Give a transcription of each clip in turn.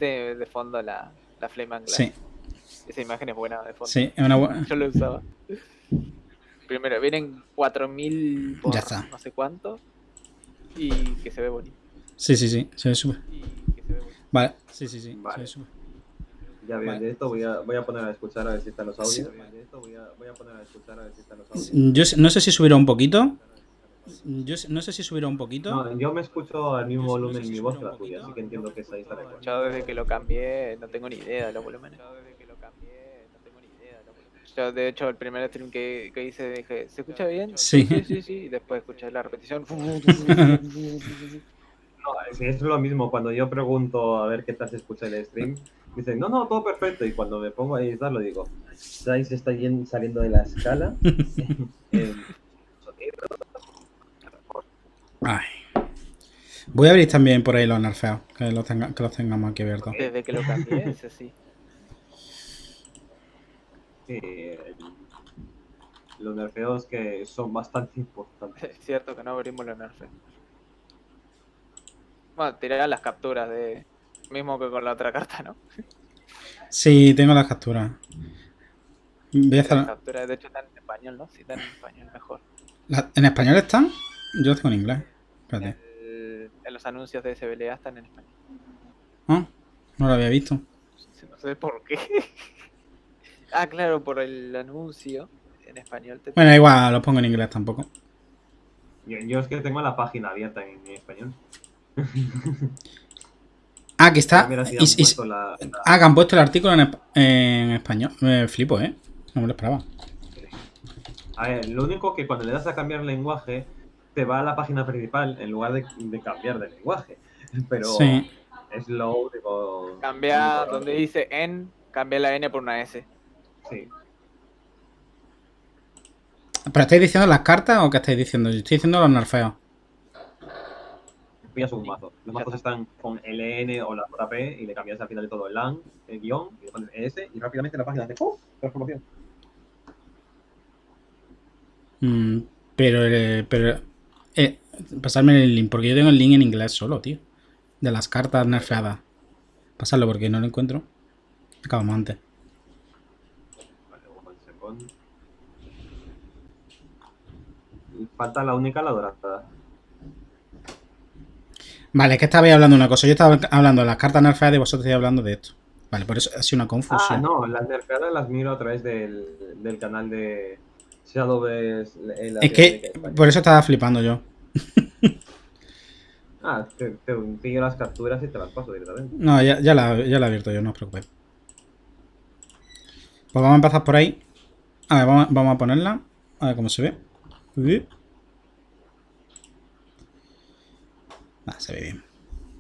de fondo la Flame and Glass. Sí, Esa imagen es buena de fondo. sí, es una buena. Yo lo usaba. Primero, vienen 4000 por Ya está. no sé cuánto. Y que se ve bonito. Sí, sí, sí, se ve súper. Y que se ve bonito. Vale, sí, sí, sí, se ve Vale. súper. Ya bien, Vale. de esto voy a poner a escuchar a ver si están los audios. Sí. De esto voy a poner a escuchar a ver si están los audios. Yo no sé si subirá un poquito. Yo no sé si subirá un poquito. No, yo me escucho al mismo volumen mi voz que la tuya, así que entiendo que esa ahí está de acuerdo. Yo desde que lo cambié no tengo ni idea de los volúmenes. Yo de hecho el primer stream que hice dije, ¿se escucha bien? Sí. Sí. Y después escuché la repetición. No, es lo mismo, cuando yo pregunto a ver qué tal se escucha el stream, dicen, no, todo perfecto, y cuando me pongo a editarlo digo, ¿sabes? Está saliendo de la escala. Ay. Voy a abrir también por ahí los nerfeos, que los tengamos aquí abiertos. Desde que lo cambié, ese sí. Los nerfeos que son bastante importantes. Es cierto que no abrimos los nerfeos. Bueno, tirará las capturas de... Mismo que con la otra carta, ¿no? Sí, tengo las capturas. Voy a hacer... Las capturas, de hecho están en español, ¿no? Si están en español, mejor. ¿En español están? Yo las tengo en inglés. Espérate. En los anuncios de SBLA están en español. Ah, no lo había visto. No sé por qué. Ah, claro, por el anuncio en español. Bueno, igual lo pongo en inglés tampoco. Yo es que tengo la página abierta en español. Ah, aquí está. Mira, si Ah, que han puesto el artículo en español. Me flipo, ¿eh? No me lo esperaba. A ver, lo único que cuando le das a cambiar lenguaje, te va a la página principal en lugar de cambiar de lenguaje. Pero sí. Es lo único. Cambia donde dice N, cambia la N por una S. Sí. ¿Pero estáis diciendo las cartas o qué estáis diciendo? Yo estoy diciendo los nerfeos. Pillas un mazo. Los mazos están con LN o la P y le cambias al final de todo el LAN, el guión, y le pones ES y rápidamente la página hace ¡puf! Transformación. Pasarme el link, porque yo tengo el link en inglés solo, tío. De las cartas nerfeadas. Pasarlo porque no lo encuentro. Acabamos antes. Vale, un segundo. Falta la única, la dorada. Vale, es que estabais hablando de una cosa. Yo estaba hablando de las cartas nerfeadas y vosotros estáis hablando de esto. Vale, por eso ha sido una confusión. Ah, no, las nerfeadas las miro a través del canal de Shadowverse. Es que por eso estaba flipando yo. Ah, te pillo las capturas y te las paso directamente. No, ya la he abierto yo, no os preocupéis. Pues vamos a empezar por ahí. A ver, vamos a ponerla. A ver cómo se ve. Se ve bien.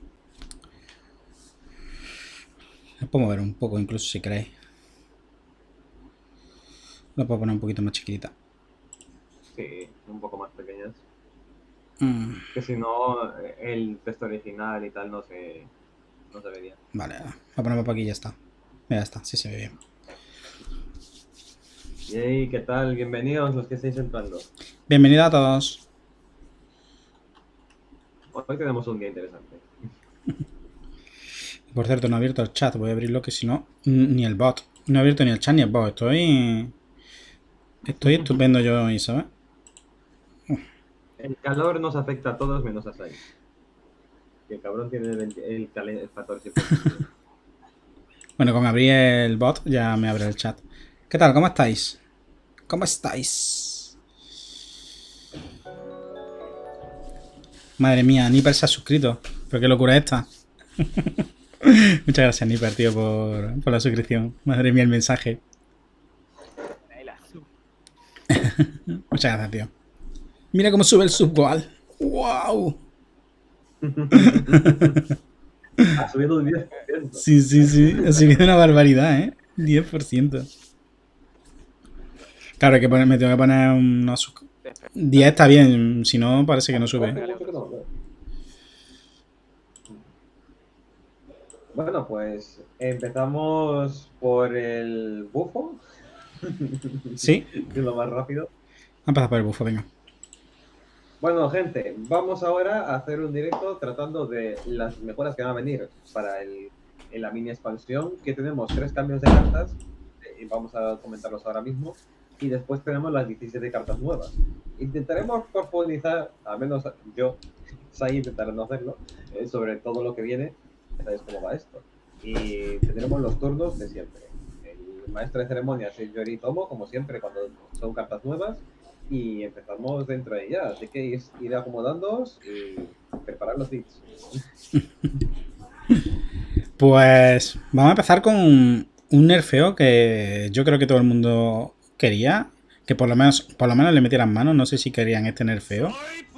La puedo mover un poco incluso si queréis. La puedo poner un poquito más chiquitita. Sí, un poco más pequeñas. Que si no, el texto original y tal no se vería. Vale, la ponemos por aquí y ya está. Ya está, sí se ve bien. Yay, ¿qué tal? Bienvenidos los que estáis entrando. Bienvenido a todos. Hoy tenemos un día interesante. Por cierto, no he abierto el chat. Voy a abrirlo que si no, ni el bot. No he abierto ni el chat ni el bot. Estoy estupendo yo hoy, ¿sabes? El calor nos afecta a todos menos a Sai. El cabrón tiene el factor Bueno, como abrí el bot, ya me abre el chat. ¿Qué tal? ¿Cómo estáis? ¿Cómo estáis? Madre mía, Nipper se ha suscrito. ¿Pero qué locura es esta? Muchas gracias, Nipper, tío, por la suscripción. Madre mía, el mensaje. Muchas gracias, tío. Mira cómo sube el subgoal. ¡Wow! Ha subido un 10%. Sí. Ha subido una barbaridad, ¿eh? 10%. Claro, me tengo que poner unos... 10 está bien, si no parece que no sube. Bueno, pues empezamos por el bufo. ¿Sí? Que es lo más rápido. Vamos a empezar por el bufo, venga. Bueno, gente, vamos ahora a hacer un directo tratando de las mejoras que van a venir para el en la mini expansión, que tenemos 3 cambios de cartas, y vamos a comentarlos ahora mismo, y después tenemos las 17 cartas nuevas. Intentaremos profundizar, al menos yo, Sai intentaré no hacerlo, sobre todo lo que viene, ya sabéis cómo va esto. Y tendremos los turnos de siempre. El maestro de ceremonias es Yori Tomo, como siempre, cuando son cartas nuevas, y empezamos dentro de ella, así que ir acomodándoos y preparar los bits. Pues vamos a empezar con un nerfeo que yo creo que todo el mundo quería, que por lo menos le metieran mano, no sé si querían este nerfeo.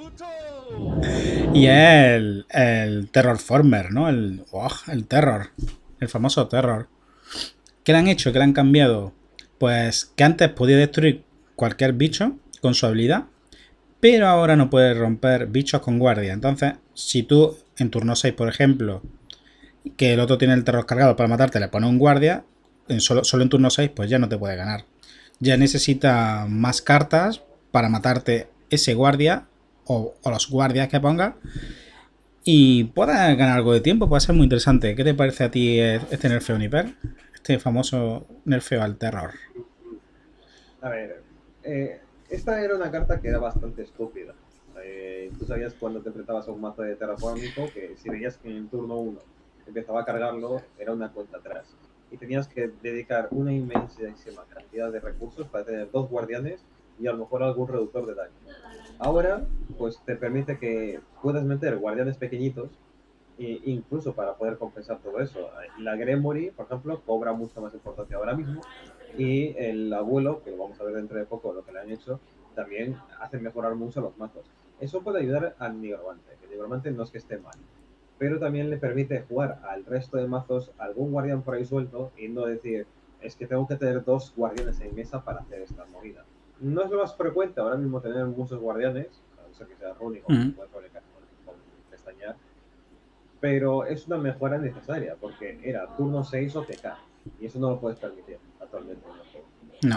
Y es el Terrorformer, ¿no? El Terror, el famoso Terror. ¿Qué le han hecho? ¿Qué le han cambiado? Pues que antes podía destruir cualquier bicho con su habilidad, pero ahora no puede romper bichos con guardia. Entonces, si tú en turno 6, por ejemplo, que el otro tiene el terror cargado para matarte, le pone un guardia, solo en turno 6, pues ya no te puede ganar. Ya necesita más cartas para matarte ese guardia o los guardias que ponga, y puedas ganar algo de tiempo. Puede ser muy interesante. ¿Qué te parece a ti este nerfeo, Niper? Este famoso nerfeo al terror. A ver, esta era una carta que era bastante estúpida. Tú sabías cuando te enfrentabas a un mazo de terraformico que si veías que en el turno 1 empezaba a cargarlo, era una cuenta atrás. Y tenías que dedicar una inmensísima cantidad de recursos para tener 2 guardianes y a lo mejor algún reductor de daño. Ahora, pues te permite que puedas meter guardianes pequeñitos, incluso para poder compensar todo eso. La Gremory, por ejemplo, cobra mucha más importancia ahora mismo, y el abuelo, que lo vamos a ver dentro de poco lo que le han hecho, también hace mejorar mucho los mazos. Eso puede ayudar al Nigromante, que el Nigromante no es que esté mal, pero también le permite jugar al resto de mazos algún guardián por ahí suelto y no decir, es que tengo que tener 2 guardianes en mesa para hacer esta movida. No es lo más frecuente ahora mismo tener muchos guardianes, a no ser que sea rúnico, puede fabricar con pestañear, pero es una mejora necesaria, porque era turno 6 o TK, y eso no lo puedes permitir actualmente en el juego. No.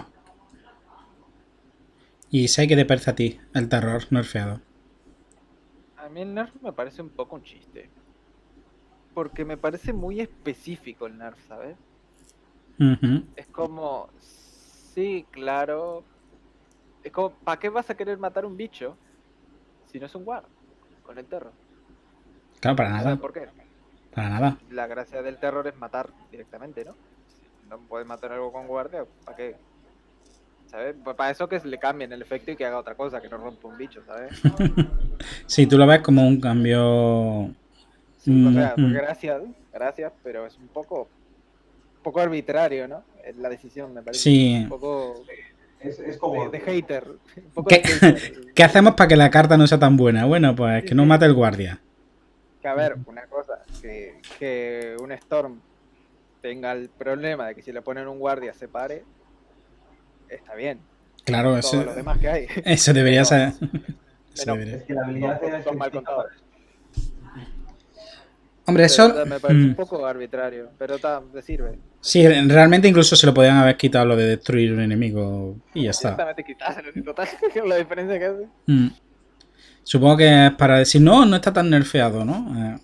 ¿Y sé qué te parece a ti el terror nerfeado? A mí el nerf me parece un poco un chiste. Porque me parece muy específico el nerf, ¿sabes? Es como, sí, claro. Es como, ¿para qué vas a querer matar un bicho si no es un guard con el terror? Claro, para nada. ¿Por qué? Para nada. La gracia del terror es matar directamente, ¿no? Si no puedes matar algo con guardia, ¿para qué? ¿Sabes? Pues para eso que le cambien el efecto y que haga otra cosa, que no rompa un bicho, ¿sabes? Sí, tú lo ves como un cambio. Sí, o sea, gracias, pero es un poco arbitrario, ¿no? La decisión, me parece. Sí. Un poco es como de hater. Un poco ¿Qué, de hater. ¿Qué hacemos para que la carta no sea tan buena? Bueno, pues que no mate el guardia. Que a ver, una cosa, que un Storm tenga el problema de que si le ponen un guardia se pare, está bien. Claro, todo eso, lo demás que hay. eso debería ser. Es que la habilidad son mal contados. Hombre, eso. Me parece un poco arbitrario, pero te sirve. Sí, realmente incluso se lo podían haber quitado lo de destruir un enemigo y ya está. Exactamente, quitárselo, en total, la diferencia que hace. Supongo que es para decir, no está tan nerfeado, ¿no?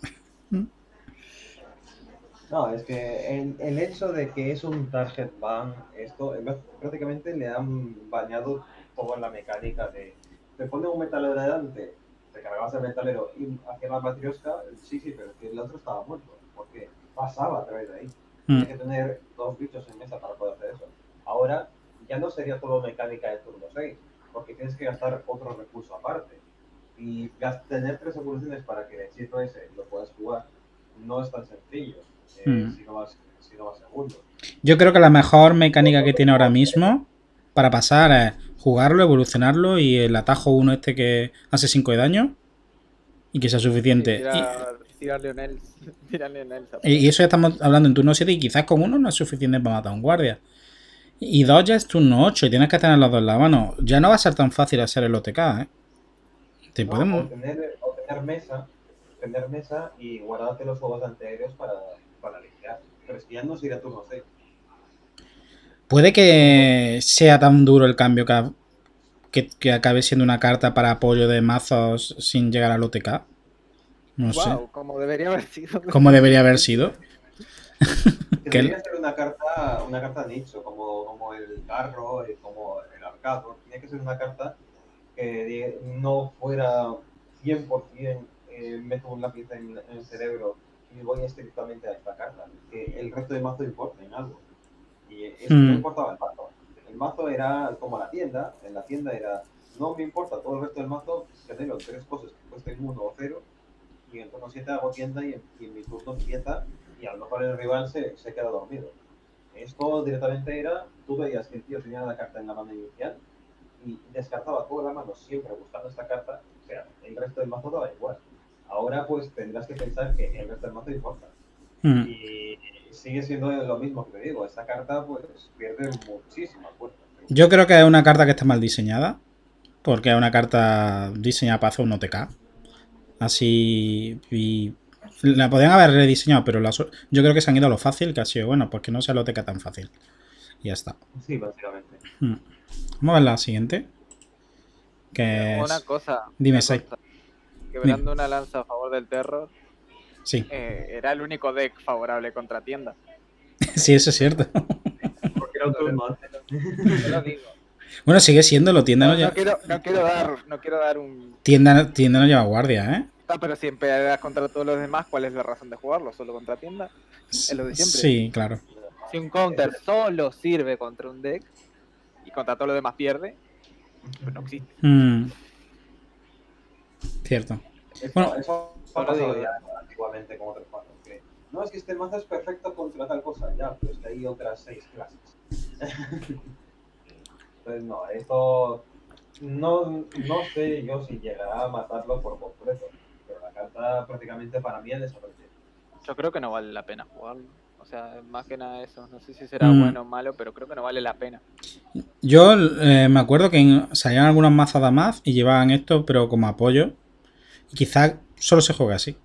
No, es que el hecho de que es un target ban, esto prácticamente le han bañado toda la mecánica de te ponen un metalero delante, te cargabas el metalero y hacías la matriosca, sí, pero es que el otro estaba muerto, porque pasaba a través de ahí. Tienes que tener 2 bichos en mesa para poder hacer eso. Ahora ya no sería todo mecánica de turno 6, porque tienes que gastar otro recurso aparte. Y tener 3 evoluciones para que el hechizo ese lo puedas jugar no es tan sencillo. Si no vas segundo. Yo creo que la mejor mecánica que tiene ahora mismo para pasar es jugarlo, evolucionarlo y el atajo 1 este que hace 5 de daño y que sea suficiente. Tirarle un Lionel. Y eso ya estamos hablando en turno 7 y quizás con 1 no es suficiente para matar a un guardia. Y 2 ya es turno 8 y tienes que tener los 2 en la mano. Ya no va a ser tan fácil hacer el OTK, ¿eh? O tener mesa y guardarte los juegos anteriores para limpiar. Pero es que ya no sería turno 6. Puede que sea tan duro el cambio que acabe siendo una carta para apoyo de mazos sin llegar al OTK. No sé. Como debería haber sido. Como debería haber sido. Que debería ser una carta nicho, como el carro, como el arcado. Tiene que ser una carta que no fuera 100% meto un lápiz en el cerebro y voy estrictamente a esta carta. Que el resto de mazo importa en algo. Y eso no importaba el mazo. El mazo era como la tienda. En la tienda era, no me importa todo el resto del mazo, genero 3 cosas que cuesten 1 o 0. Y en turno 7 hago tienda y en mi turno empieza y a lo mejor el rival se queda dormido. Esto directamente era, tú veías que el tío tenía la carta en la mano inicial y descartaba toda la mano siempre buscando esta carta, o sea, el resto del mazo daba igual. Ahora pues tendrás que pensar que el resto del mazo importa. Y sigue siendo lo mismo que te digo, esta carta pues pierde muchísima fuerza. Yo creo que es una carta que está mal diseñada, porque es una carta diseñada para hacer un OTK. Así. Y la podrían haber rediseñado, pero yo creo que se han ido a lo fácil, que ha sido, bueno, pues que no sea el OTK tan fácil. Y ya está. Sí, básicamente. Vamos a ver la siguiente. Que una es... cosa. Dime, una cosa. Quebrando una lanza a favor del terror. Sí. Era el único deck favorable contra tienda. Sí, eso es cierto. Porque era un turno antes. Te lo digo. Bueno, sigue siéndolo. Tienda no quiero dar un... Tienda no lleva guardia, ¿eh? Pero si empezaras contra todos los demás, ¿cuál es la razón de jugarlo? ¿Solo contra tienda? Es lo de siempre. Sí, claro. Si un counter solo sirve contra un deck y contra todos los demás pierde, pues no existe. Cierto. Eso ha pasado ya antiguamente con otros mazos. No, es que este mazo es perfecto contra tal cosa, ya, pero es que hay otras 6 clases. Entonces, no, esto no sé yo si llegará a matarlo por completo, pero la carta prácticamente para mí ha desaparecido. Yo creo que no vale la pena jugarlo. O sea, más que nada eso. No sé si será bueno o malo, pero creo que no vale la pena. Yo me acuerdo que salían algunas mazas de Amaz y llevaban esto, pero como apoyo. Y quizás solo se juegue así.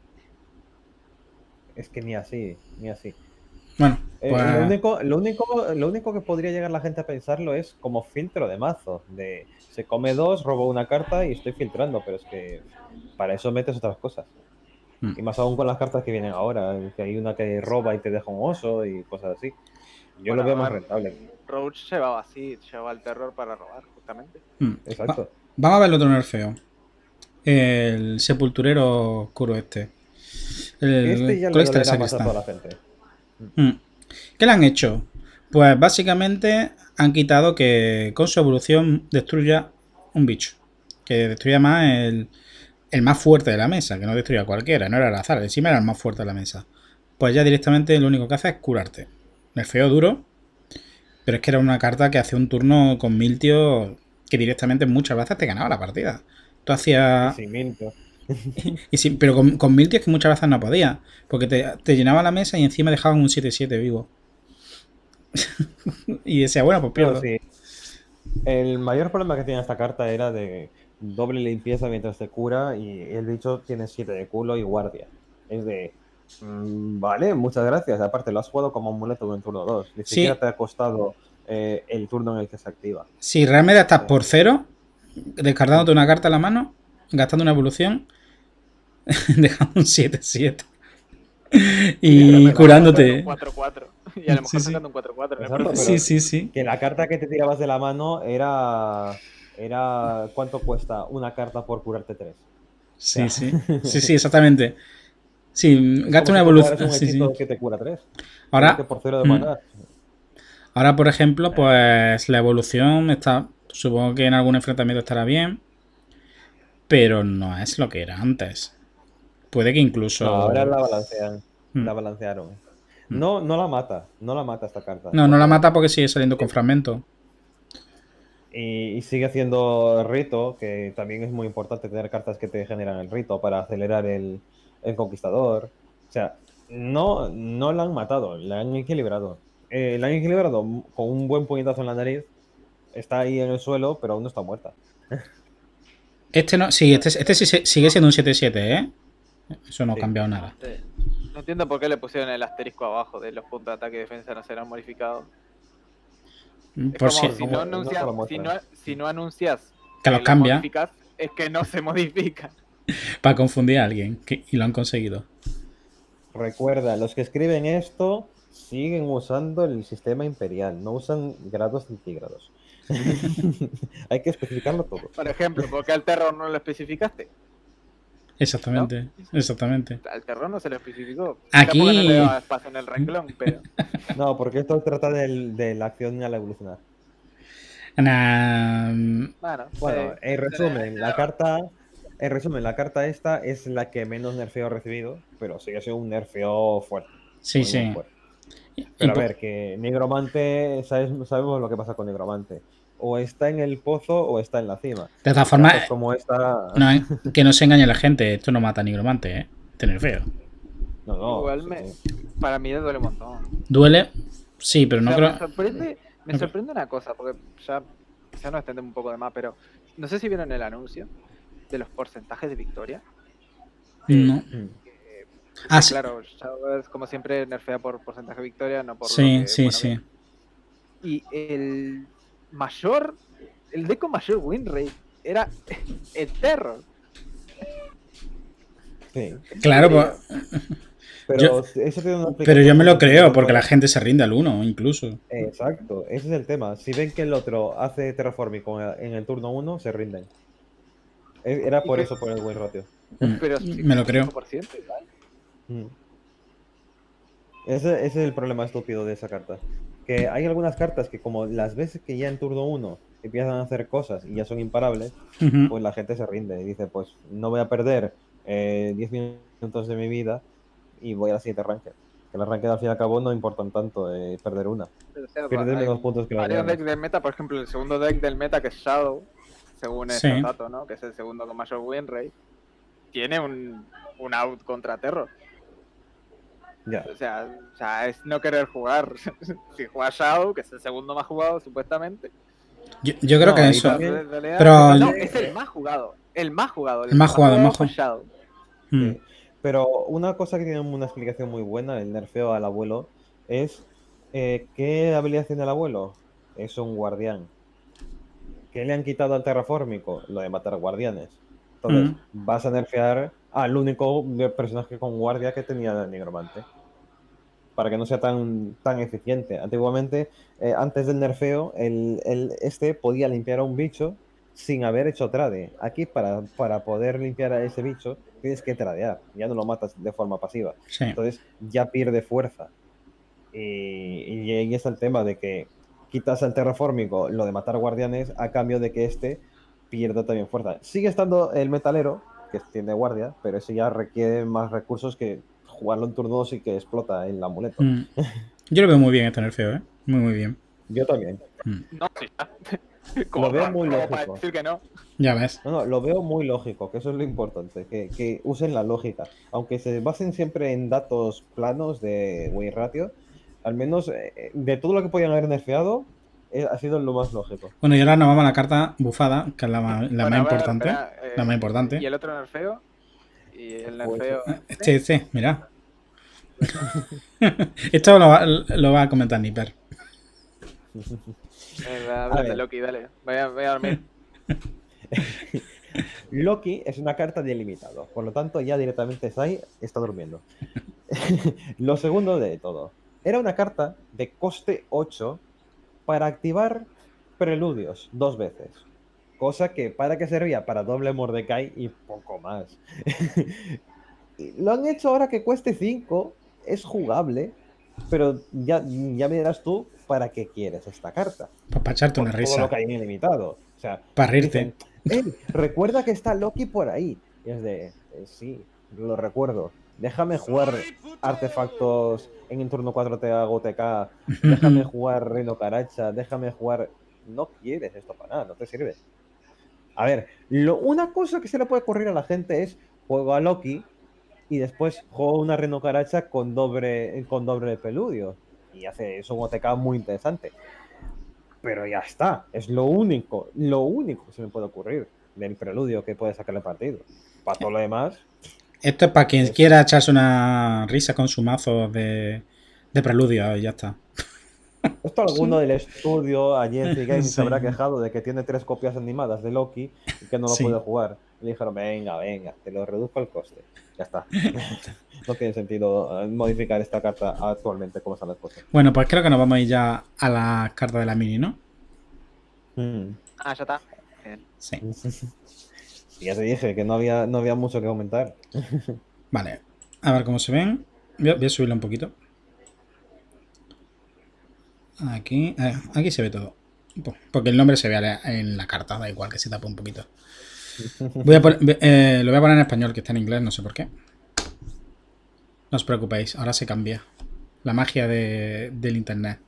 Es que ni así. Bueno, pues... lo único que podría llegar la gente a pensarlo es como filtro de mazo. De se come 2, robo una carta y estoy filtrando, pero es que para eso metes otras cosas. Y más aún con las cartas que vienen ahora, que hay una que roba y te deja un oso y cosas así. Yo lo veo más rentable. Roach llevaba el terror para robar, justamente. Exacto. Vamos a ver el otro nerfeo. El sepulturero oscuro este. Este ya le dolerá más a toda la gente. ¿Qué le han hecho? Pues básicamente han quitado que con su evolución destruya un bicho. Que destruya más el más fuerte de la mesa, que no destruya cualquiera, no era al azar, encima era el más fuerte de la mesa. Pues ya directamente lo único que hace es curarte. Nerfeo duro, pero es que era una carta que hace un turno con Miltio que directamente muchas veces te ganaba la partida. Tú hacías... Sí, Miltio. Pero con Miltio es que muchas veces no podía, porque te llenaba la mesa y encima dejaban un 7-7 vivo. Y decía, bueno, pues pierdo. Sí. El mayor problema que tenía esta carta era de doble limpieza mientras te cura y el bicho tiene 7 de culo y guardia. Es de... vale, muchas gracias. Aparte, lo has jugado como amuleto en turno 2. Ni siquiera te ha costado el turno en el que se activa. Si realmente estás por 0, descartándote una carta en la mano, gastando una evolución, dejando un 7-7 y curándote. 4-4. Y a lo mejor sacando un 4-4. Exacto, sí. Que la carta que te tirabas de la mano era ¿cuánto cuesta una carta por curarte 3? Sí, exactamente. Sí, gasta una evolución. Sí. Que te cura 3. Ahora, que por 0 de maná. Ahora, por ejemplo, pues la evolución está. Supongo que en algún enfrentamiento estará bien. Pero no es lo que era antes. Puede que incluso. No, ahora la balancean. La balancearon. No la mata. No la mata esta carta. No la mata porque sigue saliendo con fragmento. Y sigue haciendo rito, que también es muy importante tener cartas que te generan el rito para acelerar el conquistador. O sea, no la han matado, la han equilibrado. La han equilibrado con un buen puñetazo en la nariz. Está ahí en el suelo, pero aún no está muerta. Este no, sí, este sigue siendo un 7-7, ¿eh? Eso no ha cambiado nada. No entiendo por qué le pusieron el asterisco abajo de los puntos de ataque y defensa no serán modificados. Por es como si no anuncias que los cambia, es que no se modifica. Para confundir a alguien, y lo han conseguido. Recuerda, los que escriben esto siguen usando el sistema imperial, no usan grados centígrados. Hay que especificarlo todo. Por ejemplo, ¿por qué al terror no lo especificaste? Exactamente, exactamente. Al terror no se lo especificó. Aquí- Quizá porque no le daba espacio en el renglón, pero... No, porque esto trata de la acción al evolucionar. Bueno, Bueno, en resumen, la carta esta es la que menos nerfeo ha recibido, pero sigue siendo un nerfeo fuerte. Sí, muy, muy sí. fuerte. Y Pero a po- ver, que Nigromante, sabemos lo que pasa con Nigromante. O está en el pozo o está en la cima. De todas Y formas, cartas como esta... no, que no se engañe la gente. Esto no mata a nigromante, ¿eh? Tener feo. No, igual sí. para mí le duele un montón. Duele, sí, pero O no sea, creo. me sorprende una cosa, porque ya nos extendemos un poco de más, pero no sé si vieron el anuncio de los porcentajes de victoria. No. Mm. Ah, sí. Claro, Shadow es como siempre nerfea por porcentaje de victoria, no por lo Sí, que, sí, bueno, sí. bien. Y el deck con mayor win rate era el Terror. Sí. Claro, Increíble. Pero eso tiene una pero yo me lo explicación creo, muy porque la buena. gente se rinde al 1, incluso. Exacto, ese es el tema. Si ven que el otro hace terraforming en el turno 1, se rinden. Era por eso, por el win ratio. Pero Me lo creo. 5% igual. Mm. Ese es el problema estúpido de esa carta. Que hay algunas cartas que como las ves que ya en turno 1 empiezan a hacer cosas y ya son imparables, Ujú. pues la gente se rinde y dice, pues no voy a perder 10 minutos de mi vida y voy a la siguiente ranked. Que las ranked al fin y al cabo no importan tanto perder una. O sea, Pierdes hay menos puntos que las varios ganas. decks del meta, por ejemplo, el segundo deck del meta que es Shadow, según Sí. este dato, ¿no? Que es el segundo con mayor win rate, tiene un out contra Terror. Ya. O sea, es no querer jugar. Si juegas Shadow, que es el segundo más jugado, supuestamente. Yo creo No, que y eso. también- Pero no, yo- es el más jugado. El más jugado. El más jugado, el más fue jugado. Shadow. Mm. Sí. Pero una cosa que tiene una explicación muy buena, el nerfeo al abuelo, es ¿qué habilidad tiene el abuelo? Es un guardián. ¿Qué le han quitado al terrafórmico? Lo de matar guardianes. Entonces, vas a nerfear al único personaje con guardia que tenía el nigromante. Para que no sea tan eficiente. Antiguamente, antes del nerfeo, este podía limpiar a un bicho sin haber hecho trade. Aquí, para poder limpiar a ese bicho, tienes que tradear. Ya no lo matas de forma pasiva. Sí. Entonces, ya pierde fuerza. Y ahí está el tema de que quitas al terrafórmico lo de matar guardianes a cambio de que este pierda también fuerza. Sigue estando el metalero, que tiene guardia, pero ese ya requiere más recursos que jugarlo en turno 2 y que explota el amuleto. Yo lo veo muy bien este nerfeo, ¿eh? Muy, muy bien. Yo también. No, sí. Lo veo muy para lógico. decir que no. Ya ves. No, lo veo muy lógico, que eso es lo importante, que usen la lógica. Aunque se basen siempre en datos planos de win ratio, al menos de todo lo que podían haber nerfeado, ha sido lo más lógico. Bueno, y ahora nos vamos a la carta bufada, que es la más Bueno, a ver, importante. espera, La más importante. ¿Y el otro nerfeo? Y el Pues, nerfeo. Este, mira. Esto lo va a comentar Nipper. Háblate, Loki, dale. Voy a dormir. Loki es una carta de limitado, por lo tanto ya directamente Sai está durmiendo. Lo segundo de todo, era una carta de coste 8 para activar preludios 2 veces. Cosa que para qué servía, para doble Mordecai y poco más. Lo han hecho ahora que cueste 5, es jugable, pero ya me dirás tú para qué quieres esta carta. Pues para echarte una Todo risa. lo que hay en ilimitado. O sea, Para rirte. dicen, recuerda que está Loki por ahí. Y es de, sí, lo recuerdo. Déjame jugar artefactos en el turno 4 te hago TK. Déjame jugar Reino Caracha. Déjame jugar. No quieres esto para nada, no te sirve. A ver, una cosa que se le puede ocurrir a la gente es juego a Loki y después juego una Reino Caracha con doble peludio. Y hace eso un OTK muy interesante. Pero ya está, es lo único que se me puede ocurrir del preludio que puede sacarle partido. Para todo lo demás. Esto es para quien quiera echarse una risa con su mazo de preludio y ya está. Esto alguno del estudio allí en Games Sí. se habrá quejado de que tiene 3 copias animadas de Loki y que no lo Sí. puede jugar. Le dijeron, venga, te lo reduzco el coste. Ya está. No tiene sentido modificar esta carta actualmente como están las cosas. Bueno, pues creo que nos vamos a ir ya a la carta de la mini, ¿no? Ah, ya está. Bien. Sí. Ya te dije que no había mucho que comentar. Vale. A ver cómo se ven. Voy a subirlo un poquito. Aquí. Aquí se ve todo. Porque el nombre se ve en la carta. Da igual que se tape un poquito. Lo voy a poner en español, que está en inglés, no sé por qué. No os preocupéis, ahora se cambia. La magia del internet.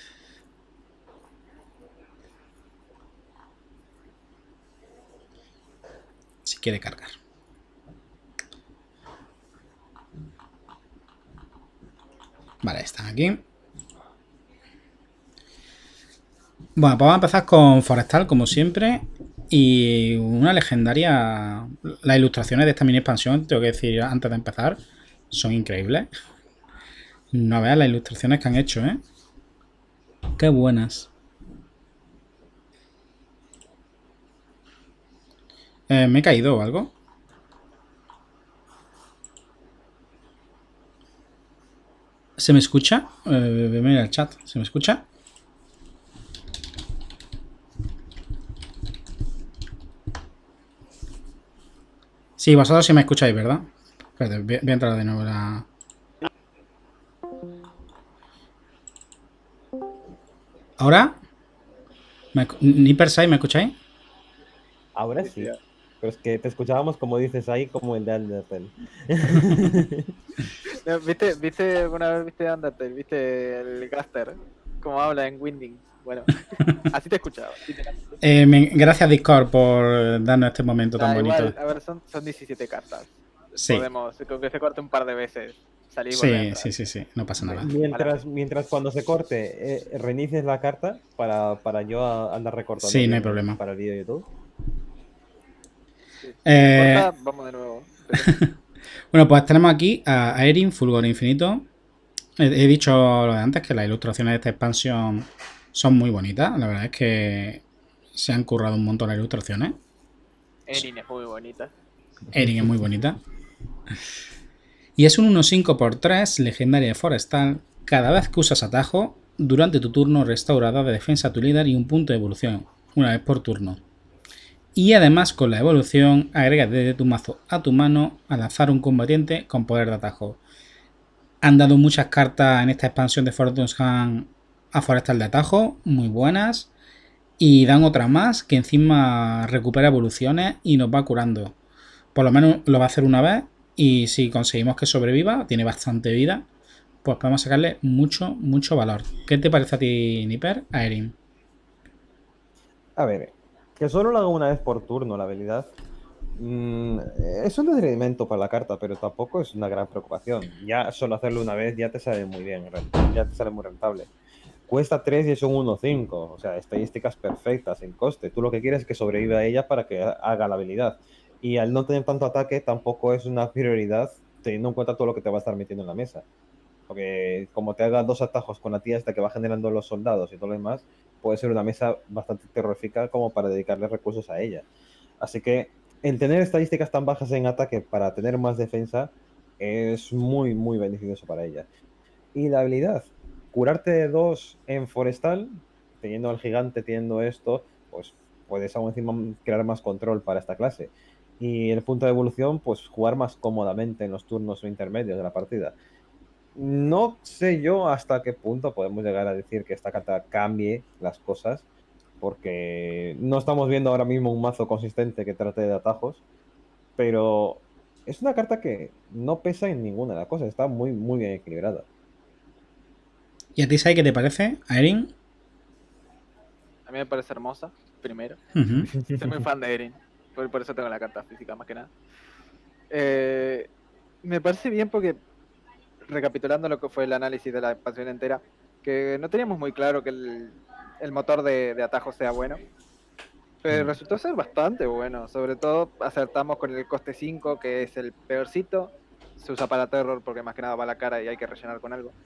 Si quiere cargar. Vale, están aquí. Bueno, pues vamos a empezar con Forestal, como siempre. Y una legendaria. Las ilustraciones de esta mini expansión, tengo que decir antes de empezar, son increíbles. No veas las ilustraciones que han hecho, ¿eh? Qué buenas. ¿Me he caído o algo? ¿Se me escucha? Mira el chat. ¿Se me escucha? Sí, vosotros sí me escucháis, ¿verdad? Espérate, voy a entrar de nuevo la... ¿Ahora? ¿Niper6 me escucháis? Ahora sí. Pero es que te escuchábamos como dices ahí, como el de Undertale. ¿Viste alguna vez viste Undertale? ¿Viste el Gaster? Como habla en Winding. Bueno, así te escuchaba. Gracias Discord por darnos este momento tan bonito. Igual, a ver, son 17 cartas. Sí. Podemos, con que se corte un par de veces, salir y volver. Sí, no pasa nada. Mientras cuando se corte, reinicies la carta para yo andar recortando. Sí, no hay problema. Para el vídeo de YouTube. Corta, vamos de nuevo. Bueno, pues tenemos aquí a Erin, Fulgor Infinito. He dicho lo de antes que las ilustraciones de esta expansión son muy bonitas. La verdad es que se han currado un montón las ilustraciones. Erin es muy bonita. Erin es muy bonita. Y es un 1/5/3, legendaria de Forestal. Cada vez que usas atajo, durante tu turno restaura de defensa a tu líder y un punto de evolución, una vez por turno. Y además con la evolución agregas desde tu mazo a tu mano al lanzar un combatiente con poder de atajo. Han dado muchas cartas en esta expansión de Fortune's Hand a Forestal de atajo, muy buenas. Y dan otra más que encima recupera evoluciones y nos va curando. Por lo menos lo va a hacer una vez. Y si conseguimos que sobreviva, tiene bastante vida, pues podemos sacarle mucho valor. ¿Qué te parece a ti, Nipper, a Erin? A ver, que solo lo haga una vez por turno la habilidad. Es un detrimento para la carta, pero tampoco es una gran preocupación. Ya solo hacerlo una vez ya te sale muy bien, ya te sale muy rentable. Cuesta 3 y es un 1/5, o sea, estadísticas perfectas, sin coste. Tú lo que quieres es que sobreviva a ella para que haga la habilidad. Y al no tener tanto ataque, tampoco es una prioridad, teniendo en cuenta todo lo que te va a estar metiendo en la mesa. Porque como te haga 2 atajos con la tía hasta que va generando los soldados y todo lo demás, puede ser una mesa bastante terrorífica como para dedicarle recursos a ella. Así que el tener estadísticas tan bajas en ataque para tener más defensa es muy beneficioso para ella. Y la habilidad, curarte de 2 en Forestal, teniendo al gigante, teniendo esto, pues puedes aún encima crear más control para esta clase. Y el punto de evolución, pues jugar más cómodamente en los turnos intermedios de la partida. No sé yo hasta qué punto podemos llegar a decir que esta carta cambie las cosas, porque no estamos viendo ahora mismo un mazo consistente que trate de atajos, pero es una carta que no pesa en ninguna de las cosas, está muy bien equilibrada. ¿Y a ti, Sai, qué te parece, a Erin? A mí me parece hermosa, primero. Soy muy fan de Erin, por eso tengo la carta física más que nada. Me parece bien porque, recapitulando lo que fue el análisis de la expansión entera, que no teníamos muy claro que el motor de atajo sea bueno, pero resultó ser bastante bueno. Sobre todo acertamos con el coste 5, que es el peorcito. Se usa para terror porque más que nada va a la cara y hay que rellenar con algo.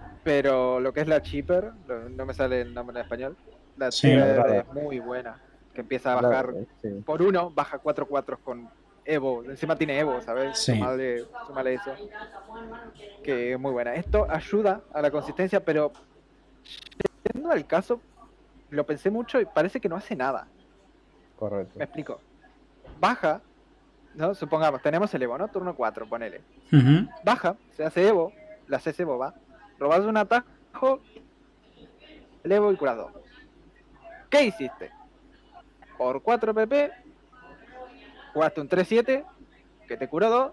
Pero lo que es la cheaper, no me sale el nombre en español, la cheaper es muy buena. que empieza a bajar por 1, baja 4/4 con Evo, encima tiene Evo, ¿sabes? Sí. Súmale eso. Que es muy buena. Esto ayuda a la consistencia, pero yendo al caso, lo pensé mucho y parece que no hace nada. Correcto. Me explico. Baja, ¿no? Supongamos, tenemos el Evo, ¿no? Turno 4, ponele. Baja, se hace Evo, la haces Evo, va. Robas un atajo, el Evo y curas 2. ¿Qué hiciste? Por 4 PP, jugaste un 3-7, que te curó 2,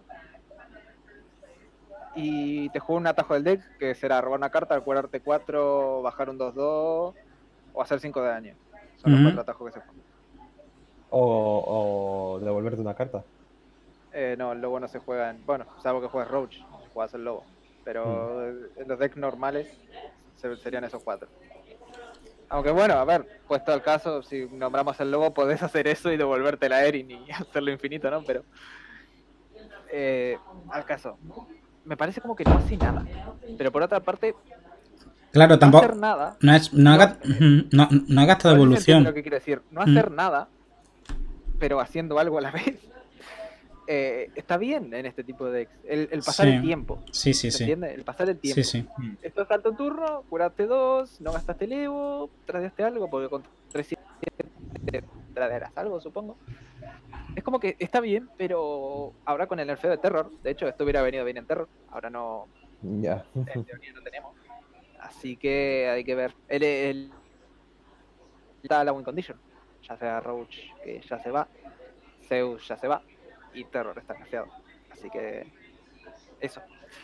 y te jugó un atajo del deck, que será robar una carta, curarte 4, bajar un 2-2, o hacer 5 de daño. Son los 4 atajos que se juegan. O devolverte una carta. No, el lobo no se juega en... Bueno, salvo que juegues Roach, juegas el lobo. Pero en los decks normales serían esos 4. Aunque bueno, a ver, puesto al caso, si nombramos el lobo, podés hacer eso y devolverte la Erin y hacerlo infinito, ¿no? Pero al caso, me parece como que no hace nada. Pero por otra parte, claro, tampoco no hacer nada. No ha gastado evolución. Lo que quiero decir, no hacer nada, pero haciendo algo a la vez. Está bien en este tipo de decks. El pasar el tiempo. Sí. ¿Entiendes? El pasar el tiempo. Sí. Esto es alto turno, curaste 2, no gastaste el Evo, tradeaste algo, porque con 3 tradearás algo, supongo. Es como que está bien, pero ahora con el nerfeo de Terror, de hecho esto hubiera venido bien en Terror, ahora no. Ya. En teoría no tenemos. Así que hay que ver. Está la win condition. Ya sea Roach, que ya se va, Zeus ya se va, y Terror está nerfeado. Así que eso.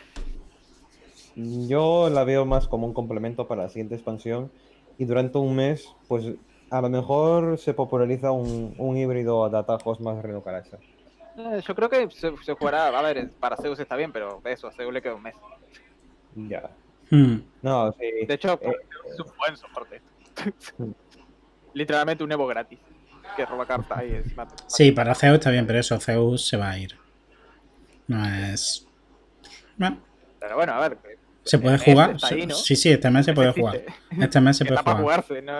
Yo la veo más como un complemento para la siguiente expansión y durante un mes, pues a lo mejor se populariza un híbrido de atajos más Reno Caracha. Yo creo que se jugará, a ver, para Zeus está bien, pero eso, a Zeus le queda un mes. Ya. No, sí. De hecho, es un buen soporte. Literalmente un Evo gratis, que roba cartas y encima. Sí, para Zeus está bien, pero eso, Zeus se va a ir. No es... Bueno. Pero bueno, a ver... ¿Se puede jugar? Ahí, ¿no? Sí, este mes se puede jugar. Este mes se puede jugar. Para jugarse, ¿no?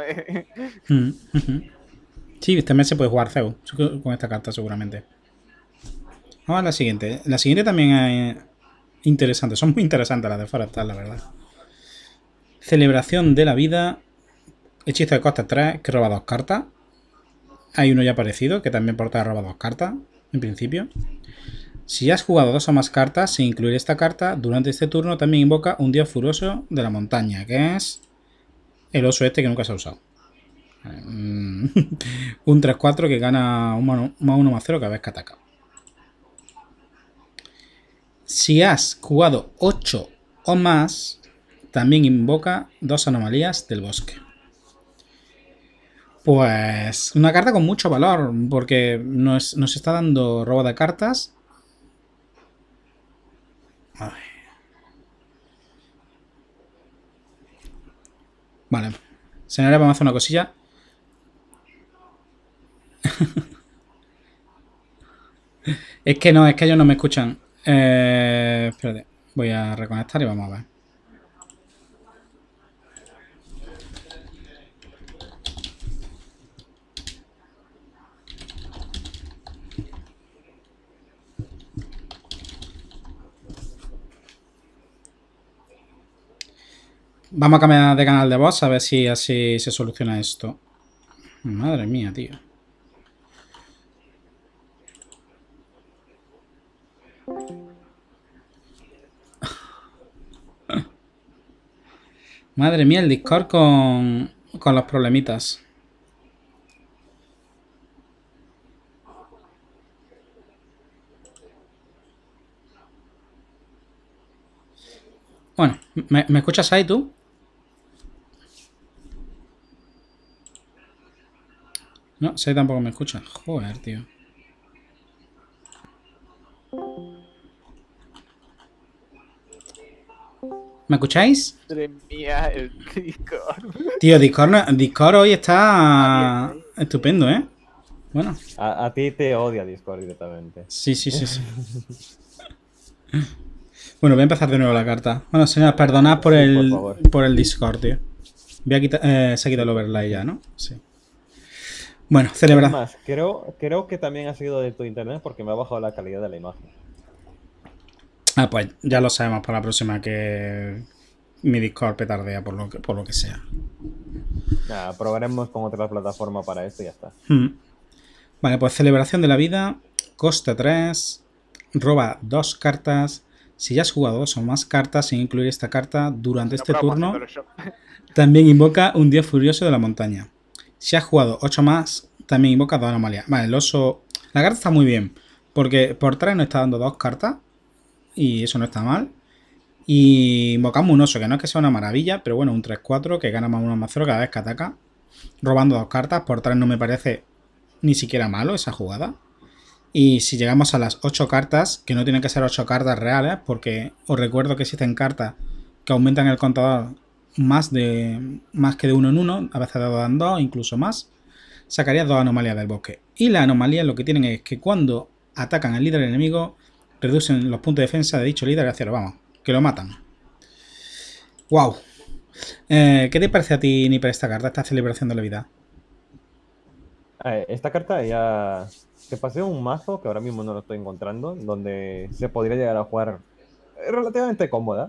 Sí, este mes se puede jugar Zeus con esta carta seguramente. Vamos a la siguiente. La siguiente también es interesante. Son muy interesantes las de Forestal, la verdad. Celebración de la vida. Hechizo de coste 3, que roba 2 cartas. Hay uno ya parecido, que también porta roba 2 cartas, en principio. Si has jugado 2 o más cartas, sin incluir esta carta, durante este turno también invoca un dios furioso de la montaña, que es el oso este que nunca se ha usado. Un 3-4 que gana un +1/+0 cada vez que ataca. Si has jugado 8 o más, también invoca 2 anomalías del bosque. Pues una carta con mucho valor, porque nos está dando robo de cartas. Ay. Vale. Señores, vamos a hacer una cosilla. Es que ellos no me escuchan. Espérate. Voy a reconectar y vamos a ver. Vamos a cambiar de canal de voz a ver si así se soluciona esto. Madre mía, tío. Madre mía, el Discord con los problemitas. Bueno, ¿me escuchas ahí tú? No, Sai tampoco me escucha. Joder, tío. ¿Me escucháis? Madre mía, el Discord. Tío, Discord hoy está estupendo, ¿eh? Bueno. A ti te odia Discord directamente. Sí. Bueno, voy a empezar de nuevo la carta. Bueno, señores, perdonad por el Discord, tío. Voy a quitar, se ha quitado el overlay ya, ¿no? Sí. Bueno, Es celebra. más, creo que también ha sido de tu internet porque me ha bajado la calidad de la imagen. Ah, pues ya lo sabemos para la próxima que mi Discord petardea por lo que sea. Nada, probaremos con otra plataforma para esto y ya está. Vale, pues celebración de la vida, coste 3, roba 2 cartas. Si ya has jugado 2 o más cartas sin incluir esta carta durante este turno, también invoca un dios furioso de la montaña. Si has jugado 8 más, también invoca 2 anomalías. Vale, el oso... La carta está muy bien, porque por 3 nos está dando 2 cartas, y eso no está mal. Y invocamos un oso, que no es que sea una maravilla, pero bueno, un 3-4 que gana más 1 más 0 cada vez que ataca. Robando 2 cartas, por 3 no me parece ni siquiera malo esa jugada. Y si llegamos a las 8 cartas, que no tienen que ser 8 cartas reales, porque os recuerdo que existen cartas que aumentan el contador más que de uno en uno, a veces de 2 en 2, incluso más, sacarías 2 anomalías del bosque. Y las anomalías lo que tienen es que cuando atacan al líder enemigo, reducen los puntos de defensa de dicho líder a 0, vamos, que lo matan. ¡Wow! ¿Qué te parece a ti, Nipper, esta carta, esta celebración de la vida? Esta carta ya... Te pasé un mazo que ahora mismo no lo estoy encontrando, donde se podría llegar a jugar relativamente cómoda,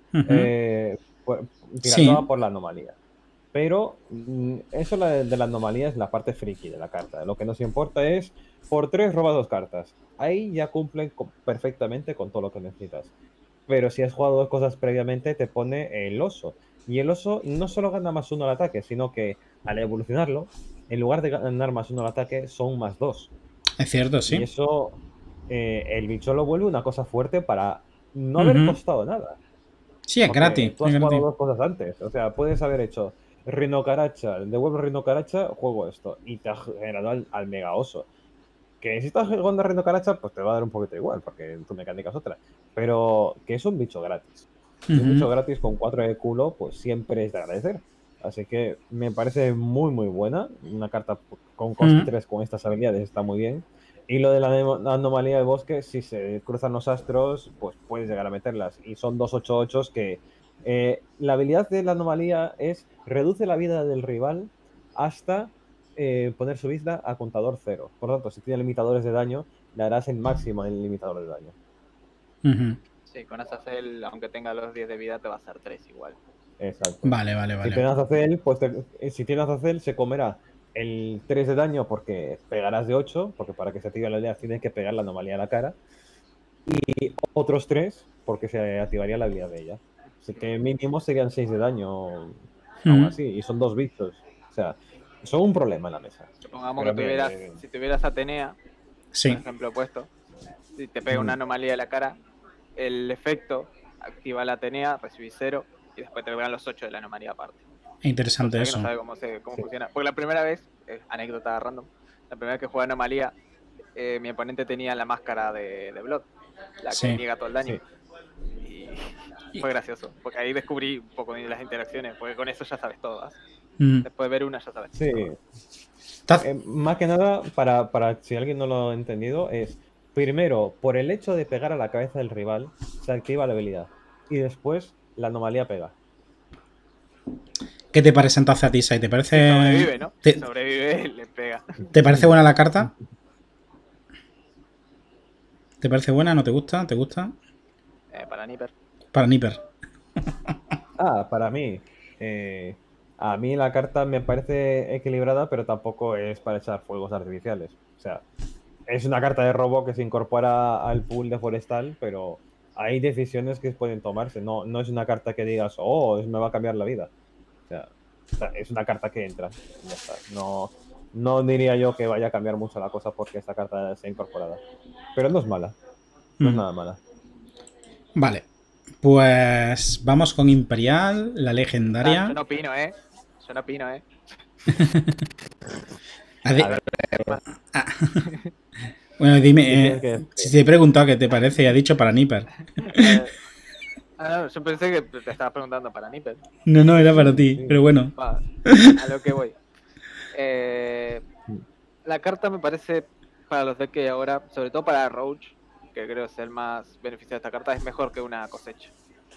tirando Sí, a por la anomalía. Pero eso de la anomalía es la parte friki de la carta. Lo que nos importa es, por 3 robas 2 cartas. Ahí ya cumplen perfectamente con todo lo que necesitas. Pero si has jugado 2 cosas previamente, te pone el oso. Y el oso no solo gana más 1 al ataque, sino que al evolucionarlo, en lugar de ganar más 1 al ataque, son más 2. es cierto, Y sí. eso, el bicho lo vuelve una cosa fuerte para no haber costado nada. Sí, es gratis, Porque tú es has jugado gratis. 2 cosas antes. O sea, puedes haber hecho Rino Caracha, devuelvo Rino Caracha, juego esto. Y te ha generado al mega oso. Que si estás jugando a Rino Caracha, pues te va a dar un poquito igual, porque tu mecánica es otra. Pero que es un bicho gratis. Y un bicho gratis con 4 de culo, pues siempre es de agradecer. Así que me parece muy, muy buena. Una carta con coste 3 con estas habilidades está muy bien. Y lo de la anomalía del bosque, si se cruzan los astros, pues puedes llegar a meterlas. Y son 2/8/8 que la habilidad de la anomalía es reduce la vida del rival hasta poner su vida a contador 0. Por lo tanto, si tiene limitadores de daño, le harás el máximo en el limitador de daño. Sí, con Azazel, aunque tenga los 10 de vida, te va a hacer 3 igual. Exacto. Vale. Si tienes Azazel, pues si tienes Azazel, se comerá el 3 de daño porque pegarás de 8, porque para que se active la habilidad tienes que pegar la anomalía a la cara. Y otros 3 porque se activaría la habilidad de ella. Así que mínimo serían 6 de daño, aún así. Y son 2 bichos. O sea, son un problema en la mesa. Supongamos Pero que si tuvieras Atenea, Sí. por ejemplo, puesto, si te pega una anomalía de la cara, el efecto activa la Atenea, recibís 0 y después te pegan los 8 de la anomalía aparte. Es interesante Por si eso. alguien no sabe cómo funciona. Porque la primera vez, anécdota random, la primera vez que jugué anomalía, mi oponente tenía la máscara de Blood, la que niega todo el daño. Sí. Y fue gracioso, porque ahí descubrí un poco de las interacciones, porque con eso ya sabes todas. Después de ver una ya sabes. Sí. Más que nada, para si alguien no lo ha entendido, es primero, por el hecho de pegar a la cabeza del rival, se activa la habilidad. Y después, la anomalía pega. ¿Qué te parece entonces a ti, Sai? ¿Te parece... Si sobrevive, ¿no? Si sobrevive, le pega. ¿Te parece buena la carta? ¿Te parece buena? ¿No te gusta? ¿Te gusta? Para Nipper. Para Nipper. Para mí. A mí la carta me parece equilibrada, pero tampoco es para echar fuegos artificiales. O sea, es una carta de robo que se incorpora al pool de forestal, pero hay decisiones que pueden tomarse. No es una carta que digas, oh, me va a cambiar la vida. O sea, es una carta que entra. Ya está. No diría yo que vaya a cambiar mucho la cosa porque esta carta sea incorporada. Pero no es mala. No es nada mala. Vale. Pues vamos con Imperial, la legendaria. Yo no opino, Yo no opino, Bueno, dime, si te he preguntado qué te parece y ha dicho para Nipper. No, yo pensé que te estabas preguntando para Nipper. No, era para ti, pero bueno. A lo que voy. La carta me parece, para los decks que hay ahora, sobre todo para Roach, que creo es el más beneficiado de esta carta, es mejor que una cosecha.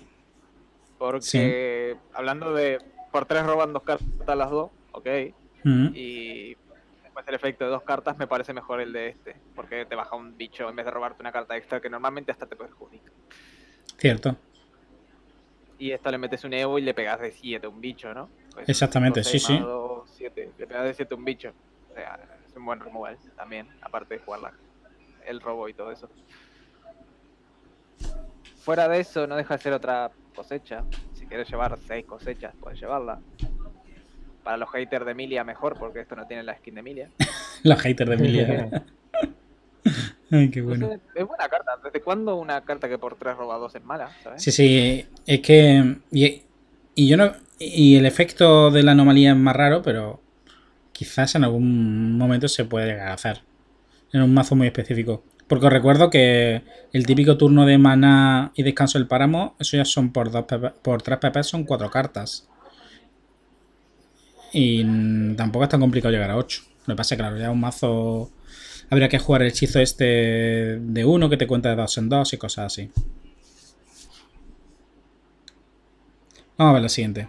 Porque hablando de por 3 roban 2 cartas las dos, ok. Y después es el efecto de 2 cartas, me parece mejor el de este. Porque te baja un bicho en vez de robarte una carta extra que normalmente hasta te perjudica. Cierto. Y esto le metes un Evo y le pegas de 7 a un bicho, ¿no? Pues Exactamente, 6 sí. más 2, 7. Le pegas de 7 a un bicho. O sea, es un buen removal también, aparte de jugar el robo y todo eso. Fuera de eso, no deja de ser otra cosecha. Si quieres llevar 6 cosechas, puedes llevarla. Para los haters de Emilia mejor, porque esto no tiene la skin de Emilia. Los haters de Emilia. Ay, qué bueno. Entonces, es buena carta. ¿Desde cuándo una carta que por 3 roba 2 es mala? ¿Sabes? Sí, es que... Y yo no... Y el efecto de la anomalía es más raro, pero quizás en algún momento se puede llegar a hacer. En un mazo muy específico. Porque os recuerdo que el típico turno de maná y descanso del páramo, eso ya son por 3 PP, son 4 cartas. Y tampoco es tan complicado llegar a 8. Lo que pasa es que, claro, ya un mazo... Habría que jugar el hechizo este de 1 que te cuenta de 2 en 2 y cosas así. Vamos a ver la siguiente.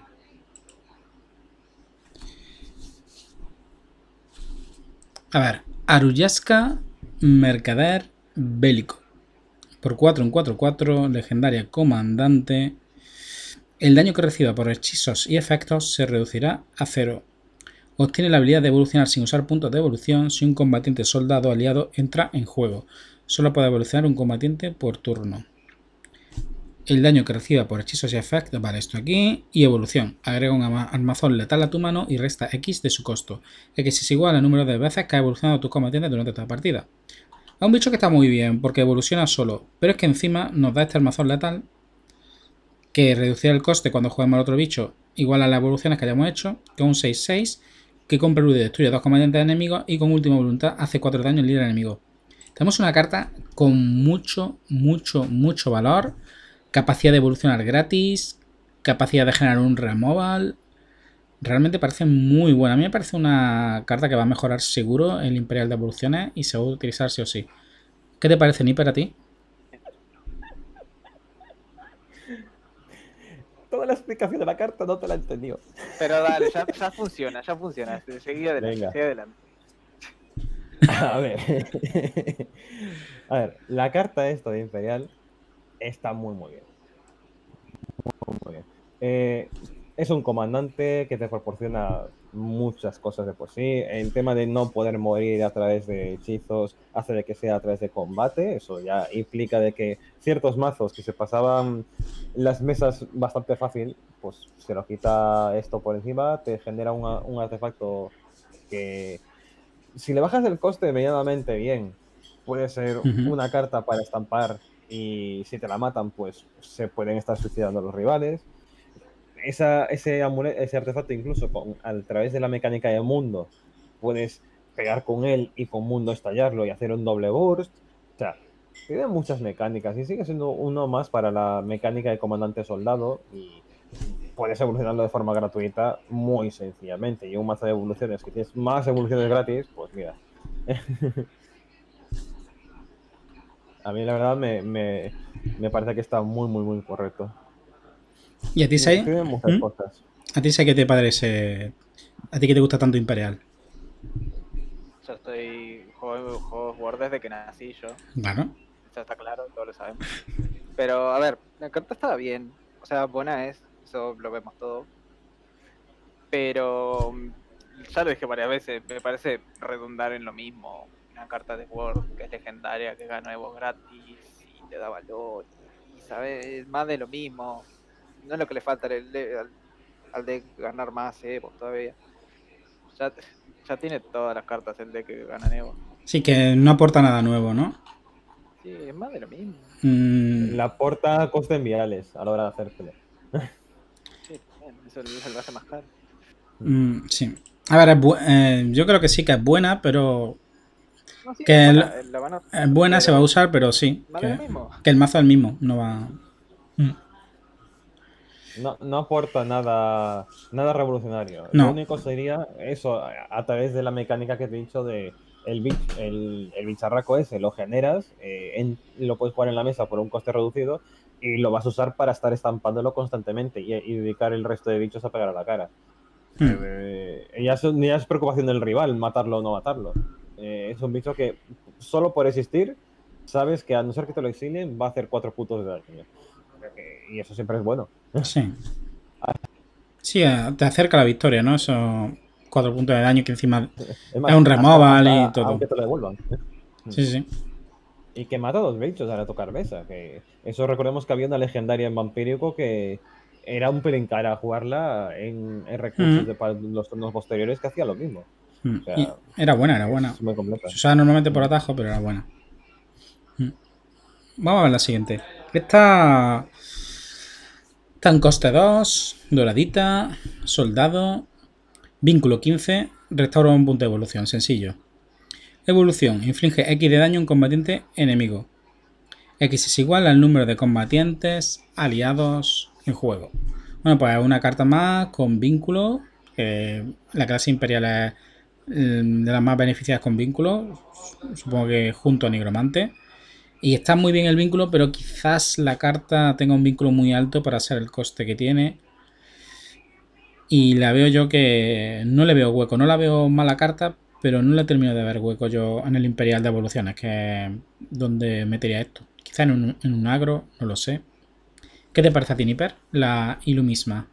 A ver, Aruyaska, Mercader Bélico. Por 4 en 4/4, legendaria comandante. El daño que reciba por hechizos y efectos se reducirá a 0. Obtiene la habilidad de evolucionar sin usar puntos de evolución si un combatiente soldado aliado entra en juego. Solo puede evolucionar un combatiente por turno. El daño que reciba por hechizos y efectos, vale, esto aquí. Y evolución, agrega un armazón letal a tu mano y resta X de su costo. X es igual al número de veces que ha evolucionado tu combatiente durante esta partida. Es un bicho que está muy bien porque evoluciona solo, pero es que encima nos da este armazón letal que reducirá el coste cuando juguemos al otro bicho igual a las evoluciones que hayamos hecho, que es un 6/6, que con preludio destruye 2 combatientes enemigos y con última voluntad hace 4 daños al líder enemigo. Tenemos una carta con mucho valor, capacidad de evolucionar gratis, capacidad de generar un removal. Realmente parece muy buena. A mí me parece una carta que va a mejorar seguro el Imperial de evoluciones y se va a utilizar sí o sí. ¿Qué te parece, Nipper, a ti? Toda la explicación de la carta no te la he entendido. Pero dale, ya funciona. Seguí adelante, Venga. sigue adelante. A ver. A ver, la carta esta de Imperial está muy bien. Muy bien. Es un comandante que te proporciona muchas cosas de por sí. El tema de no poder morir a través de hechizos hace de que sea a través de combate. Eso ya implica de que ciertos mazos que se pasaban las mesas bastante fácil, pues se lo quita esto por encima, te genera un artefacto que si le bajas el coste medianamente bien, puede ser una carta para estampar y si te la matan, pues se pueden estar suicidando los rivales. Ese artefacto, incluso a través de la mecánica de mundo, puedes pegar con él y con mundo estallarlo y hacer un doble burst. O sea, tiene muchas mecánicas y sigue siendo uno más para la mecánica de comandante soldado y puedes evolucionarlo de forma gratuita muy sencillamente. Y un mazo de evoluciones que tienes más evoluciones gratis, pues mira. A mí la verdad me parece que está muy correcto. ¿Y a ti, Sai? Tiene muchas cosas. ¿A ti, Sai, qué te parece? ¿A ti que te gusta tanto Imperial? Yo juego desde que nací yo. Bueno. Eso está claro, todos lo sabemos. Pero, a ver, la carta estaba bien. O sea, buena es, eso lo vemos todo. Pero, ya lo dije varias veces, me parece redundar en lo mismo. Una carta de Word que es legendaria, que gana nuevos gratis y te da valor. Y, ¿sabes? Más de lo mismo. No es lo que le falta al deck ganar más Evo todavía. Ya tiene todas las cartas el deck que gana Evo. Sí, que no aporta nada nuevo, ¿no? Sí, es más de lo mismo. La aporta coste en viales a la hora de hacértelo. Sí, eso lo hace más caro. Sí. A ver, yo creo que sí que es buena, pero... No, sí, que es buena, se va a usar, pero sí. Que el mazo es el mismo, no va... No aporta nada revolucionario. No. Lo único sería eso, a través de la mecánica que te he dicho de el bicharraco ese, lo generas, lo puedes jugar en la mesa por un coste reducido y lo vas a usar para estar estampándolo constantemente y dedicar el resto de bichos a pegar a la cara. Ya es preocupación del rival matarlo o no matarlo. Es un bicho que solo por existir sabes que a no ser que te lo exilien va a hacer 4 puntos de daño. Y eso siempre es bueno. Sí. Sí, te acerca la victoria, ¿no? Esos 4 puntos de daño que encima Es es más, un removal y todo. aunque te lo devuelvan. Sí, sí. Y que mata a 2 bichos al tocar mesa. Que eso recordemos que había una legendaria en Vampírico que era un pelín cara jugarla en recursos de para los turnos posteriores que hacía lo mismo. O Y sea, era buena, era buena. es muy completa. Se usaba normalmente por atajo, pero era buena. Vamos a ver la siguiente. Esta está en coste 2, doradita, soldado, vínculo 15, restaura un punto de evolución, sencillo. Evolución, inflige X de daño a un combatiente enemigo. X es igual al número de combatientes aliados en juego. Bueno, pues una carta más con vínculo. La clase imperial es de las más beneficiadas con vínculo. Supongo que junto a Nigromante. Y está muy bien el vínculo, pero quizás la carta tenga un vínculo muy alto para ser el coste que tiene. Y la veo yo que no le veo hueco. No la veo mala carta, pero no le termino de ver hueco yo en el Imperial de Evoluciones, que es donde metería esto. Quizá en un agro, no lo sé. ¿Qué te parece a ti, Nipper? La Ilumisma.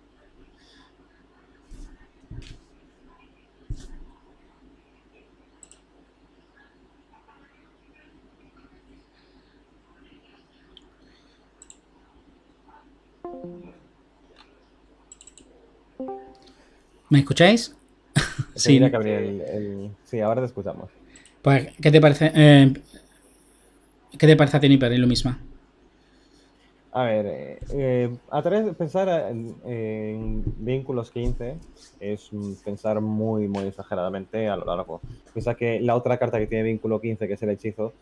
¿Me escucháis? Sí. Tendría que abrir Sí, ahora te escuchamos. Pues, ¿qué te parece? ¿Qué te parece a ti, Nipper, Ilumisma? A ver, a través de pensar en vínculos 15 es pensar muy, muy exageradamente a lo largo. Piensa que la otra carta que tiene vínculo 15, que es el hechizo,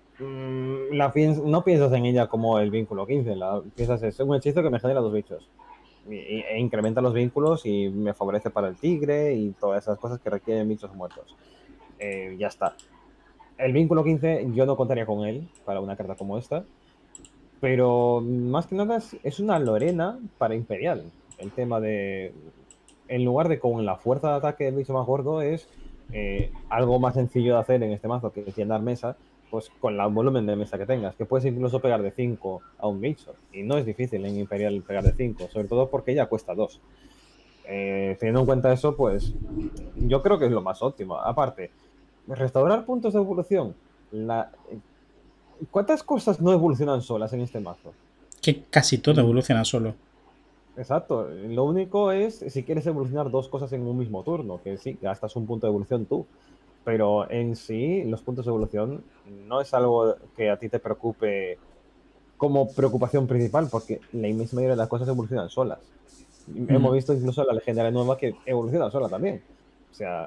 no piensas en ella como el vínculo 15, piensas es un hechizo que me genera 2 bichos. E incrementa los vínculos y me favorece para el tigre y todas esas cosas que requieren bichos muertos. Ya está. El vínculo 15 yo no contaría con él para una carta como esta. Pero más que nada es una Lorena para Imperial. El tema de. En lugar de con la fuerza de ataque del bicho más gordo, es algo más sencillo de hacer en este mazo que llenar mesa, pues con el volumen de mesa que tengas. Que puedes incluso pegar de 5 a un bicho. Y no es difícil en Imperial pegar de 5, sobre todo porque ella cuesta 2. Teniendo en cuenta eso, pues yo creo que es lo más óptimo. Aparte, restaurar puntos de evolución. ¿Cuántas cosas no evolucionan solas en este mazo? Que casi todo evoluciona solo. Exacto. Lo único es si quieres evolucionar 2 cosas en un mismo turno, que sí, gastas un punto de evolución tú. Pero en sí, los puntos de evolución no es algo que a ti te preocupe como preocupación principal, porque la inmensa mayoría de las cosas evolucionan solas. Hemos visto incluso la legendaria nueva que evoluciona sola también. O sea,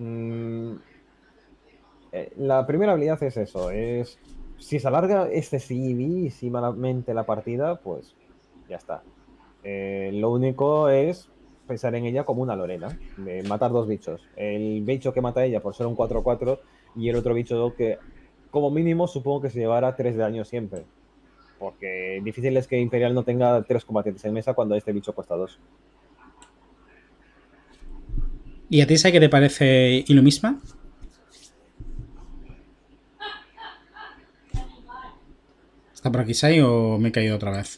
la primera habilidad es eso, es si se alarga excesivísimamente la partida, pues ya está. Lo único es pensar en ella como una Lorena, de matar 2 bichos. El bicho que mata ella por ser un 4-4 y el otro bicho que como mínimo supongo que se llevará 3 de daño siempre. Porque difícil es que Imperial no tenga 3 combatientes en mesa cuando este bicho cuesta 2. ¿Y a ti, Sai, qué te parece Ilumisma? ¿Está por aquí Sai o me he caído otra vez?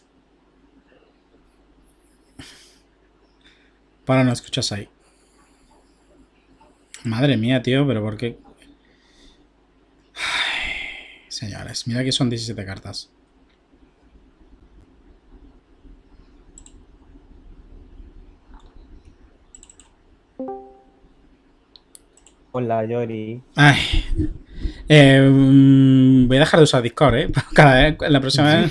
Para no escuchas ahí. Madre mía, tío, pero ¿por qué? Ay, señores, mira que son 17 cartas. Hola, Yori. Ay. Voy a dejar de usar Discord, ¿eh? Cada vez, la próxima vez.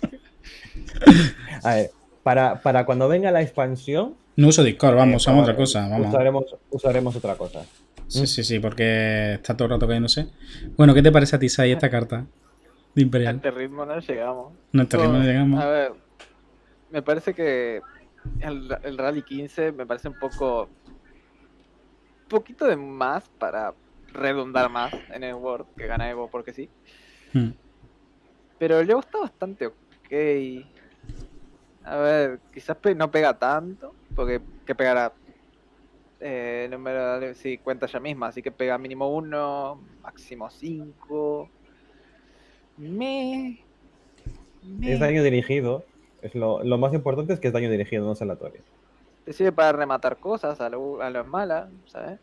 A ver, para cuando venga la expansión. No uso Discord, vamos, usamos otra cosa. Vamos. Usaremos otra cosa. Sí, porque está todo el rato cayéndose. Bueno, ¿qué te parece a ti, Sai, esta carta de Imperial? A este ritmo no llegamos. No, a este ritmo no llegamos. A ver, me parece que el Rally 15 me parece un poquito de más para redundar más en el World que gana Evo porque sí. Pero el Evo está bastante ok. A ver, quizás no pega tanto, porque ¿qué pegará? número sí, cuenta ella misma, así que pega mínimo 1, máximo 5. Es daño dirigido. Es lo más importante es que es daño dirigido, no es aleatorio. Te sirve para rematar cosas a lo mala, ¿sabes?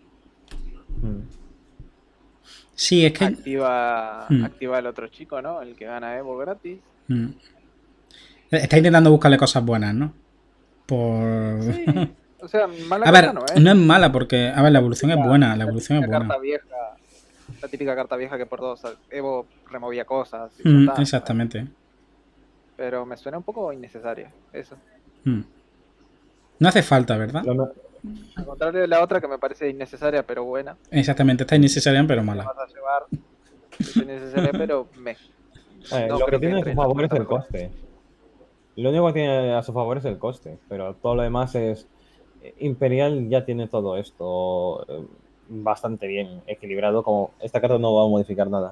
Sí, es que... Activa el otro chico, ¿no? El que gana Evo gratis. Está intentando buscarle cosas buenas, ¿no? Por... Sí. O sea, mala A carta ver, no es. no es mala porque... A ver, la evolución es buena, la evolución es buena. Carta vieja, la típica carta vieja que por 2 Evo removía cosas y ya está. Exactamente. ¿sabes? Pero me suena un poco innecesaria, eso. No hace falta, ¿verdad? Al contrario de la otra que me parece innecesaria pero buena. Exactamente, está innecesaria pero mala. Vas a llevar, es innecesaria pero lo que tiene a su favor es el coste. Lo único que tiene a su favor es el coste, pero todo lo demás es... Imperial ya tiene todo esto bastante bien equilibrado, como esta carta no va a modificar nada.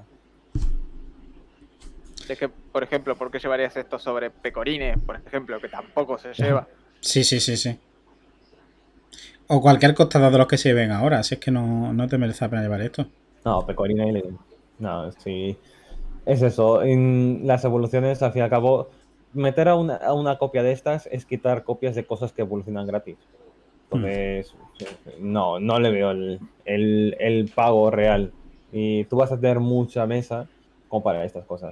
De que, por ejemplo, ¿por qué llevarías esto sobre Pecorine, por ejemplo, que tampoco se lleva? Sí. O cualquier costado de los que se ven ahora, si es que no te merece la pena llevar esto. No, Pecorine... No, sí... Es eso, en las evoluciones, al fin y al cabo, meter a una copia de estas es quitar copias de cosas que evolucionan gratis. Entonces, no le veo el pago real. Y tú vas a tener mucha mesa como para estas cosas.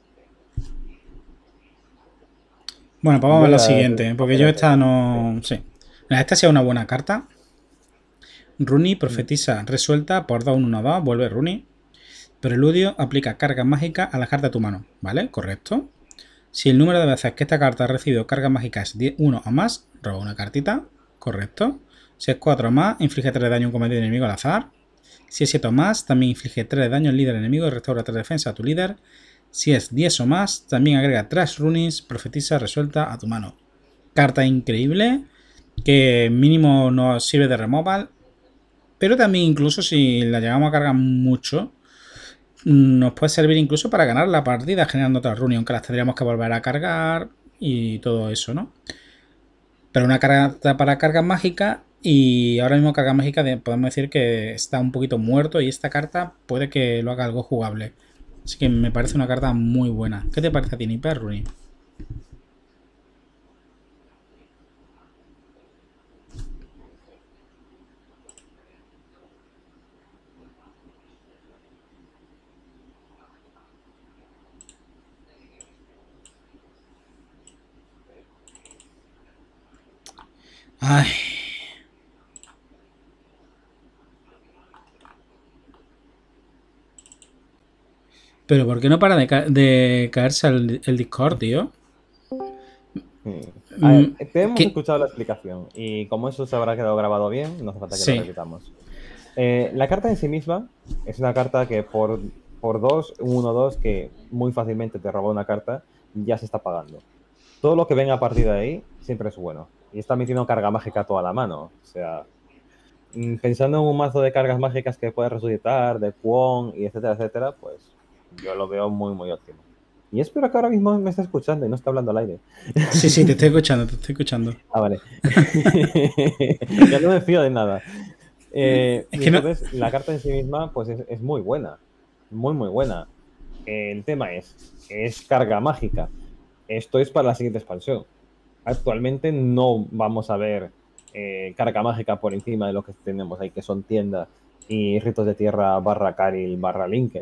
Bueno, pues vamos a ver la siguiente, porque yo esta no... Sí. Esta sea una buena carta. Runi, profetiza, resuelta por 2-1-2, vuelve Runi. Preludio, aplica carga mágica a la carta de tu mano, ¿vale? Correcto. Si el número de veces que esta carta ha recibido carga mágica es 1 o más, roba una cartita, correcto. Si es 4 o más, inflige 3 de daño a un combatiente enemigo al azar. Si es 7 o más, también inflige 3 de daño al líder enemigo y restaura 3 de defensa a tu líder. Si es 10 o más, también agrega 3 runes, profetiza, resuelta a tu mano. Carta increíble, que mínimo nos sirve de removal, pero también incluso si la llegamos a cargar mucho, nos puede servir incluso para ganar la partida generando otras runes, aunque las tendríamos que volver a cargar y todo eso, ¿no? Pero una carta para cargas mágicas y ahora mismo carga mágica podemos decir que está un poquito muerto y esta carta puede que lo haga algo jugable. Así que me parece una carta muy buena. ¿Qué te parece a ti, Niper, Runi? Ay. Pero ¿por qué no para de caerse el Discord, tío? A ver, te hemos escuchado la explicación y como eso se habrá quedado grabado bien, no hace falta que lo repitamos. La carta en sí misma es una carta que por 2, 1, 2, que muy fácilmente te roba una carta, ya se está pagando. Todo lo que venga a partir de ahí siempre es bueno. Y está metiendo carga mágica toda la mano. O sea, pensando en un mazo de cargas mágicas que puedes resucitar, de Kwon y etcétera, etcétera, pues yo lo veo muy, muy óptimo. Y espero que ahora mismo me esté escuchando y no esté hablando al aire. Sí, te estoy escuchando, Ah, vale. Ya no me fío de nada. Entonces, la carta en sí misma pues es muy buena. Muy, muy buena. El tema es carga mágica. Esto es para la siguiente expansión. Actualmente no vamos a ver carga mágica por encima de lo que tenemos ahí, que son tiendas y ritos de tierra / Caril / Linker.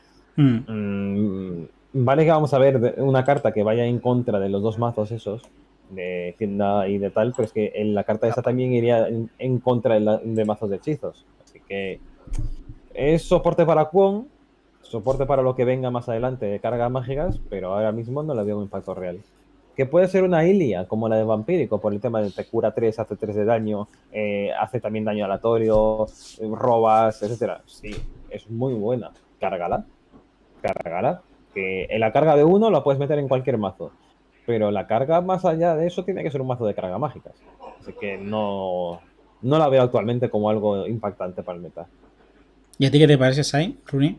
Vale que vamos a ver una carta que vaya en contra de los dos mazos esos, de tienda y de tal, pero es que la carta esa también iría en contra de mazos de hechizos. Así que es soporte para Kwon, soporte para lo que venga más adelante de cargas mágicas, pero ahora mismo no le veo un impacto real. Que puede ser una Ilia, como la de Vampírico, por el tema de te cura 3, hace 3 de daño, hace también daño aleatorio, robas, etcétera. Sí, es muy buena. Cárgala. Que en la carga de 1 la puedes meter en cualquier mazo. Pero la carga más allá de eso tiene que ser un mazo de carga mágicas. Así que no la veo actualmente como algo impactante para el meta. ¿Y a ti qué te parece, Sai, Runi?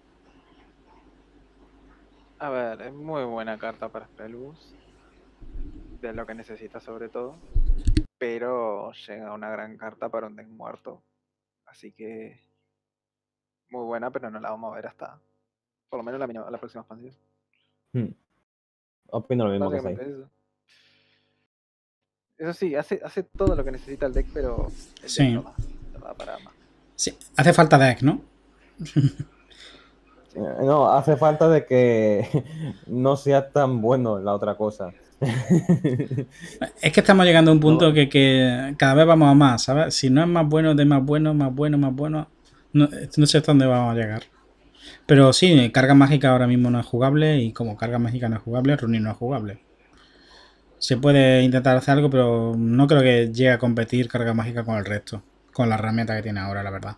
A ver, es muy buena carta para Spellboost. De lo que necesitas sobre todo. pero llega una gran carta para un deck muerto. Así que muy buena, pero no la vamos a ver hasta por lo menos la próxima expansión. Opino lo mismo que Básicamente eso. Eso sí, hace todo lo que necesita el deck, pero el deck no da para más. Sí, hace falta deck, ¿no? No, hace falta de que no sea tan bueno la otra cosa. Es que estamos llegando a un punto que cada vez vamos a más, ¿sabes? Si no es más bueno, de más bueno, más bueno, más bueno, no sé hasta dónde vamos a llegar. Pero sí, carga mágica ahora mismo no es jugable y como carga mágica no es jugable, Ronin no es jugable. Se puede intentar hacer algo, pero no creo que llegue a competir carga mágica con el resto, con la herramienta que tiene ahora, la verdad.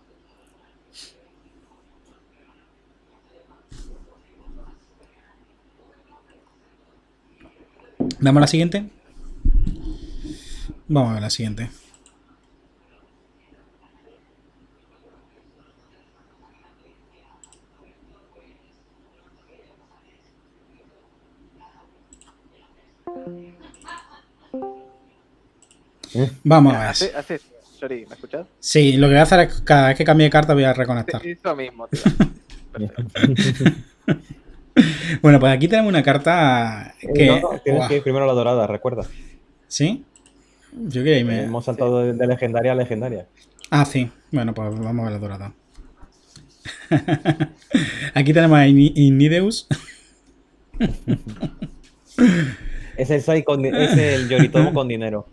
¿Damos la siguiente? Vamos a ver la siguiente. Vamos a ver. Sorry, ¿me escuchas? Sí, lo que voy a hacer es cada vez que cambie de carta voy a reconectar. Eso mismo, tío. Bueno, pues aquí tenemos una carta que... No, tienes que ir primero a la dorada, recuerda. ¿Sí? Yo quería irme... Hemos saltado de legendaria a legendaria. Ah, sí. Bueno, pues vamos a ver la dorada. Aquí tenemos a Inideus. Es el Yoritomo con dinero.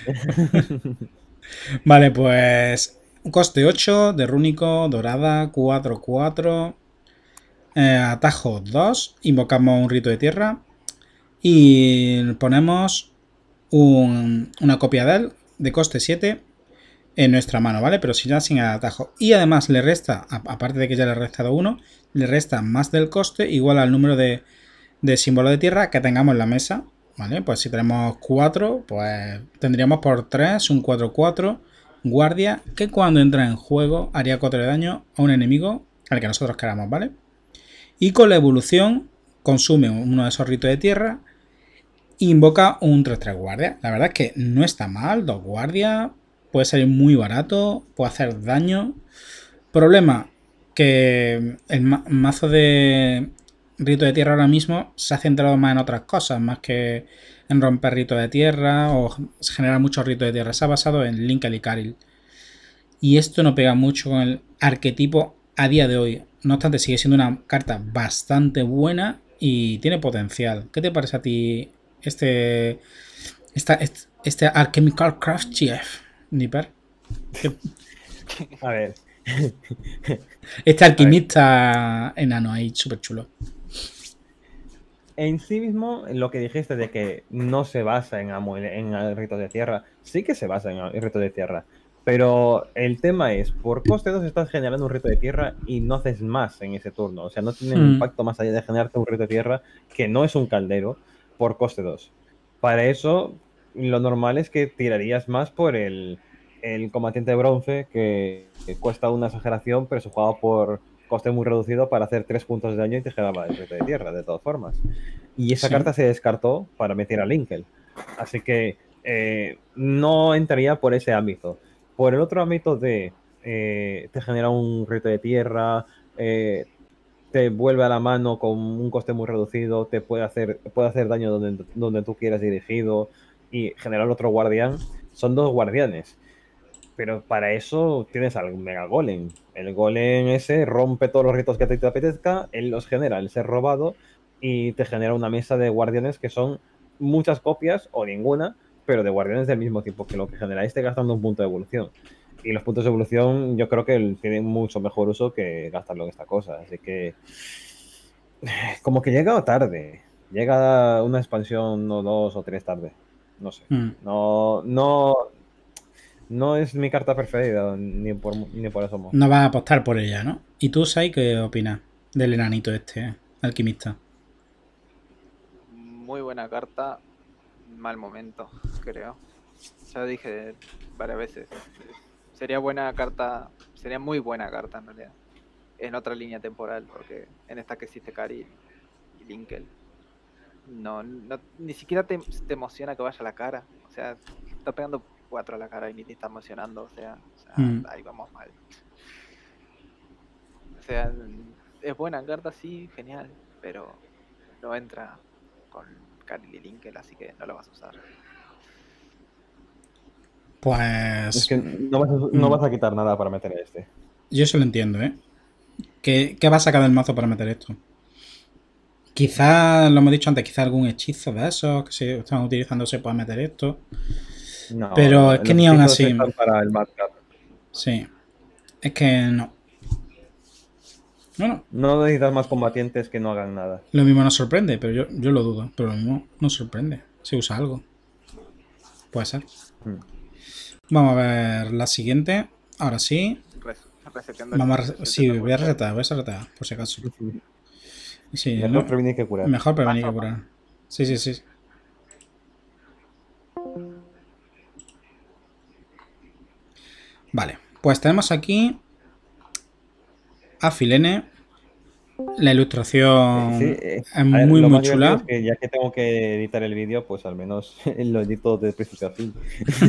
Vale, pues coste 8 de rúnico, dorada, 4-4, atajo 2, invocamos un rito de tierra y ponemos una copia de él de coste 7 en nuestra mano, ¿vale? Pero ya sin el atajo. Y además le resta, aparte de que ya le he restado 1, le resta más del coste igual al número de símbolo de tierra que tengamos en la mesa. ¿Vale? Pues si tenemos 4, pues tendríamos por 3 un 4-4 guardia que cuando entra en juego haría 4 de daño a un enemigo al que nosotros queramos, ¿vale? Y con la evolución consume uno de esos ritos de tierra e invoca un 3-3 guardia. La verdad es que no está mal, 2 guardias, puede salir muy barato, puede hacer daño. Problema, que el mazo de rito de tierra ahora mismo se ha centrado más en otras cosas, más que en romper rito de tierra o generar muchos ritos de tierra. Se ha basado en Linkel y Karil. Y esto no pega mucho con el arquetipo a día de hoy. No obstante, sigue siendo una carta bastante buena y tiene potencial. ¿Qué te parece a ti este Alchemical Craft Chief, Nipper? A ver. Este alquimista enano ahí, súper chulo. En sí mismo, lo que dijiste de que no se basa en el rito de tierra, sí que se basa en el rito de tierra. Pero el tema es, por coste 2 estás generando un rito de tierra y no haces más en ese turno. O sea, no tiene un impacto más allá de generarte un rito de tierra que no es un caldero por coste 2. Para eso, lo normal es que tirarías más por el combatiente de bronce, que cuesta una exageración, pero se juega por coste muy reducido para hacer 3 puntos de daño y te generaba el rito de tierra, de todas formas. Y esa carta se descartó para meter a Linkel. Así que no entraría por ese ámbito. Por el otro ámbito de te genera un rito de tierra, te vuelve a la mano con un coste muy reducido, te puede hacer daño donde tú quieras dirigido y generar otro guardián. Son 2 guardianes. Pero para eso tienes al Mega Golem. El Golem ese rompe todos los ritos que te apetezca, él los genera, el ser robado, y te genera una mesa de guardianes que son muchas copias o ninguna, pero de guardianes del mismo tipo que lo que genera este gastando un punto de evolución. Y los puntos de evolución yo creo que tienen mucho mejor uso que gastarlo en esta cosa. Así que como que llega tarde. Llega una expansión o 2 o 3 tarde. No sé. No es mi carta preferida, ni por eso. No vas a apostar por ella, ¿no? ¿Y tú, Sai, qué opinas del enanito este, alquimista? Muy buena carta, mal momento, creo. Ya dije varias veces. Sería buena carta, sería muy buena carta en realidad. En otra línea temporal, porque en esta que existe Karil y Linkel. No, ni siquiera te emociona que vaya a la cara. O sea, está pegando 4 a la cara y ni te está emocionando, o sea ahí vamos mal. O sea, es buena carta, sí, genial, pero no entra con Karel y Linkel, así que no lo vas a usar. Pues... Es que no vas a quitar nada para meter este. Yo eso lo entiendo, ¿eh? ¿Qué va a sacar del mazo para meter esto? Quizás, lo hemos dicho antes, quizás algún hechizo de esos que se están utilizando se pueda meter esto. No, pero es que ni aún así. Para el Madcap. Sí. Es que no. No necesitas más combatientes que no hagan nada. Lo mismo nos sorprende, pero yo lo dudo. Pero lo mismo nos sorprende. Se usa algo. Puede ser. Vamos a ver la siguiente. Ahora sí. Sí, voy a resetar, por si acaso. Sí, mejor prevenir que curar. Mejor prevenir que curar. Sí. Vale, pues tenemos aquí a Filene. La ilustración es muy chula. Es que ya que tengo que editar el vídeo, pues al menos lo edito de principio a fin.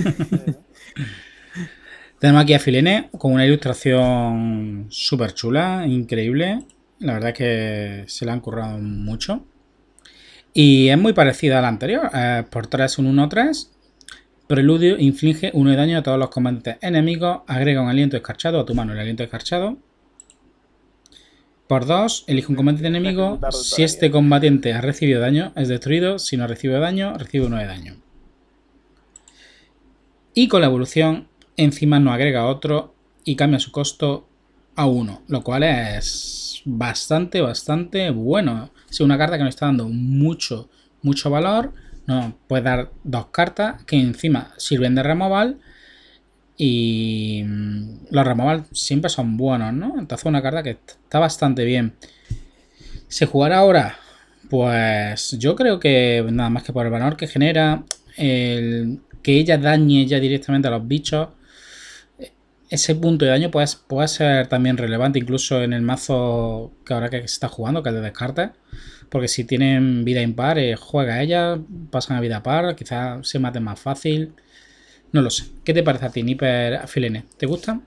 Tenemos aquí a Filene con una ilustración súper chula, increíble. La verdad es que se la han currado mucho. Y es muy parecida a la anterior. Por 3, un 1-3. Preludio inflige 1 de daño a todos los combatientes enemigos. Agrega un aliento escarchado a tu mano. El aliento escarchado. Por 2, elige un combatiente enemigo. Si este combatiente ha recibido daño, es destruido. Si no recibe daño, recibe 1 de daño. Y con la evolución, encima no agrega otro y cambia su costo a 1. Lo cual es bastante bueno. Es una carta que nos está dando mucho valor. No, puedes dar 2 cartas que encima sirven de removal. Y los removal siempre son buenos, ¿no? Entonces una carta que está bastante bien. ¿Se jugará ahora? Pues yo creo que nada más que por el valor que genera, que ella dañe ya directamente a los bichos, ese punto de daño puede ser también relevante incluso en el mazo que ahora que se está jugando, que es de descarte. Porque si tienen vida impar, juega a ella, pasan a vida par, quizás se maten más fácil. No lo sé. ¿Qué te parece a ti, Nipper Filene? ¿Te gusta?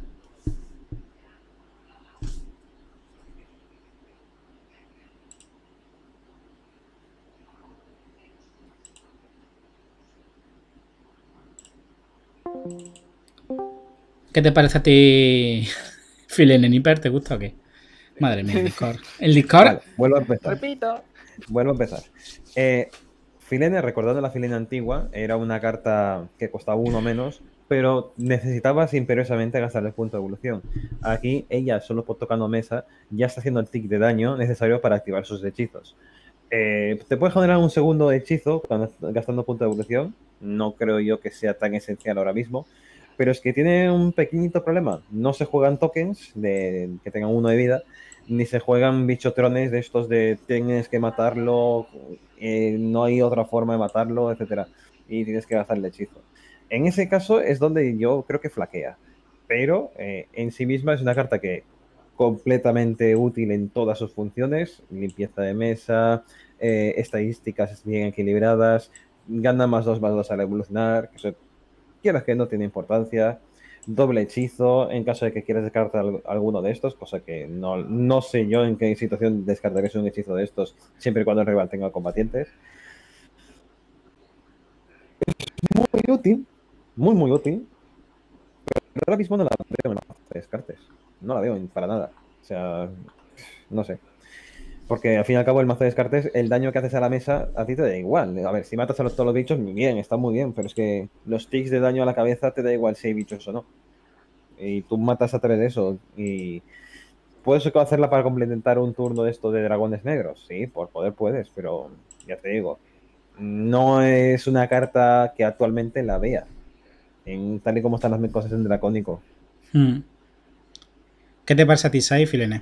¿Qué te parece a ti, Filene? ¿Nipper te gusta o qué? Madre mía, el Discord. El Discord... Vale, vuelvo a empezar. Repito. Vuelvo a empezar. Filene, recordando la Filene antigua, era una carta que costaba 1 menos, pero necesitabas imperiosamente gastar el punto de evolución. Aquí, ella, solo por tocando mesa, ya está haciendo el tick de daño necesario para activar sus hechizos. Te puede generar un segundo hechizo gastando punto de evolución. No creo yo que sea tan esencial ahora mismo. Pero es que tiene un pequeñito problema. No se juegan tokens que tengan 1 de vida, ni se juegan bichotrones de estos de tienes que matarlo, no hay otra forma de matarlo, etcétera, y tienes que gastar el hechizo. En ese caso es donde yo creo que flaquea. Pero en sí misma es una carta que completamente útil en todas sus funciones. Limpieza de mesa, estadísticas bien equilibradas, gana +2/+2 al evolucionar, que eso, quieras que no tiene importancia. Doble hechizo en caso de que quieras descartar alguno de estos, cosa que no sé yo en qué situación descartarías un hechizo de estos, siempre y cuando el rival tenga combatientes. Es muy útil, muy útil, pero ahora mismo no la veo en el mazo de descartes. No la veo para nada. O sea, no sé. Porque al fin y al cabo el mazo de descartes, el daño que haces a la mesa a ti te da igual. A ver, si matas a todos los bichos, bien, está muy bien, pero es que los ticks de daño a la cabeza te da igual si hay bichos o no. Y tú matas a 3 de eso. Y ¿puedes hacerla para complementar un turno de esto de dragones negros? Sí, por poder puedes, pero ya te digo, no es una carta que actualmente la vea, tal y como están las cosas en Dracónico. ¿Qué te parece a ti, Sai, Filene?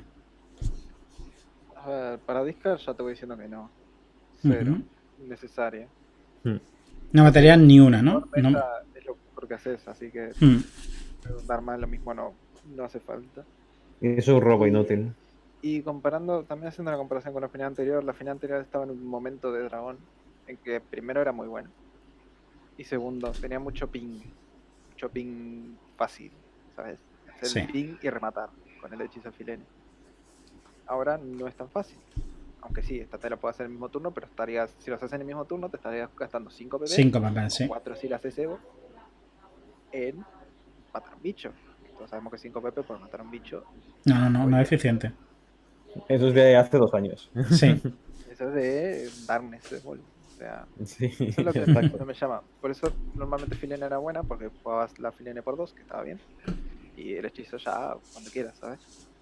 A ver, para discard ya te voy diciendo que no. 0. Innecesaria. No matarías ni una, ¿no? Es lo que haces, así que dar más lo mismo no hace falta. Es un robo inútil. Y comparando, también haciendo una comparación con la final anterior estaba en un momento de dragón en que primero era muy bueno y segundo tenía mucho ping, mucho ping fácil, ¿sabes? Hacer Sí. el ping y rematar con el hechizo Filene. Ahora no es tan fácil. Aunque sí, esta te la puedo hacer en el mismo turno, pero si lo haces en el mismo turno, te estarías gastando 5 PP, 5 PP, sí. 4 si la haces Evo, en matar un bicho. Todos sabemos que 5 PP por matar un bicho. No es eficiente. Eso es de hace 2 años. Sí. Eso es de Darkness de Ball. O sea, Sí, eso es lo que exacto. no me llama. Por eso normalmente Filene era buena, porque jugabas la Filene por 2, que estaba bien. Y el hechizo ya cuando quieras, ¿sabes?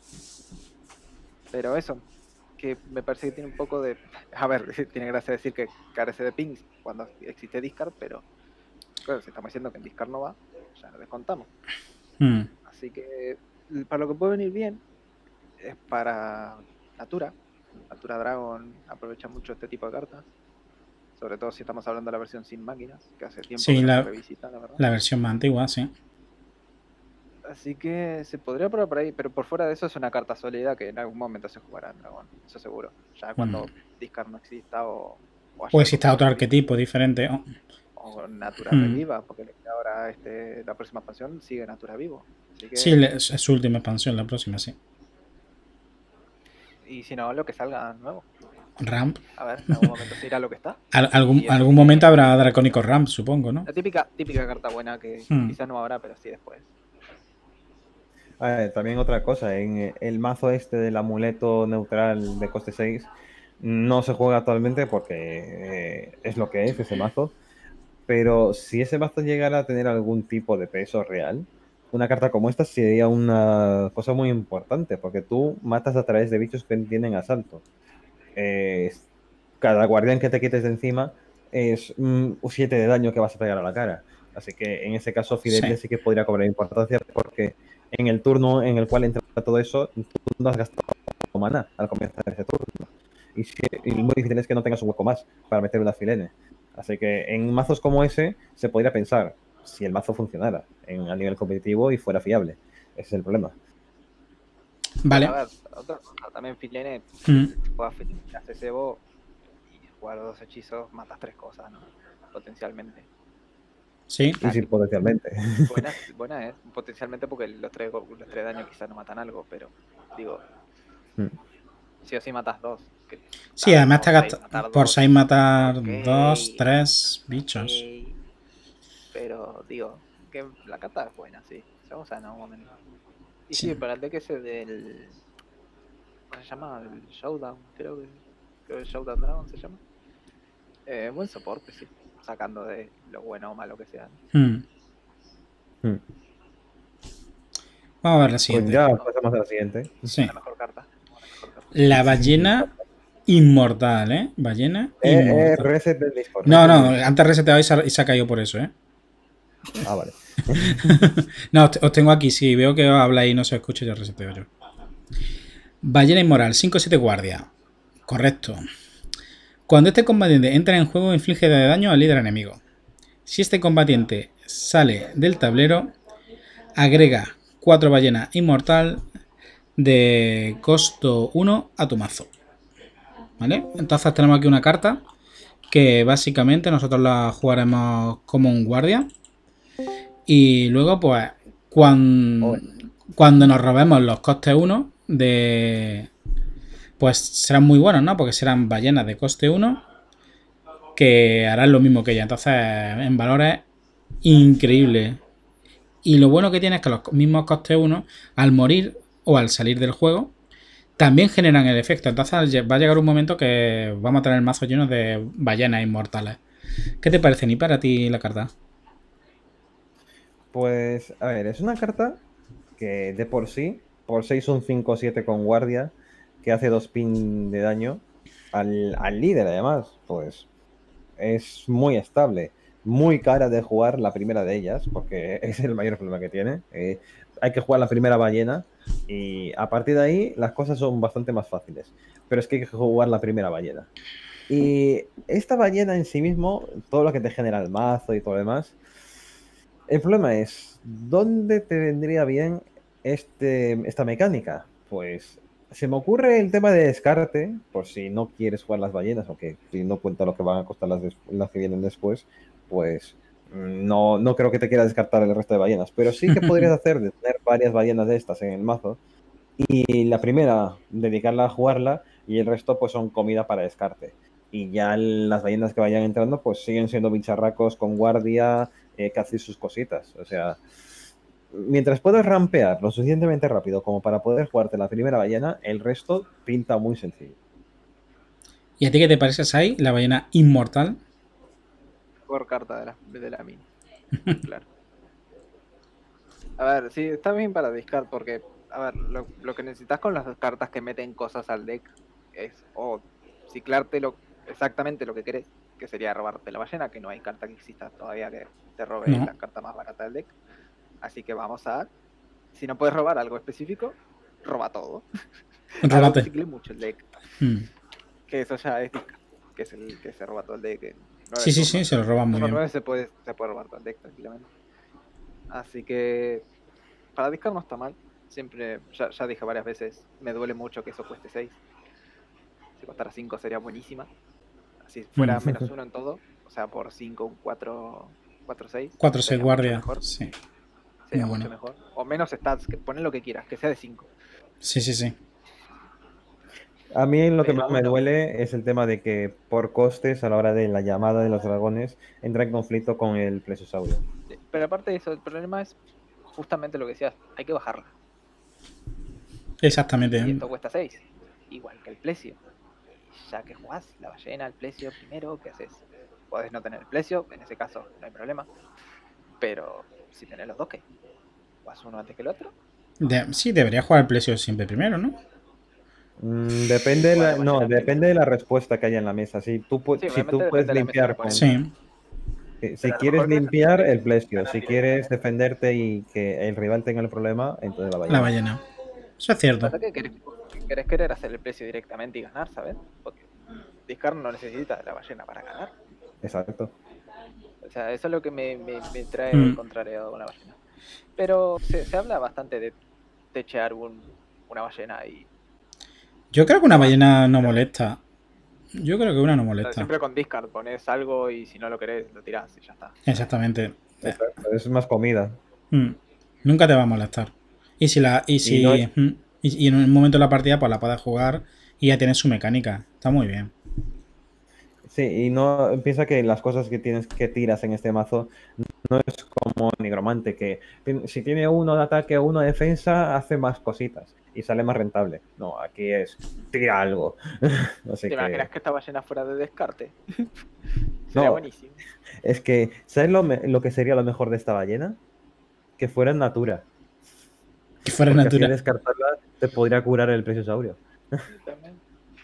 Pero eso, que me parece que tiene un poco de... A ver, tiene gracia decir que carece de pings cuando existe discard, pero claro, si estamos diciendo que en discard no va, ya lo descontamos. Así que para lo que puede venir bien es para Natura. Natura Dragon aprovecha mucho este tipo de cartas. Sobre todo si estamos hablando de la versión sin máquinas, que hace tiempo Sí, que no se revisita, la verdad. La versión más antigua, sí. Así que se podría probar por ahí, pero por fuera de eso es una carta sólida que en algún momento se jugará en Dragón, eso seguro. Ya cuando Discard no exista o exista otro arquetipo diferente. O Natura reviva, porque ahora la próxima expansión sigue Natura vivo. Así que... Sí, es su última expansión, la próxima, sí. Y si no, lo que salga nuevo. Ramp. A ver, en algún momento se irá lo que está. Algún momento habrá Dracónico Ramp, supongo, ¿no? La típica carta buena que quizás no ahora, pero sí después. A ver, también otra cosa, en el mazo este del amuleto neutral de coste 6 no se juega actualmente porque es lo que es ese mazo, pero si ese mazo llegara a tener algún tipo de peso real, una carta como esta sería una cosa muy importante, porque tú matas a través de bichos que tienen asalto. Cada guardián que te quites de encima es un 7 de daño que vas a pegar a la cara. Así que en ese caso Fidelia sí que podría cobrar importancia, porque en el turno en el cual entra todo eso, tú no has gastado mana al comenzar ese turno. Y muy difícil es que no tengas un hueco más para meter una Filene. Así que en mazos como ese se podría pensar si el mazo funcionara a nivel competitivo y fuera fiable. Ese es el problema. Vale. Bueno, a ver, otra cosa, también Filene, juegas Filene, haces Evo y jugar 2 hechizos, matas 3 cosas, ¿no? Potencialmente. Sí. Y sí, potencialmente. Buena es, potencialmente porque los 3 daños quizás no matan algo, pero digo, sí o sí matas 2. Sí, además te gastas por 6 matar 2, 3 bichos. Pero digo, que la carta es buena, sí. Se usa en algún momento. Y sí, para el deck ese del... ¿Cómo se llama? El Showdown, creo que el Showdown Dragon se llama. Buen soporte, sí. Sacando de lo bueno o malo que sea. Vamos a ver la siguiente. Pues ya pasamos a la siguiente. Sí. La mejor carta. La ballena inmortal, ¿eh? Ballena inmortal. Reset del Discord. No, antes reseteado y se ha caído por eso, ¿eh? Ah, vale. No, os tengo aquí. Si veo que habláis y no se escucha, ya reseteo yo. Ballena inmoral, 5-7 guardia. Correcto. Cuando este combatiente entra en juego, inflige de daño al líder enemigo. Si este combatiente sale del tablero, agrega 4 ballenas inmortal de costo 1 a tu mazo. ¿Vale? Entonces tenemos aquí una carta que básicamente nosotros la jugaremos como un guardia. Y luego, pues, cuando nos robemos los costes 1 pues serán muy buenos, ¿no? Porque serán ballenas de coste 1 que harán lo mismo que ella. Entonces, en valores increíbles. Y lo bueno que tiene es que los mismos costes 1, al morir o al salir del juego, también generan el efecto. Entonces va a llegar un momento que vamos a tener el mazo lleno de ballenas inmortales. ¿Qué te parece, Ni, para ti la carta? Pues, a ver, es una carta que de por sí, por 6 un 5-7 con guardia, que hace 2 pin de daño al líder, además, pues es muy estable. Muy cara de jugar la primera de ellas, porque es el mayor problema que tiene. Hay que jugar la primera ballena y a partir de ahí las cosas son bastante más fáciles. Pero es que hay que jugar la primera ballena. Y esta ballena en sí mismo, todo lo que te genera el mazo y todo lo demás, el problema es, ¿dónde te vendría bien esta mecánica? Pues se me ocurre el tema de descarte, por si no quieres jugar las ballenas, o que si no cuenta lo que van a costar las que vienen después, pues no creo que te quiera descartar el resto de ballenas, pero sí que podrías hacer de tener varias ballenas de estas en el mazo y la primera dedicarla a jugarla y el resto pues son comida para descarte. Y ya las ballenas que vayan entrando pues siguen siendo bicharracos con guardia, que hacen sus cositas. O sea, mientras puedas rampear lo suficientemente rápido como para poder jugarte la primera ballena, el resto pinta muy sencillo. ¿Y a ti qué te parece, Sai, la ballena inmortal? Mejor carta de la mini. Claro. A ver, sí, está bien para discard porque, a ver, lo que necesitas con las cartas que meten cosas al deck es o ciclarte exactamente lo que querés, que sería robarte la ballena, que no hay carta que exista todavía que te robe la carta más barata del deck. Así que vamos a, si no puedes robar algo específico, roba todo. Algo que cicle mucho el deck. Que eso ya es discard, que es el que se roba todo el deck. Sí, se lo roban muy bien. 9 se puede robar todo el deck tranquilamente. Así que para discard no está mal. Siempre, ya dije varias veces, me duele mucho que eso cueste 6. Si costara 5 sería buenísima. Si fuera menos 1 en todo, o sea, por 5, un 4, 6. 4-6 guardia. Sí. Sería mucho mejor. O menos stats, que ponen lo que quieras, que sea de 5. Sí. A mí lo que más me duele es el tema de que por costes a la hora de la llamada de los dragones entra en conflicto con el plesiosaurio. Pero aparte de eso, el problema es justamente lo que decías, hay que bajarla. Exactamente. Y esto cuesta 6, igual que el plesio. Ya que jugás la ballena, el plesio primero, ¿qué haces? Podés no tener el plesio, en ese caso no hay problema. Pero si tenés los dos, ¿qué? ¿Jugás uno antes que el otro? Sí, debería jugar el plesio siempre primero, ¿no? Depende de la respuesta que haya en la mesa. Si tú puedes limpiar con... Sí. Si quieres limpiar, el plesio. Si quieres defenderte y que el rival tenga el problema, entonces la ballena. Eso es cierto. Querés hacer el plesio directamente y ganar, ¿sabes? Porque discard no necesita la ballena para ganar. Exacto. O sea, eso es lo que me trae el contrario con la ballena. Pero se habla bastante de techear una ballena y... Yo creo que una ballena no molesta. Yo creo que una no molesta. Siempre con discard pones algo y si no lo querés lo tirás y ya está. Exactamente. Exacto. Es más comida. Nunca te va a molestar. Y en un momento de la partida pues la puedes jugar y ya tienes su mecánica. Está muy bien. Sí, y no piensa que las cosas que tiras en este mazo no es como Nigromante, que si tiene uno de ataque o uno de defensa, hace más cositas y sale más rentable. No, aquí es tira algo. ¿Te imaginas que esta ballena fuera de descarte? Sería buenísimo. Es que, ¿sabes lo que sería lo mejor de esta ballena? Que fuera en natura. Que fuera en natura. Si descartarla, te podría curar el plesiosaurio. También.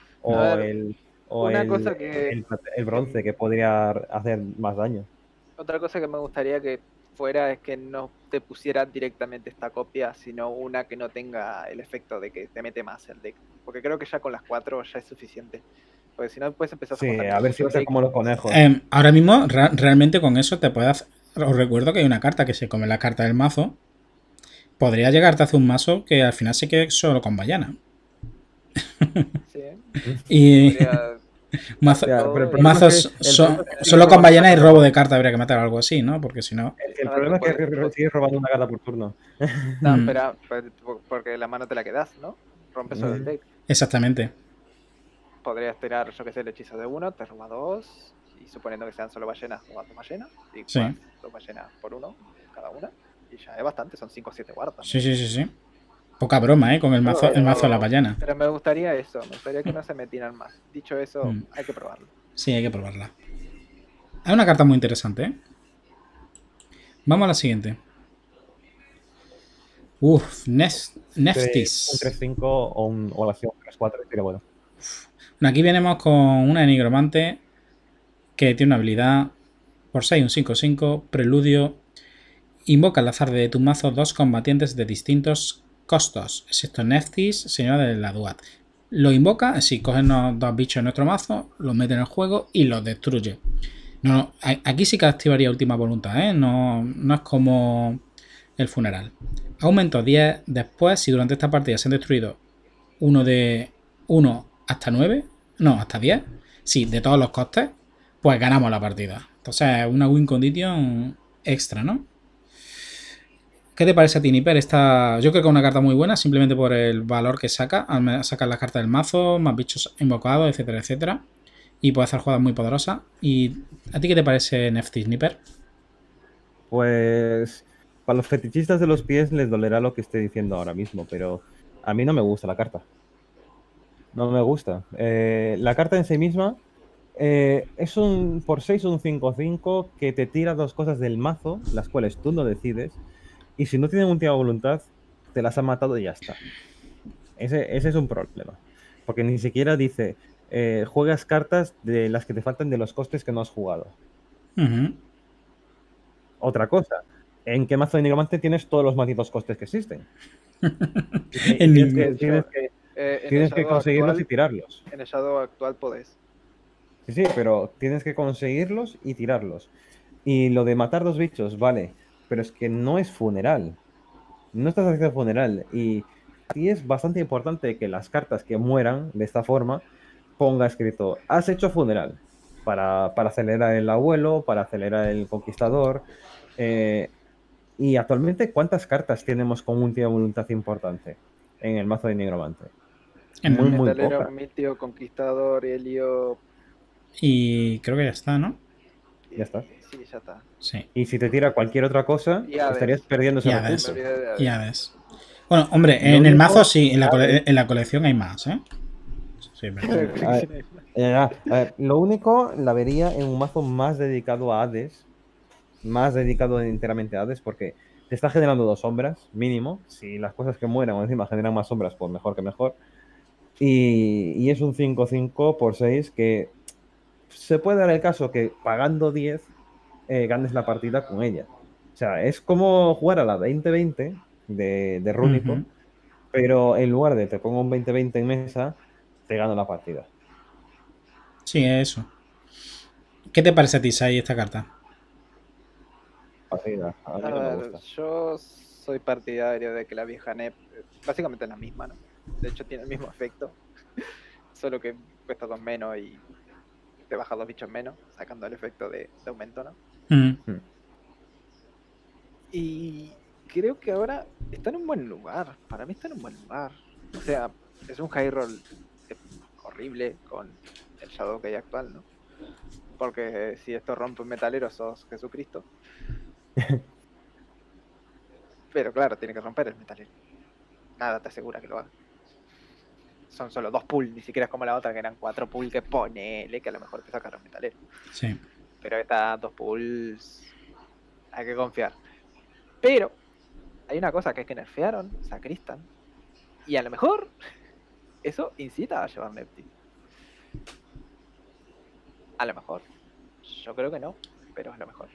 El bronce, que podría hacer más daño. Otra cosa que me gustaría que fuera es que no te pusieran directamente esta copia, sino una que no tenga el efecto de que te mete más el deck. Porque creo que ya con las 4 ya es suficiente. Porque si no, puedes empezar a ver si va a ser como los conejos. Ahora mismo, realmente con eso te puedes... Os recuerdo que hay una carta que se come la carta del mazo. Podría llegarte a hacer un mazo que al final se quede solo con ballena. Sí. Y... mazos solo con ballena y robo de carta habría que matar algo así, ¿no? Porque si no... El problema es que sigues robando una carta por turno. No, espera, porque la mano te la quedas, ¿no? Rompes solo el deck. Exactamente. Podrías tirar, yo que sé, el hechizo de 1, te roba 2, y suponiendo que sean solo ballenas, robas 2 ballenas, y 2 ballenas por 1 cada una, y ya es bastante, son 5 o 7 guardas. Sí. Poca broma, con el mazo de la ballena. Pero me gustaría eso, me gustaría que no se metieran más. Dicho eso, hay que probarlo. Sí, hay que probarla. Hay una carta muy interesante, ¿eh? Vamos a la siguiente. Neftis. Un 3-5 o la acción 3-4, sería bueno. Aquí venimos con una de Nigromante que tiene una habilidad por 6, un 5-5, preludio. Invoca al azar de tu mazo 2 combatientes de distintos costos, excepto Neftis, señora de la Duat. Lo invoca, así coge 2 bichos en nuestro mazo, los mete en el juego y los destruye. Aquí sí que activaría última voluntad, ¿eh? No es como el funeral. Aumento 10 después si durante esta partida se han destruido 1 hasta 9, no, hasta 10. Sí, de todos los costes. pues ganamos la partida. Entonces, una win condition extra, ¿no? ¿Qué te parece a ti, Nipper? Yo creo que es una carta muy buena, simplemente por el valor que saca. Sacar las cartas del mazo, más bichos invocados, etcétera, etcétera. Y puede hacer jugadas muy poderosas. ¿Y a ti qué te parece Nephthys, Nipper? Pues para los fetichistas de los pies les dolerá lo que estoy diciendo ahora mismo, pero a mí no me gusta la carta. No me gusta. La carta en sí misma es un por 6 un 5/5 que te tira dos cosas del mazo, las cuales tú no decides, y si no tienen última voluntad, te las han matado y ya está. Ese es un problema. Porque ni siquiera dice, juegas cartas de las que te faltan de los costes que no has jugado. Otra cosa, ¿en qué mazo de Nigromante tienes todos los malditos costes que existen? En Tienes que conseguirlos y tirarlos. En el Shadow actual podés. Sí, pero tienes que conseguirlos y tirarlos. Y lo de matar dos bichos, vale, pero es que no es funeral. No estás haciendo funeral. Y aquí es bastante importante que las cartas que mueran de esta forma ponga escrito, has hecho funeral. Para acelerar el abuelo, para acelerar el conquistador. Y actualmente, ¿cuántas cartas tenemos con última voluntad importante en el mazo de Nigromante? Muy Metalero, poca. Mitio, Conquistador, Helio. Y creo que ya está, ¿no? Ya está. Sí, ya está. Sí. Y si te tira cualquier otra cosa, Y Hades. estarías perdiendo ese Y Hades. recurso. Me olvidé de Hades. Ya ves. Bueno, hombre, Lo en el único- mazo sí, en la colección hay más, ¿eh? Sí, pero... A ver, lo único la vería en un mazo más dedicado a Hades, más dedicado enteramente a Hades, porque te está generando dos sombras, mínimo. Si las cosas que mueran o encima generan más sombras, pues mejor que mejor. Y es un 5/5 por 6 que se puede dar el caso que pagando 10 ganes la partida con ella. O sea, es como jugar a la 20-20 de Rúnico, pero en lugar de te pongo un 20-20 en mesa, te gano la partida. Sí, eso. ¿Qué te parece a ti, Sai, esta carta? Partida. A mí A no me ver, gusta. yo soy partidario de que la vieja NEP básicamente es la misma, ¿no? De hecho tiene el mismo efecto, solo que cuesta 2 menos y te baja 2 bichos menos, sacando el efecto de aumento, ¿no? Y creo que ahora está en un buen lugar, para mí está en un buen lugar. O sea, es un high roll horrible con el Shadow que hay actual, ¿no? Porque si esto rompe un metalero sos Jesucristo. Pero claro, tiene que romper el metalero. Nada te asegura que lo haga. Son solo 2 pulls, ni siquiera es como la otra que eran 4 pulls que ponele que a lo mejor te sacaron metalero. Sí. Pero estas 2 pulls hay que confiar. Pero hay una cosa que es que nerfearon, Sacristan. Y a lo mejor eso incita a llevar Nepti. A lo mejor. Yo creo que no, pero a lo mejor.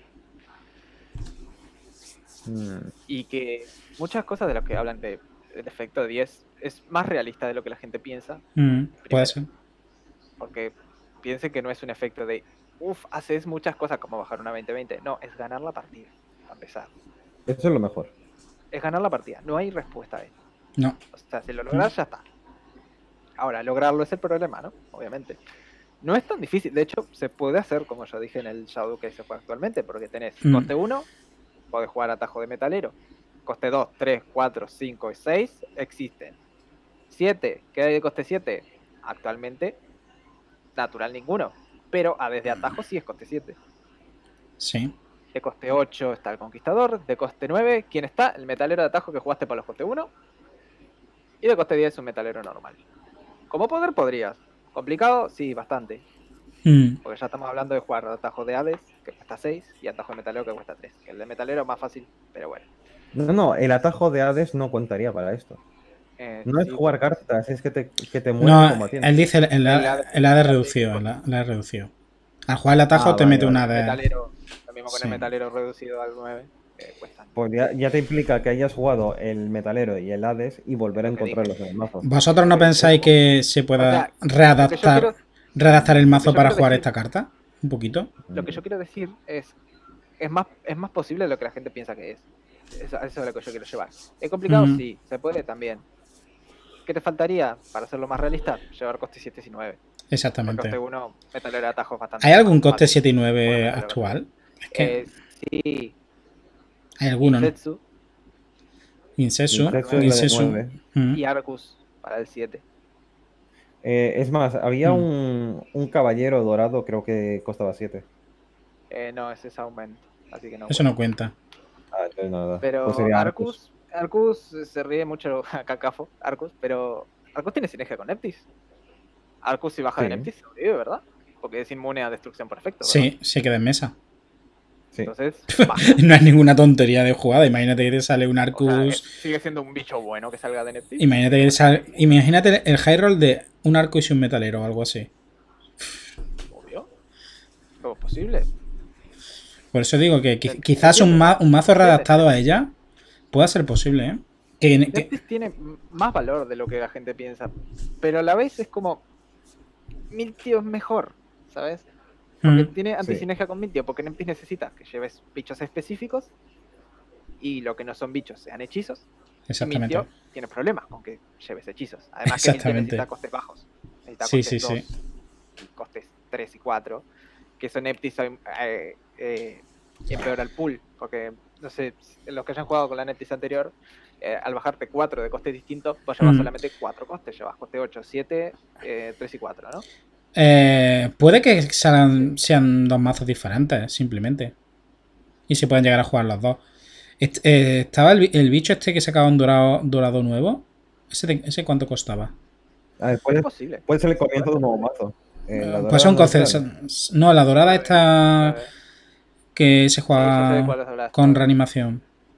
Y que muchas cosas de lo que hablan del efecto 10 es más realista de lo que la gente piensa. Puede ser. Porque piensen que no es un efecto de haces muchas cosas como bajar una 20-20. No, es ganar la partida, a empezar. Eso es lo mejor. Es ganar la partida, no hay respuesta a eso. No. O sea, si lo logras, ya está. Ahora, lograrlo es el problema, ¿no? Obviamente. No es tan difícil, de hecho, se puede hacer, como yo dije en el Shadow que se juega actualmente, porque tenés coste 1, podés jugar atajo de metalero. Coste 2, 3, 4, 5 y 6 existen. 7, ¿qué hay de coste 7? Actualmente, natural ninguno. Pero a desde atajo sí es coste 7. Sí. De coste 8 está el Conquistador. De coste 9, ¿quién está? El metalero de atajo que jugaste para los coste 1. Y de coste 10 un metalero normal. Como poder podrías. ¿Complicado? Sí, bastante. Porque ya estamos hablando de jugar atajo de Hades, que cuesta 6, y atajo de metalero que cuesta 3. Que el de metalero es más fácil, pero bueno. No, el atajo de Hades no contaría para esto. No es jugar cartas, es que te mueres combatiendo. Él dice el Hades reducido. El Hades reducido. Al jugar el atajo te mete un Hades. Lo mismo con el metalero reducido al 9. Cuestan. Pues ya te implica que hayas jugado el metalero y el Hades y volver a encontrarlos en el mazo. ¿Vosotros no pensáis que se pueda readaptar el mazo para jugar esta carta? Un poquito. Lo que yo quiero decir es más posible de lo que la gente piensa que es. Eso es lo que yo quiero llevar. ¿Es complicado? Sí. ¿Se puede? También. ¿Qué te faltaría para hacerlo más realista? Llevar coste 7 y 9. Exactamente. Coste 1, metalero de atajos bastante. ¿Hay algún coste fácil. 7 y 9 Bueno, actual? Es que sí. hay alguno, ¿no? Insetsu Insetsu. Insetsu es la de 9. y Arcus para el 7. Es más, había un caballero dorado, creo que costaba 7. No, ese es aumento, así que no. Eso no cuenta. Ah, entonces nada. Pero Pues sería Arcus se ríe mucho acá, Cafo, Arcus, pero Arcus tiene sinergia con Neptis. Arcus si baja de Neptis sobrevive, ¿verdad? Porque es inmune a destrucción por efecto, ¿verdad? Sí, se queda en mesa. Sí. Entonces, no es ninguna tontería de jugada. Imagínate que te sale un Arcus. o sea, sigue siendo un bicho bueno que salga de Neptis. Imagínate el high roll de un Arcus y un metalero o algo así. Obvio. Todo posible. Por eso digo que quizás un mazo readaptado a ella pueda ser posible, ¿eh? Neptis tiene más valor de lo que la gente piensa, pero a la vez es como Miltio es mejor, ¿sabes? Porque tiene antisinergia con Miltio, porque Neptis necesita que lleves bichos específicos y lo que no son bichos sean hechizos. Exactamente. Y Miltio tiene problemas con que lleves hechizos. Además que Miltio necesita costes bajos. Necesita costes 2, y costes 3 y 4, que son Neptis empeora el pool, porque no sé, los que hayan jugado con la Neptis anterior, al bajarte 4 de costes distintos, pues llevas solamente 4 costes, llevas coste 8, 7, 3 y 4, ¿no? Puede que sean dos mazos diferentes, simplemente. Y se pueden llegar a jugar los dos. Estaba el bicho este que sacaba un dorado nuevo. ¿Ese cuánto costaba? A ver, puede ser el comienzo de un nuevo mazo. Pues son costes. No, la dorada esta que se juega con reanimación.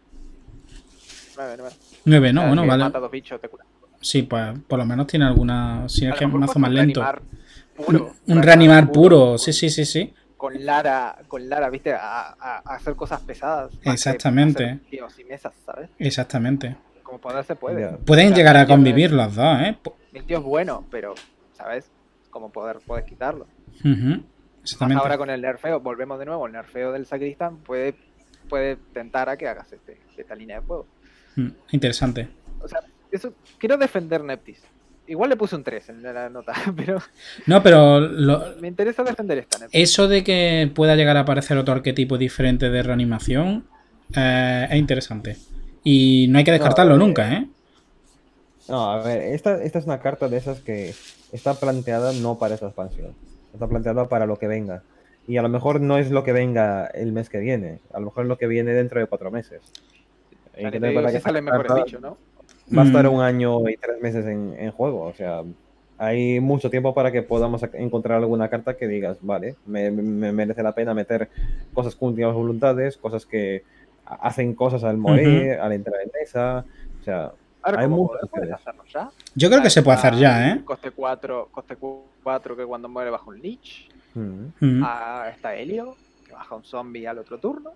9, ¿no? Bueno, vale. Mata 2 bichos, te cura. Sí, pues por lo menos tiene alguna sinergia, un mazo más lento. Puro, un reanimar puro. Sí. Con Lara, ¿viste? A hacer cosas pesadas. Exactamente. Y mesas, ¿sabes? Exactamente. Como poder se puede. Pueden llegar a convivir los dos, ¿eh? El tío es bueno, pero, ¿sabes? Como puedes quitarlo. Exactamente. Ahora con el nerfeo, volvemos de nuevo, el nerfeo del sacristán puede tentar a que hagas esta línea de juego. Interesante. O sea, eso quiero defender Neptis. Igual le puse un 3 en la nota, pero... No, pero... me interesa defender esta Neptis. Eso de que pueda llegar a aparecer otro arquetipo diferente de reanimación es interesante. Y no hay que descartarlo nunca, ¿eh? No, a ver, esta es una carta de esas que está planteada no para esa expansión. Está planteada para lo que venga. Y a lo mejor no es lo que venga el mes que viene. A lo mejor es lo que viene dentro de 4 meses. Y que te sale mejor el bicho, ¿no? Va a estar 1 año y 3 meses en juego. O sea, hay mucho tiempo para que podamos encontrar alguna carta que digas, vale, me merece la pena meter cosas con últimas voluntades, cosas que hacen cosas al morir, al entrar en mesa. O sea, hay muchas cosas. Yo creo que se puede hacer ya, ¿eh? Coste 4 que cuando muere baja un Lich. Está Helio, que baja un zombie al otro turno.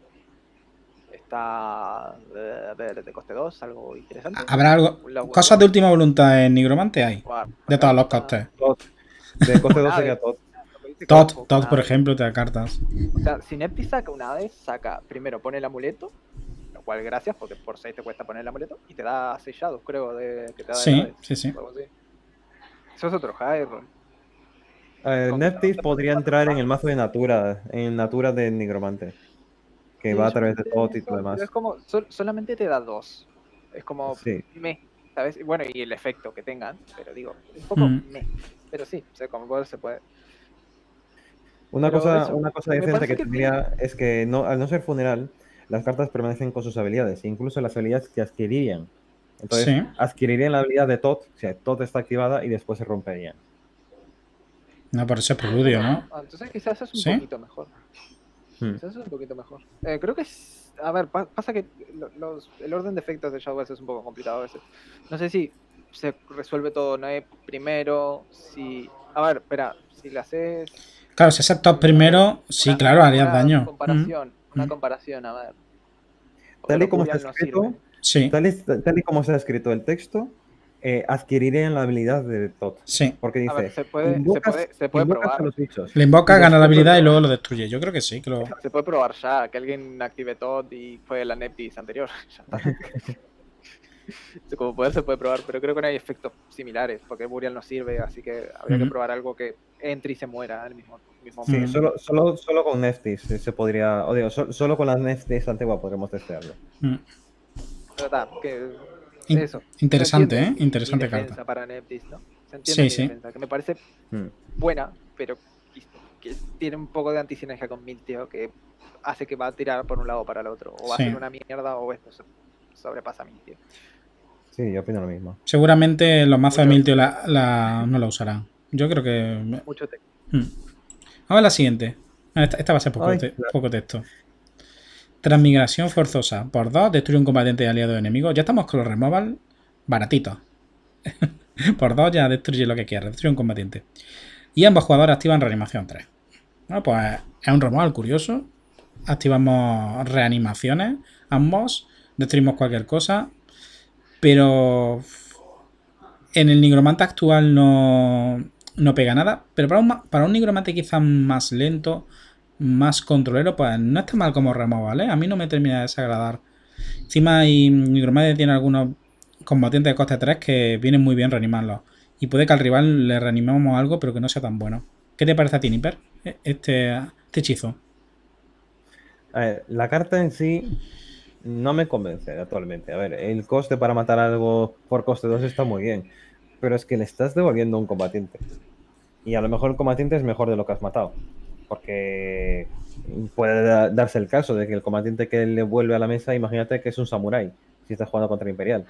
Está de coste 2, algo interesante. ¿Habrá algo? Cosas de última voluntad en Nigromante hay. De todos los costes. De coste 2 sería Tot, por ejemplo, te da cartas. O sea, si Neptis saca una vez, primero pone el amuleto, lo cual gracias, porque por 6 te cuesta poner el amuleto, y te da sellados, creo, que te da sí. Eso es otro high roll. Neptis podría entrar en el mazo de Natura, en Natura de Nigromante. Que va a través de todo y todo demás. Pero es como, solamente te da 2. Es como, ¿sabes? Bueno, y el efecto que tengan, pero digo, un poco pero sí, o sea, como poder se puede. Una cosa decente que tendría es que al no ser funeral, las cartas permanecen con sus habilidades, incluso las habilidades que adquirirían. Entonces, adquirirían la habilidad de Tot, o sea, Tot está activada y después se romperían. No, por ese preludio, ¿no? Entonces quizás es un poquito mejor. Quizás es un poquito mejor. Creo que a ver, pasa que el orden de efectos de Shadowverse es un poco complicado a veces. No sé si se resuelve todo primero, a ver, espera, si le haces... Claro, si haces top primero, sí, claro, harías daño. Una comparación, a ver. Tal y como está escrito, tal y como se ha escrito el texto, adquirirían la habilidad de Tot. Sí. Porque dice, ver, se puede probar. Los bichos. Le invoca, gana la habilidad y luego lo destruye. Yo creo que sí. Se puede probar ya, que alguien active Tot y fue la Neptis anterior. Ya está. Como poder se puede probar, pero creo que no hay efectos similares, porque Burial no sirve, así que habría que probar algo que entre y se muera al mismo Sí, momento. solo con Neftis se podría, o digo, solo con las Neftis antigua podremos testearlo. Pero está, que eso. Interesante, Se entiende Interesante mi defensa carta. para Neptis, ¿no? Se entiende mi defensa, que me parece buena, pero que tiene un poco de antisinergia con Miltio, que hace que va a tirar por un lado o para el otro. O va a ser una mierda o esto sobrepasa Miltio. Sí, yo opino lo mismo. Seguramente los mazos de Miltio no la usarán. Yo creo que... Mucho texto. Ahora la siguiente. Esta va a ser poco texto. Transmigración forzosa. Por 2, destruye un combatiente de aliado enemigo. Ya estamos con los removal baratitos. Por 2 ya destruye lo que quiera. Destruye un combatiente. Y ambos jugadores activan reanimación 3. Bueno, pues es un removal curioso. Activamos reanimaciones. Ambos. Destruimos cualquier cosa. Pero en el nigromante actual no pega nada. Pero para un nigromante quizás más lento, más controlero, pues no está mal como removal, ¿eh? A mí no me termina de desagradar. Encima nigromante tiene algunos combatientes de coste 3 que vienen muy bien reanimarlos. Y puede que al rival le reanimemos algo, pero que no sea tan bueno. ¿Qué te parece a ti, Nipper? Este hechizo. A ver, la carta en sí no me convence actualmente. A ver, el coste para matar algo por coste 2 está muy bien, pero es que le estás devolviendo a un combatiente. Y a lo mejor el combatiente es mejor de lo que has matado. Porque puede darse el caso de que el combatiente que le vuelve a la mesa, imagínate que es un samurái, si estás jugando contra Imperial.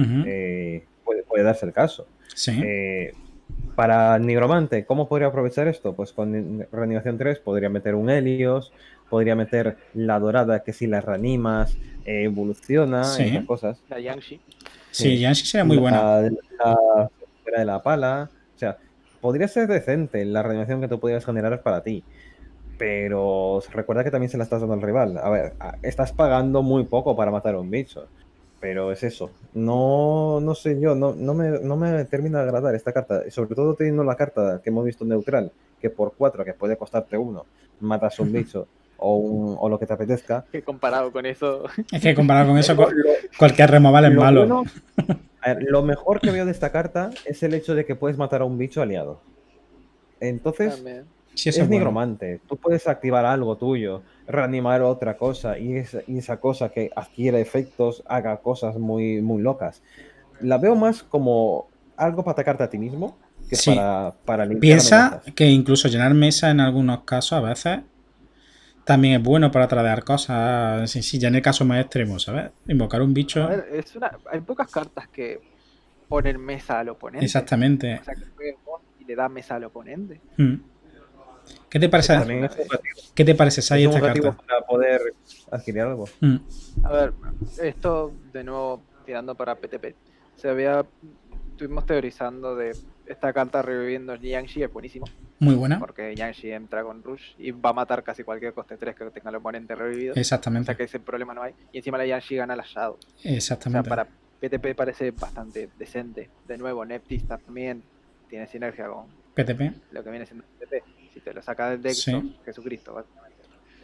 Puede darse el caso. Sí. Para Nigromante, ¿cómo podría aprovechar esto? Pues con reanimación 3 podría meter un Helios, podría meter la dorada que si la reanimas evoluciona, esas cosas. La Yangshi. Sí, Yangshi sería muy buena. La de la pala. O sea, podría ser decente la reanimación que tú podrías generar para ti. Pero recuerda que también se la estás dando al rival. A ver, estás pagando muy poco para matar a un bicho. Pero es eso. No sé yo, no me termina de agradar esta carta. Sobre todo teniendo la carta que hemos visto neutral, que por 4, que puede costarte 1, matas un bicho o lo que te apetezca. Que comparado con eso. Es que comparado con eso, cualquier removal es malo. Bueno, a ver, lo mejor que veo de esta carta es el hecho de que puedes matar a un bicho aliado. Entonces, sí, es nigromante. Tú puedes activar algo tuyo, reanimar otra cosa y esa cosa que adquiere efectos haga cosas muy, muy locas. La veo más como algo para atacarte a ti mismo que para limpiar. Piensa que incluso llenar mesa en algunos casos a veces también es bueno para tradear cosas. Sí, ya en el caso más extremo, ¿sabes? Invocar un bicho. A ver, hay pocas cartas que ponen mesa al oponente. Exactamente. O sea, que juegue boss y le da mesa al oponente. ¿Qué te parece? ¿Qué te parece, Sai, esta carta? Para poder adquirir algo. A ver, esto de nuevo tirando para PTP. Estuvimos teorizando de esta carta reviviendo el Yangshi, es buenísimo. Muy buena. Porque Yangshi entra con Rush y va a matar casi cualquier coste 3 que tenga el oponente revivido. Exactamente. O sea que ese problema no hay. Y encima la Yangshi gana la Shadow. Exactamente. O sea, para PTP parece bastante decente. De nuevo, Neptis también tiene sinergia con PTP. Lo que viene siendo PTP. Si te lo sacas del deck, Jesucristo, básicamente.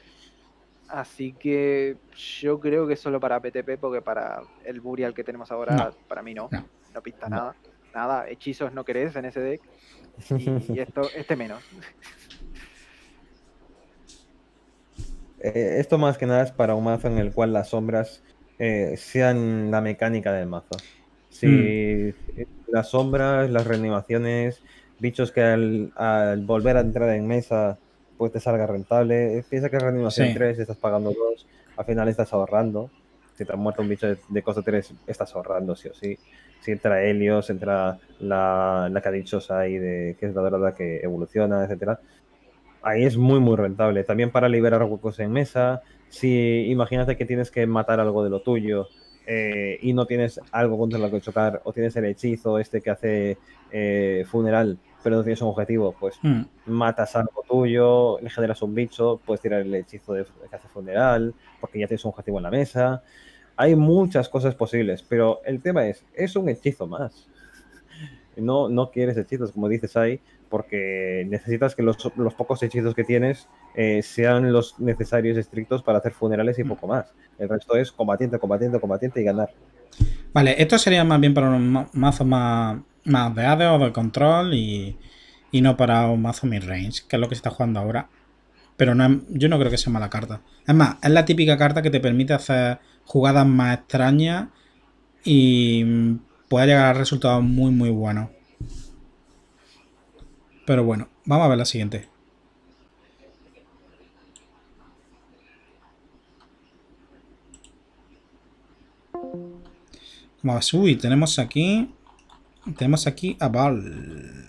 Así que yo creo que es solo para PTP, porque para el Burial que tenemos ahora, para mí no pinta nada. Nada, hechizos no querés en ese deck. Y este menos. Esto más que nada es para un mazo en el cual las sombras sean la mecánica del mazo. Si las sombras, las reanimaciones, bichos que al volver a entrar en mesa pues te salga rentable. Piensa que reanimación 3 estás pagando 2, al final estás ahorrando. Si te ha muerto un bicho de coste 3, estás ahorrando sí o sí. Si entra Helios, entra la que ha dicho Sai, que es la dorada que evoluciona, etcétera. Ahí es muy, muy rentable. También para liberar huecos en mesa. Si imagínate que tienes que matar algo de lo tuyo y no tienes algo contra lo que chocar, o tienes el hechizo que hace funeral, pero no tienes un objetivo, pues matas algo tuyo, le generas un bicho, puedes tirar el hechizo que hace funeral, porque ya tienes un objetivo en la mesa. Hay muchas cosas posibles, pero el tema es un hechizo más. No quieres hechizos, como dices ahí, porque necesitas que los pocos hechizos que tienes sean los necesarios estrictos para hacer funerales y poco más. El resto es combatiente, combatiente, combatiente y ganar. Vale, esto sería más bien para unos mazos más de AD o de control y no para un mazo mid-range, que es lo que se está jugando ahora. Pero yo no creo que sea mala carta. Es más, es la típica carta que te permite hacer jugadas más extrañas y puede llegar a resultados muy buenos. Pero bueno, vamos a ver la siguiente. Vamos a ver, uy, tenemos aquí a Val.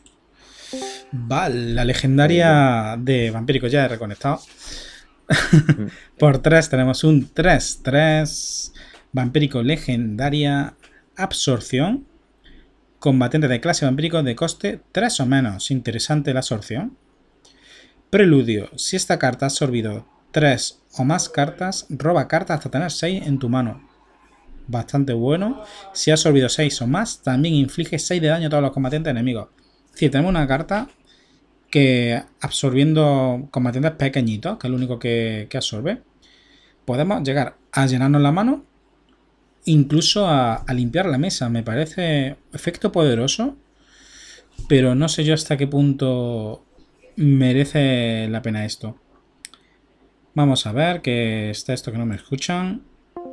Val, la legendaria de Vampírico. Ya he reconectado. Por 3 tenemos un 3-3 Vampírico legendaria absorción. Combatiente de clase vampírico de coste 3 o menos. Interesante la absorción. Preludio. Si esta carta ha absorbido 3 o más cartas, roba cartas hasta tener 6 en tu mano. Bastante bueno. Si ha absorbido 6 o más, también inflige 6 de daño a todos los combatientes enemigos. Es decir, tenemos una carta que absorbiendo combatientes pequeñitos, que es lo único que absorbe, podemos llegar a llenarnos la mano, incluso a limpiar la mesa. Me parece efecto poderoso, pero no sé yo hasta qué punto merece la pena esto. Vamos a ver, que está esto que no me escuchan.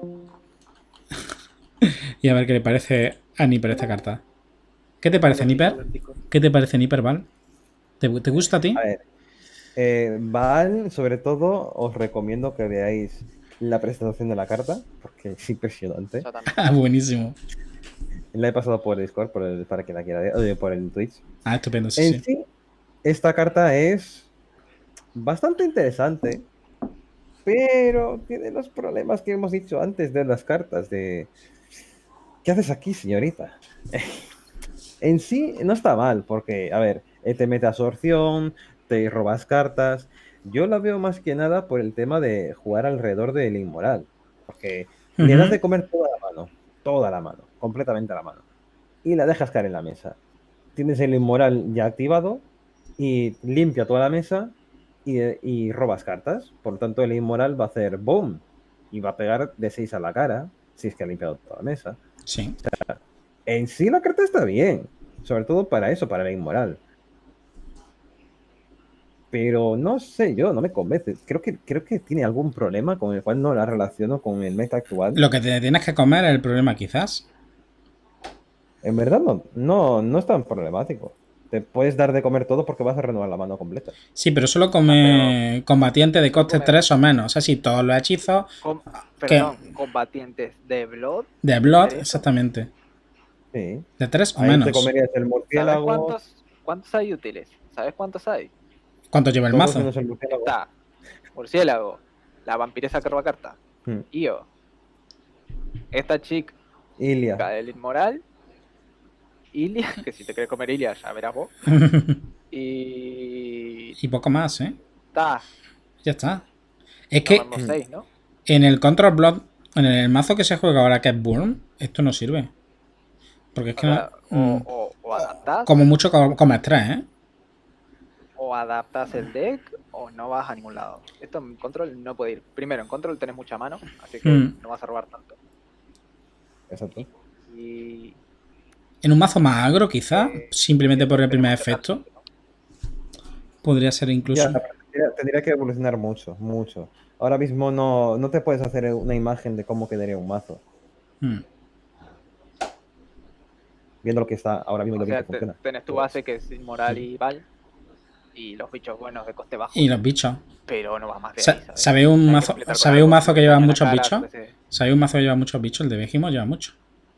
Y a ver qué le parece a Nipper esta carta. ¿Qué te parece, Nipper? ¿Qué te parece, Nipper, Val? ¿Te gusta a ti? A ver, Val, sobre todo, os recomiendo que veáis la presentación de la carta, porque es impresionante. Buenísimo. La he pasado por Discord para que la quiera ver, por el Twitch. Estupendo, sí. Sí, esta carta es bastante interesante, pero tiene los problemas que hemos dicho antes de las cartas, de... ¿Qué haces aquí, señorita? En sí, no está mal, porque, a ver, te mete absorción, te robas cartas. Yo la veo más que nada por el tema de jugar alrededor del inmoral, porque le das de comer toda la mano, completamente a la mano, y la dejas caer en la mesa. Tienes el inmoral ya activado y limpia toda la mesa y robas cartas. Por lo tanto, el inmoral va a hacer boom y va a pegar de 6 a la cara si es que ha limpiado toda la mesa. Sí. O sea, en sí la carta está bien, sobre todo para eso, para la inmoral. Pero no sé, yo no me convence. Creo que tiene algún problema con el cual no la relaciono con el meta actual. Lo que te tienes que comer es el problema, quizás. En verdad no es tan problemático. Te puedes dar de comer todo porque vas a renovar la mano completa. Sí, pero solo come combatiente de coste 3 o menos. O sea, si todos los hechizos... combatientes de Blood. De Blood, exactamente. Sí. De 3 o ahí menos. Te comerías el murciélago. ¿Sabes cuántos hay útiles? ¿Sabes cuántos hay? ¿Cuánto lleva el mazo? Está murciélago, la vampiresa que roba carta, Io, esta chica, Ilia, del inmoral, Ilia, que si te quieres comer Ilia ya verás vos. Y poco más, ¿eh? Está. Ya está. Es que 6, ¿no? En el Control Blood, en el mazo que se juega ahora que es Burn, esto no sirve. Porque es que o adaptas. Como mucho comes 3, ¿eh? O adaptas el deck o no vas a ningún lado. Esto en Control no puede ir. Primero, en Control tenés mucha mano, así que no vas a robar tanto. Exacto. Y... En un mazo más agro, quizá, simplemente por el primer efecto. Podría ser incluso... Tendría que evolucionar mucho. Ahora mismo no te puedes hacer una imagen de cómo quedaría un mazo. Viendo lo que está ahora mismo y lo que funciona. Tenés tu base que es Inmoral y Val. Y los bichos buenos de coste bajo. Y los bichos. Pero no va más de ahí, ¿sabes? ¿Sabéis un mazo que lleva muchos bichos? ¿Sabéis un mazo que lleva muchos bichos? El de Behemoth lleva mucho.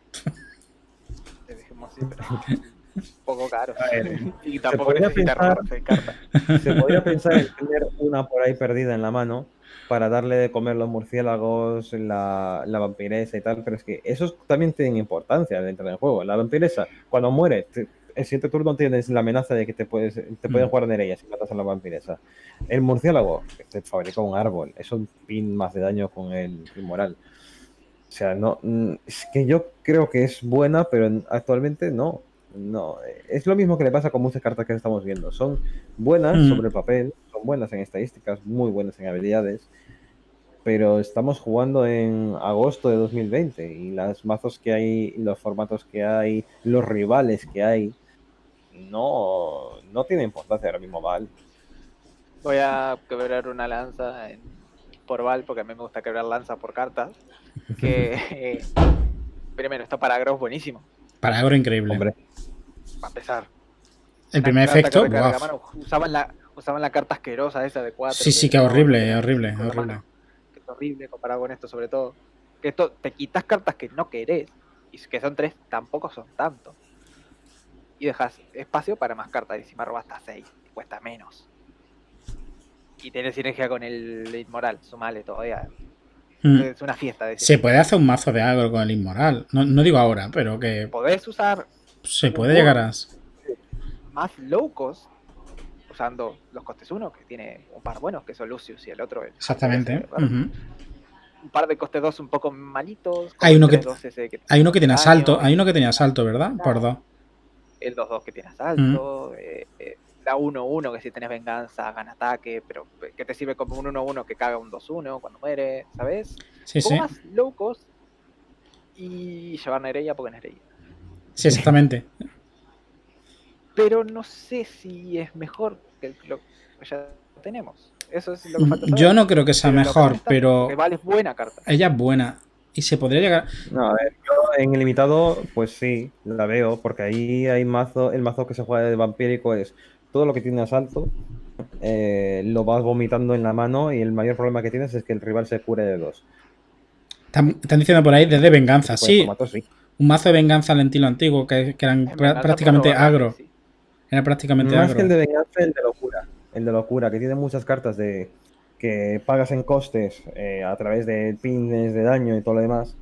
De Behemoth sí, pero un poco caro. Y tampoco necesita robarse carta. Se podría pensar en tener una por ahí perdida en la mano para darle de comer los murciélagos, la vampiresa y tal, pero es que esos también tienen importancia dentro del juego. La vampiresa, cuando muere, el siguiente turno tienes la amenaza de que te pueden jugar en ella si matas a la vampiresa. El murciélago, te fabrica un árbol, es un pin más de daño con el inmoral. O sea, no, es que yo creo que es buena, pero actualmente no. No, es lo mismo que le pasa con muchas cartas que estamos viendo. Son buenas sobre el papel, son buenas en estadísticas, muy buenas en habilidades, pero estamos jugando en agosto de 2020 y las mazos que hay, los formatos que hay, los rivales que hay, no tiene importancia ahora mismo, Val. Voy a quebrar una lanza por Val, porque a mí me gusta quebrar lanzas por cartas. Que primero, está para agro buenísimo. Para agro increíble. Hombre. Para empezar. El primer efecto, usaban la carta asquerosa esa de 4. Sí, que horrible, horrible. Que es horrible comparado con esto, sobre todo. Que esto te quitas cartas que no querés. Y que son 3, tampoco son tanto. Y dejas espacio para más cartas. Y encima robas hasta 6, cuesta menos. Y tienes sinergia con el inmoral, sumale todavía. Es una fiesta. Se puede hacer un mazo de agro con el inmoral. No digo ahora, pero que... Podés usar... Se puede llegar a... Más low cost, usando los costes 1, que tiene un par buenos, que son Lucius y el otro... Exactamente. Un par de costes 2 un poco malitos. Hay uno que tiene asalto. Hay uno que tiene asalto, ¿verdad? Por 2. El 2-2 que tiene asalto. La 1-1 que si tenés venganza gana ataque, pero que te sirve como un 1-1 que caga un 2-1 cuando muere, ¿sabes? Sí, sí. Más low cost y llevar Nereida porque Nereida. Sí, exactamente. Pero no sé si es mejor que lo que ya tenemos. Eso es lo que falta saber. Yo no creo que sea mejor, pero... Vale, es buena carta. Ella es buena. Y se podría llegar... No, a ver, yo en ilimitado, pues sí, la veo, porque ahí hay el mazo que se juega de vampírico es todo lo que tiene asalto, lo vas vomitando en la mano y el mayor problema que tienes es que el rival se cure de 2. Están diciendo por ahí desde venganza, Pues sí. formato, sí. Un mazo de venganza al estilo antiguo, que eran prácticamente agro. Sí. Era prácticamente Más agro. que el de venganza, el de locura. El de locura, que tiene muchas cartas de que pagas en costes a través de pines de daño y todo lo demás.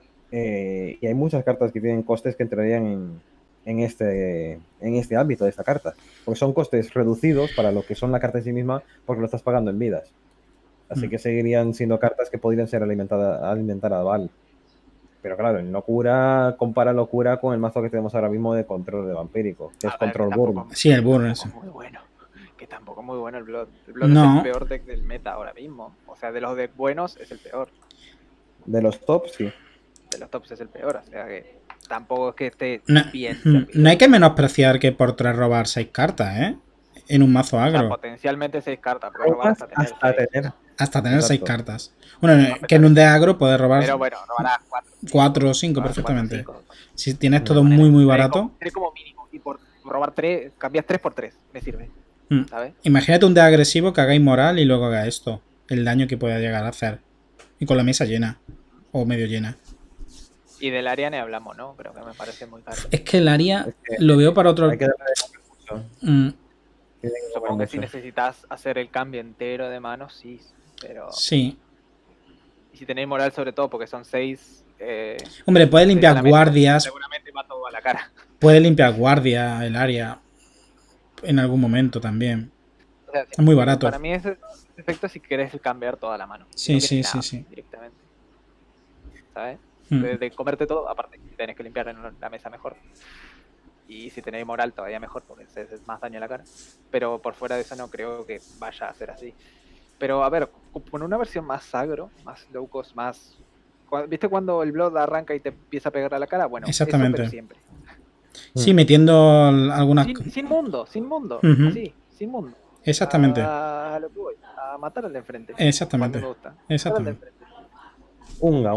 Y hay muchas cartas que tienen costes que entrarían en este ámbito de esta carta. Porque son costes reducidos para lo que son la carta en sí misma, porque lo estás pagando en vidas. Así que seguirían siendo cartas que podrían ser alimentar a Val. Pero claro, en locura, compara locura con el mazo que tenemos ahora mismo de control de vampírico, que es control burn. Sí, el burn es muy bueno. Que tampoco es muy bueno el Blood. El Blood es el peor deck del meta ahora mismo. O sea, de los decks buenos es el peor. De los tops, sí. De los tops es el peor, o sea que tampoco es que esté bien. No hay que menospreciar que por 3 robar 6 cartas, ¿eh? En un mazo agro. O sea, potencialmente 6 cartas, pero robar hasta tener 6 cartas. Bueno, que en un de agro puedes robar. Pero bueno, robarás 4 o 5 perfectamente. 4, 5. Si tienes todo muy barato. 3 como mínimo. Y por robar 3, cambias 3 por 3. Me sirve. ¿Sabes? Imagínate un de agresivo que haga inmoral y luego haga esto. El daño que pueda llegar a hacer. Y con la mesa llena. O medio llena. Y del área ni hablamos, ¿no? Creo que me parece muy caro. Es que el área lo veo para otro... Hay que darle Supongo que si necesitas hacer el cambio entero de manos, sí. Pero... Sí. Y si tenéis moral sobre todo, porque son 6... Hombre, puede limpiar guardias. Seguramente va todo a la cara. Puede limpiar guardia el área. En algún momento también. O sea, es muy barato. Para mí ese efecto si querés cambiar toda la mano. Sí, no sí. Directamente. ¿Sabes? De comerte todo, aparte, tenés que limpiar en la mesa mejor. Y si tenéis moral todavía mejor, porque es más daño en la cara. Pero por fuera de eso no creo que vaya a ser así. Pero a ver, con una versión más agro, más low cost, más... ¿Viste cuando el Blood arranca y te empieza a pegar a la cara? Bueno, exactamente. Eso, pero siempre. Sí, metiendo algunas... Sin mundo. Así, sin mundo. Exactamente. A lo que voy, a matar al de enfrente. Exactamente. Me gusta. Exactamente. Unga.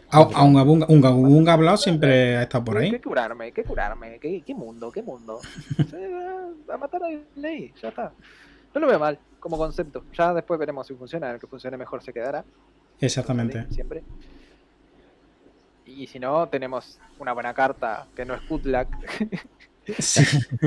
Unga hablado siempre ha estado por ahí. ¿Qué curarme? ¿Qué mundo? A matar a Ley, ya está. No lo veo mal como concepto. Ya después veremos si funciona. El que funcione mejor se quedará. Exactamente. Siempre. Y si no, tenemos una buena carta que no es Kutlak. Sí.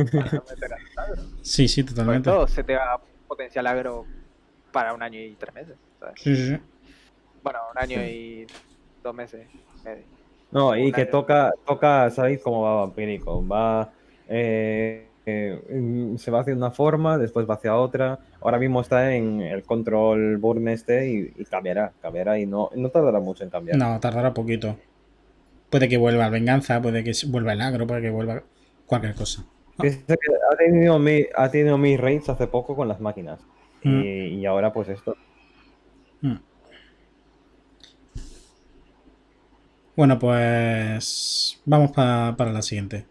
Sí, totalmente. Todo se te va potencial agro para 1 año y 3 meses. ¿sabes? Sí. Bueno, 1 año y 2 meses. No, y que toca, ¿sabéis cómo va vampírico? Va, se va hacia una forma, después va hacia otra. Ahora mismo está en el control burn y cambiará y no tardará mucho en cambiar. No, tardará poquito. Puede que vuelva a venganza, puede que vuelva el agro, puede que vuelva cualquier cosa. Ha tenido mis raids hace poco con las máquinas. Y ahora pues esto. Bueno, pues vamos para la siguiente.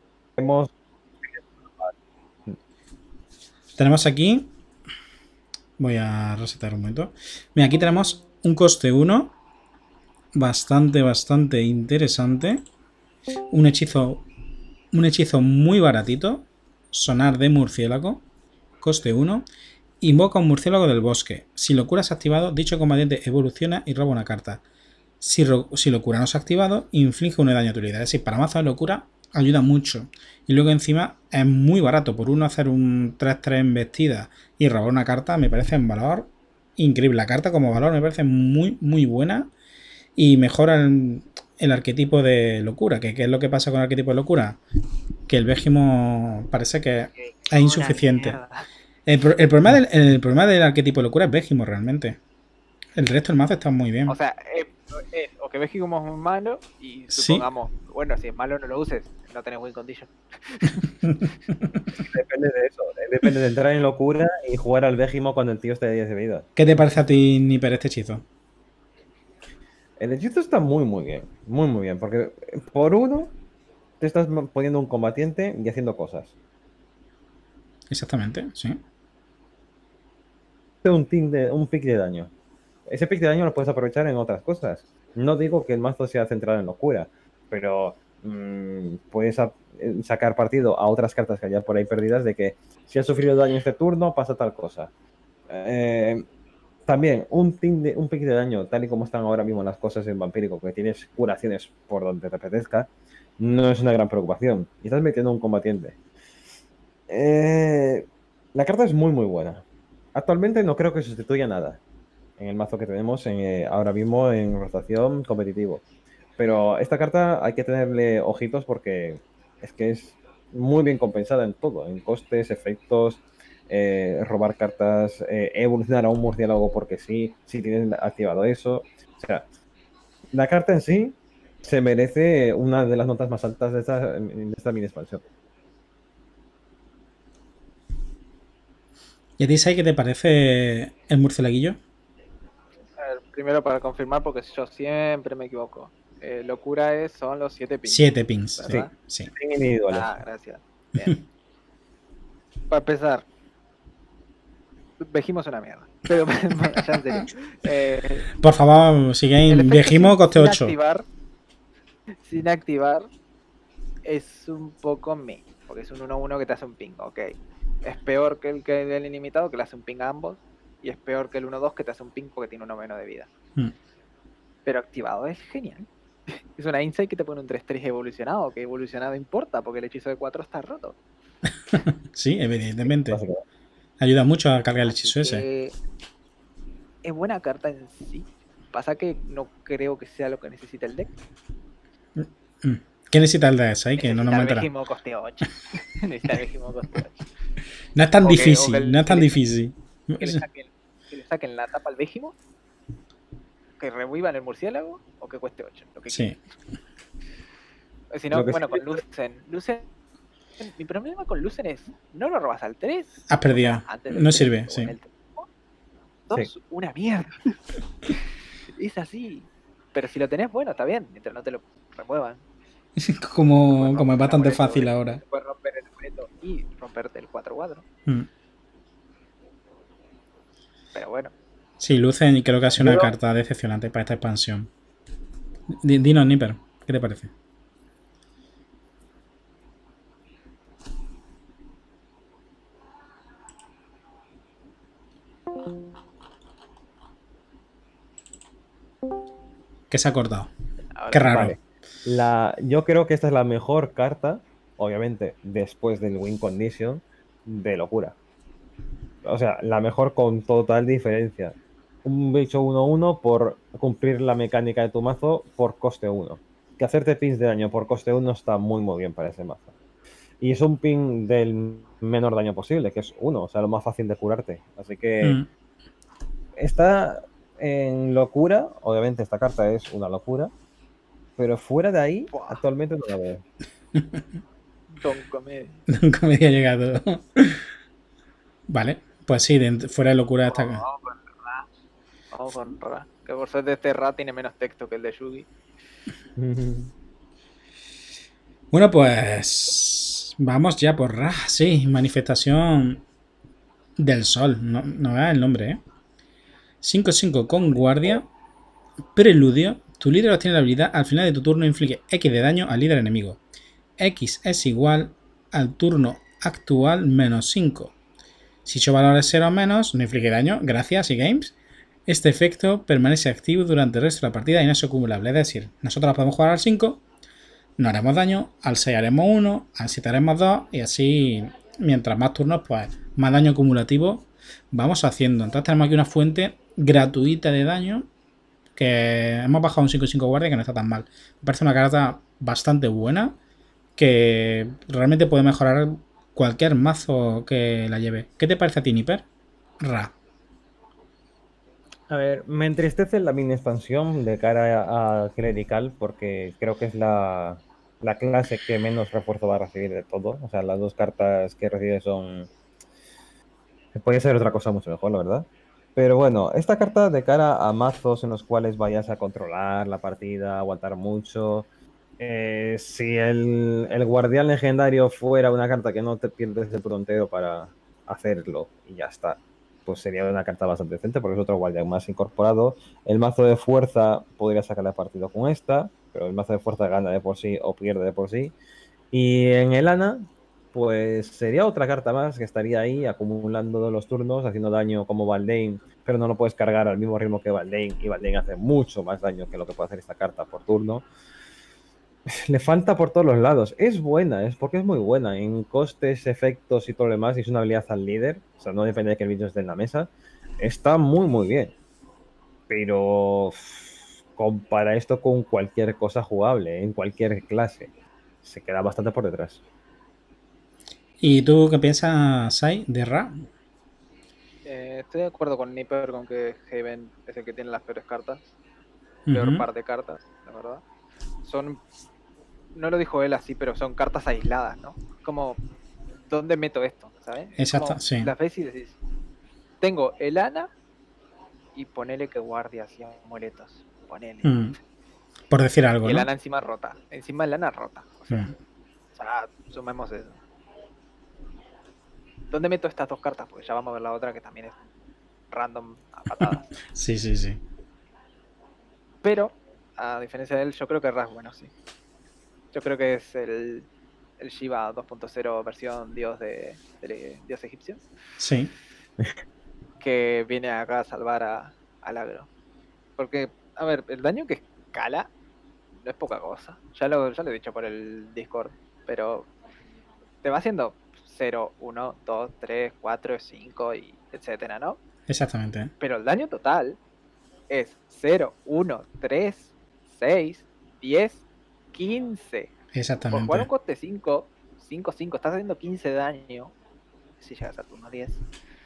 Tenemos aquí... Voy a resetar un momento. Mira, aquí tenemos un coste 1. Bastante interesante. Un hechizo muy baratito. Sonar de murciélago. Coste 1. Invoca un murciélago del bosque. Si locura es activado, dicho combatiente evoluciona y roba una carta. Si locura no es activado, inflige 1 de daño a tu líder. Es decir, para mazo de locura ayuda mucho. Y luego encima es muy barato. Por uno hacer un 3-3 embestida y robar una carta me parece en valor increíble. La carta como valor me parece muy buena. Y mejora el arquetipo de locura. ¿Qué es lo que pasa con el arquetipo de locura? Que el Végimo parece que es insuficiente. El problema del arquetipo de locura es Végimo realmente. El resto del mazo está muy bien. O sea, o que Végimo es muy malo y supongamos, bueno, si es malo no lo uses, no tenés win condition. Depende de eso. Depende de entrar en locura y jugar al Végimo cuando el tío esté de 10 de vida. ¿Qué te parece a ti, Nipper, este hechizo? El hechizo está muy bien. Muy bien. Porque por uno te estás poniendo un combatiente y haciendo cosas. Exactamente, sí. Un pick de daño. Ese pick de daño lo puedes aprovechar en otras cosas. No digo que el mazo sea centrado en locura, pero puedes sacar partido a otras cartas que haya por ahí perdidas de que si has sufrido daño este turno pasa tal cosa. También un pick de daño, tal y como están ahora mismo las cosas en Vampírico, que tienes curaciones por donde te apetezca, no es una gran preocupación. Y estás metiendo un combatiente. La carta es muy buena. Actualmente no creo que sustituya nada en el mazo que tenemos ahora mismo en rotación competitivo. Pero esta carta hay que tenerle ojitos porque es que es muy bien compensada en todo, en costes, efectos, robar cartas, evolucionar a un murciélago porque sí, si tienes activado eso. O sea, la carta en sí se merece una de las notas más altas de esta mini expansión. ¿Y a ti, Sai, qué te parece el murcielaguillo? A ver, primero para confirmar, porque yo siempre me equivoco. Locura son los 7 pins. 7 pins, ¿verdad? Sí. Individuales. Ah, gracias. Bien. Para empezar, Vejimos una mierda. Pero ya en serio. Por favor, sigue Vejimo coste 8. Sin activar es un poco me. Porque es un 1-1 que te hace un ping, ok. Es peor que el ilimitado, que le hace un ping a ambos. Y es peor que el 1-2 que te hace un ping porque tiene uno menos de vida. Pero activado es genial. Es una insight que te pone un 3-3 evolucionado. Que evolucionado importa porque el hechizo de 4 está roto. Sí, evidentemente. Ayuda mucho a cargar el hechizo ese. Es buena carta en sí. Pasa que no creo que sea lo que necesita el deck. ¿Qué necesita el deck ahí? Que no nos meterá. Necesita el Vejimo coste 8. Necesita el Vejimo coste 8. No es tan difícil, no es tan difícil. Que le saquen la tapa al Vejimo, que revivan el murciélago o que cueste 8. Lo que sí. Si no, bueno, con Lucen. Mi problema con Lucen es, no lo robas al 3. Has perdido. No sirve, sí. 2, una mierda. Es así. Pero si lo tenés, bueno, está bien, mientras no te lo remuevan. como es bastante fácil ahora. Puedes romper el objeto y romperte el 4-4. Pero bueno. Sí, Lucen creo que ha sido una carta decepcionante para esta expansión. Dinos, Nipper, ¿qué te parece? ¿Qué se ha cortado? Ahora, qué raro. Vale. Yo creo que esta es la mejor carta, obviamente, después del win condition, de locura. O sea, la mejor con total diferencia. Un bicho 1-1 por cumplir la mecánica de tu mazo por coste 1. Que hacerte pins de daño por coste 1 está muy bien para ese mazo. Y es un pin del menor daño posible, que es 1, o sea, lo más fácil de curarte. Así que está en locura, obviamente esta carta es una locura, pero fuera de ahí, actualmente no la veo. Don Comedia. Don Comedia ha llegado. Vale, pues sí, fuera de locura está acá. Vamos con Ra. Que por suerte este Ra tiene menos texto que el de Yugi. Bueno, pues vamos ya por Ra. Sí, manifestación del sol. No, no veas el nombre, ¿eh? 5-5 con guardia. Preludio. Tu líder obtiene la habilidad al final de tu turno inflige X de daño al líder enemigo. X es igual al turno actual menos 5. Si su valor es 0 o menos, no inflige daño. Gracias, y games. Este efecto permanece activo durante el resto de la partida y no es acumulable. Es decir, nosotros podemos jugar al 5, no haremos daño, al 6 haremos 1, al 7 haremos 2 y así, mientras más turnos, pues más daño acumulativo vamos haciendo. Entonces tenemos aquí una fuente gratuita de daño que hemos bajado un 5-5 guardia que no está tan mal. Me parece una carta bastante buena que realmente puede mejorar cualquier mazo que la lleve. ¿Qué te parece a ti, Nipper? Ra. A ver, me entristece la mini expansión de cara a Clerical porque creo que es la clase que menos refuerzo va a recibir de todo. O sea, las dos cartas que recibe son... Puede ser otra cosa mucho mejor, la verdad. Pero bueno, esta carta de cara a mazos en los cuales vayas a controlar la partida, aguantar mucho. Si el guardián legendario fuera una carta que no te pierdes el frontero para hacerlo y ya está, pues sería una carta bastante decente porque es otro guardián más incorporado. El mazo de fuerza podría sacarle partido con esta, pero el mazo de fuerza gana de por sí o pierde de por sí. Y en el Ana, pues sería otra carta más que estaría ahí acumulando los turnos, haciendo daño como Valdein, pero no lo puedes cargar al mismo ritmo que Valdein, y Valdein hace mucho más daño que lo que puede hacer esta carta por turno. Le falta por todos los lados. Es buena, es porque es muy buena en costes, efectos y todo lo demás, y es una habilidad al líder, o sea, no depende de que el bicho esté en la mesa. Está muy, muy bien. Pero compara esto con cualquier cosa jugable, en cualquier clase. Se queda bastante por detrás. ¿Y tú qué piensas, Sai, de Ra? Estoy de acuerdo con Nipper con que Haven es el que tiene las peores cartas. Peor par de cartas, la verdad. Son, no lo dijo él así, pero son cartas aisladas, ¿no? Como, ¿dónde meto esto? ¿Sabes? Exacto, como, sí. las ves y decís, tengo el Ana y ponele que guardia así amuletos. Ponele. Por decir algo, y el ¿no? Ana encima rota. Encima el Ana rota. O sea, sumemos eso. ¿Dónde meto estas dos cartas? Porque ya vamos a ver la otra que también es random a patadas. Sí, sí, sí. Pero, a diferencia de él, yo creo que Ra es bueno, sí. Yo creo que es el Shiva 2.0 versión dios de dios egipcio. Sí. Que viene acá a salvar al agro. Porque, a ver, el daño que escala no es poca cosa. Ya lo he dicho por el Discord, pero te va haciendo 0, 1, 2, 3, 4, 5 y etcétera, ¿no? Exactamente. Pero el daño total es 0, 1, 3, 6, 10, 15. Exactamente. Por jugar un coste 5, 5, 5, estás haciendo 15 de daño. Si llegas al turno 10.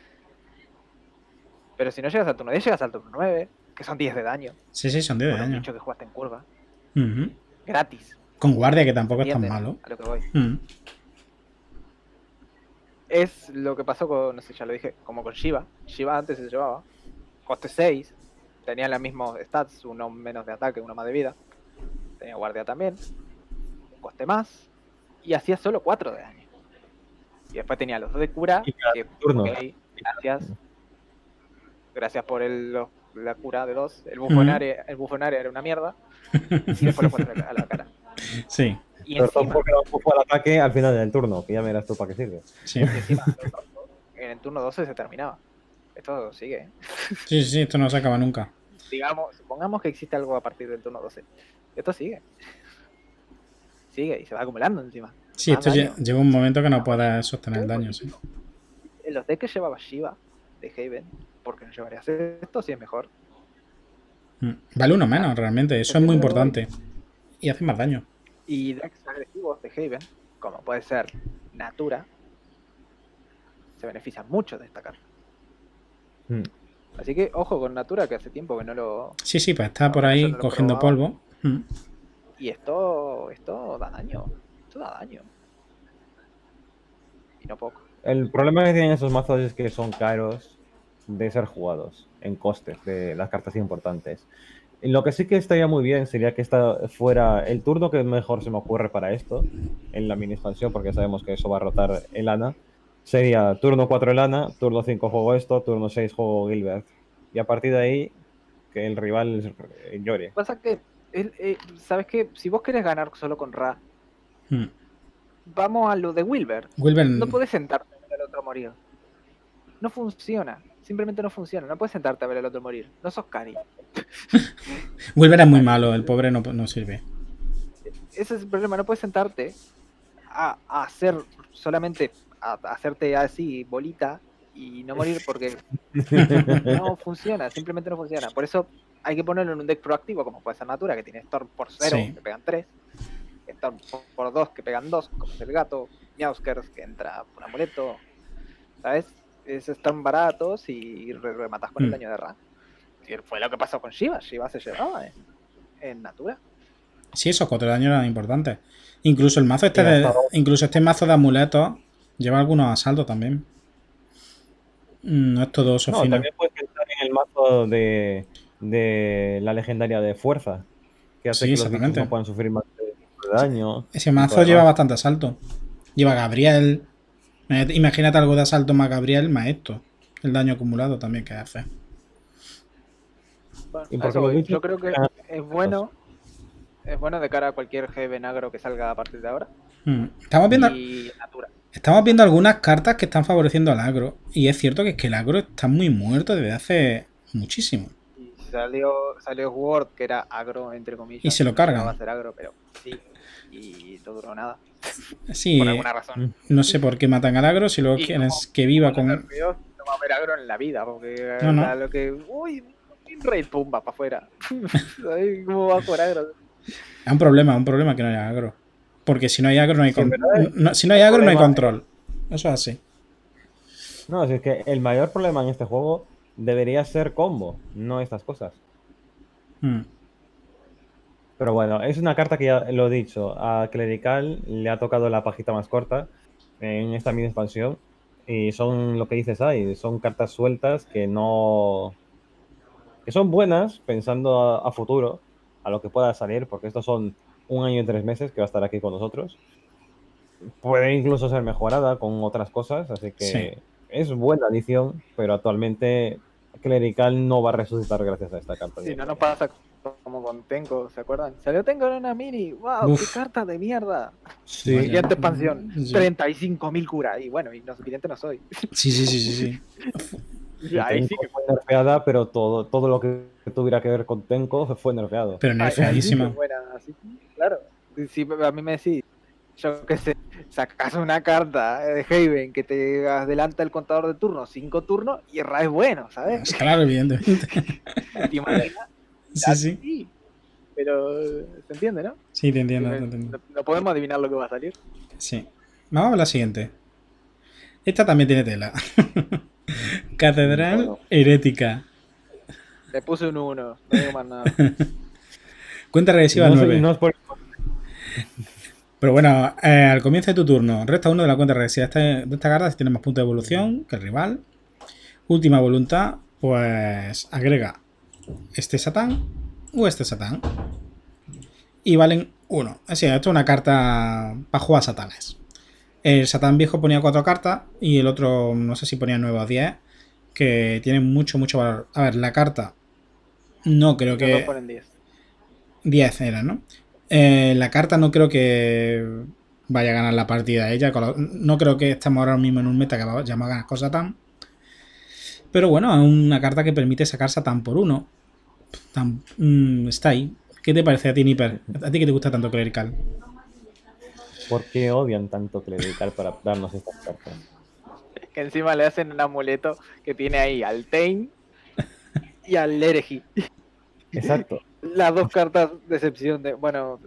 Pero si no llegas al turno 10, llegas al turno 9, que son 10 de daño. Sí, sí, son 10 de daño. Dicho que jugaste en curva. Uh-huh. Gratis. Con guardia, que tampoco es tan malo. A lo que voy. Es lo que pasó con, no sé, ya lo dije, como con Shiva. Shiva antes se llevaba coste 6, tenía los mismos stats, uno menos de ataque, uno más de vida. Tenía guardia también, un coste más, y hacía solo 4 de daño. Y después tenía los 2 de cura, que okay, gracias por la cura de 2. El bufonario era una mierda. Y después lo pones a la cara. Sí. Y pero encima, tampoco lo puso al ataque al final del turno, que ya verás tú para qué sirve. Sí. Y encima, en el turno 12 se terminaba. Esto sigue. Sí, sí, esto no se acaba nunca. Digamos, supongamos que existe algo a partir del turno 12. Esto sigue. Sigue y se va acumulando encima. Sí, esto llega un momento que no puedes sostener el daño, sí. En los decks que llevaba Shiva de Haven, ¿por qué no llevarías esto si es mejor? Vale uno menos, realmente. Eso es muy importante. Y hace más daño. Y decks agresivos de Haven, como puede ser Natura, se benefician mucho de esta carta. Así que ojo con Natura, que hace tiempo que no lo... Sí, sí, pues está por ahí cogiendo polvo. Y esto da daño. Esto da daño. Y no poco. El problema que tienen esos mazos es que son caros de ser jugados en costes de las cartas importantes. Lo que sí que estaría muy bien sería que esta fuera el turno que mejor se me ocurre para esto, en la mini expansión, porque sabemos que eso va a rotar el Ana. Sería turno 4 el Ana, turno 5 juego esto, turno 6 juego Gilbert. Y a partir de ahí, que el rival llore. Pasa que, ¿sabes qué? Si vos querés ganar solo con Ra, vamos a lo de Wilbert. No puedes sentarte a ver al otro morir. No funciona. Simplemente no funciona. No puedes sentarte a ver al otro morir. No sos Cari. Wilbert es muy malo. El pobre no sirve. Ese es el problema. No puedes sentarte a hacer solamente a hacerte así bolita y no morir porque no funciona. Simplemente no funciona. Por eso hay que ponerlo en un deck proactivo como puede ser Natura, que tiene Storm por 0, Sí. que pegan 3. Storm por 2, que pegan 2, como es el gato. Meowskers, que entra por amuleto. ¿Sabes? Están baratos y rematas con el daño de Ra. Y fue lo que pasó con Shiva. Shiva se llevaba en Natura. Sí, esos 4 daños eran importantes. Incluso el mazo incluso este mazo de amuletos lleva algunos asaltos también. No es todo eso fino. También puedes pensar en el mazo de la legendaria de fuerza, que hace que los bichos no puedan sufrir más de daño. Ese mazo lleva bastante asalto. Lleva Gabriel. Imagínate algo de asalto más Gabriel, más esto. El daño acumulado también que hace. Bueno, yo creo que es bueno. Es bueno de cara a cualquier Heaven agro que salga a partir de ahora. Estamos viendo algunas cartas que están favoreciendo al agro. Y es cierto que es que el agro está muy muerto desde hace muchísimo. Y salió Word, que era agro, entre comillas. Y se lo cargan. No va a ser agro, pero sí. Y no duró nada. Sí. Por alguna razón. No sé por qué matan al agro si luego quieren que viva con... No va a haber agro en la vida, porque lo que... Uy, rey pumba para afuera. ¿Cómo va por agro? Es un problema que no haya agro. Porque si no hay agro no hay si no hay agro no hay control. Eso es así. No, es que el mayor problema en este juego debería ser combo, no estas cosas. Pero bueno, es una carta que ya lo he dicho. A Clerical le ha tocado la pajita más corta en esta mini expansión. Y son lo que dices ahí, son cartas sueltas que no... que son buenas pensando a futuro, a lo que pueda salir, porque estos son 1 año y 3 meses que va a estar aquí con nosotros. Puede incluso ser mejorada con otras cosas, así que es buena adición, pero actualmente Clerical no va a resucitar gracias a esta carta. Sí, no nos pasa como con Tenko, ¿se acuerdan? Salió Tenko en una mini, wow, qué carta de mierda. Sí. Siguiente expansión, 35.000 cura, y bueno, y no suficiente no soy. Sí. Ahí sí que fue nerfeada, pero todo lo que tuviera que ver con Tenko fue nerfeado. Pero nerfeadísima. Claro, si a mí me decís, yo qué sé, sacas una carta de Haven que te adelanta el contador de turnos, 5 turnos, y Ra es bueno, ¿sabes? Claro, evidentemente. ¿Te imaginas? Sí. Pero se entiende, ¿no? Sí, te entiendo. No podemos adivinar lo que va a salir. Sí. Vamos a la siguiente. Esta también tiene tela. Catedral herética. Le puse un 1, no digo más nada. Cuenta regresiva 9. Pero bueno, al comienzo de tu turno, resta 1 de la cuenta regresiva de esta carta si tiene más puntos de evolución que el rival. Última voluntad, pues agrega este Satán o este Satán. Y valen 1. Así, esto es una carta para jugar Satanes. El Satán viejo ponía 4 cartas y el otro no sé si ponía 9 o 10, que tienen mucho valor. A ver, la carta no creo que... 10 era, ¿no? La carta no creo que vaya a ganar la partida ella. No creo que estemos ahora mismo en un meta que vayamos a ganar con Satán. Pero bueno, es una carta que permite sacar Satán por 1. Está ahí. ¿Qué te parece a ti, Nipper? ¿A ti que te gusta tanto Clerical? ¿Por qué odian tanto Clerical para darnos estas cartas? Que encima le hacen un amuleto que tiene ahí al Tain y al Heregy. Exacto. Las 2 cartas de excepción de... Bueno,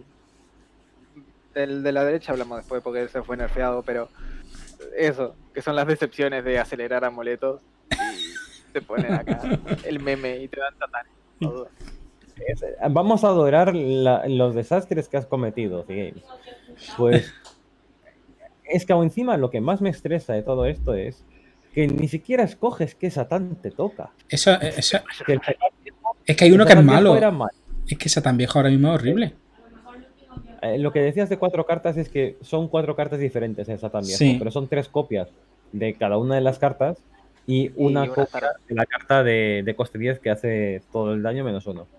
el de la derecha hablamos después porque se fue nerfeado, pero eso, que son las decepciones de acelerar amuletos y te ponen acá el meme y te dan Satanes. Vamos a adorar los desastres que has cometido, Games. Pues es que aún encima lo que más me estresa de todo esto es que ni siquiera escoges qué Satán te toca. Eso... Que el Es que hay uno que es malo. Mal. Es que Satán Viejo ahora mismo es horrible. Lo que decías de 4 cartas es que son 4 cartas diferentes en Satán Viejo, Sí. pero son 3 copias de cada una de las cartas y una copia de la carta de coste 10 que hace todo el daño menos 1.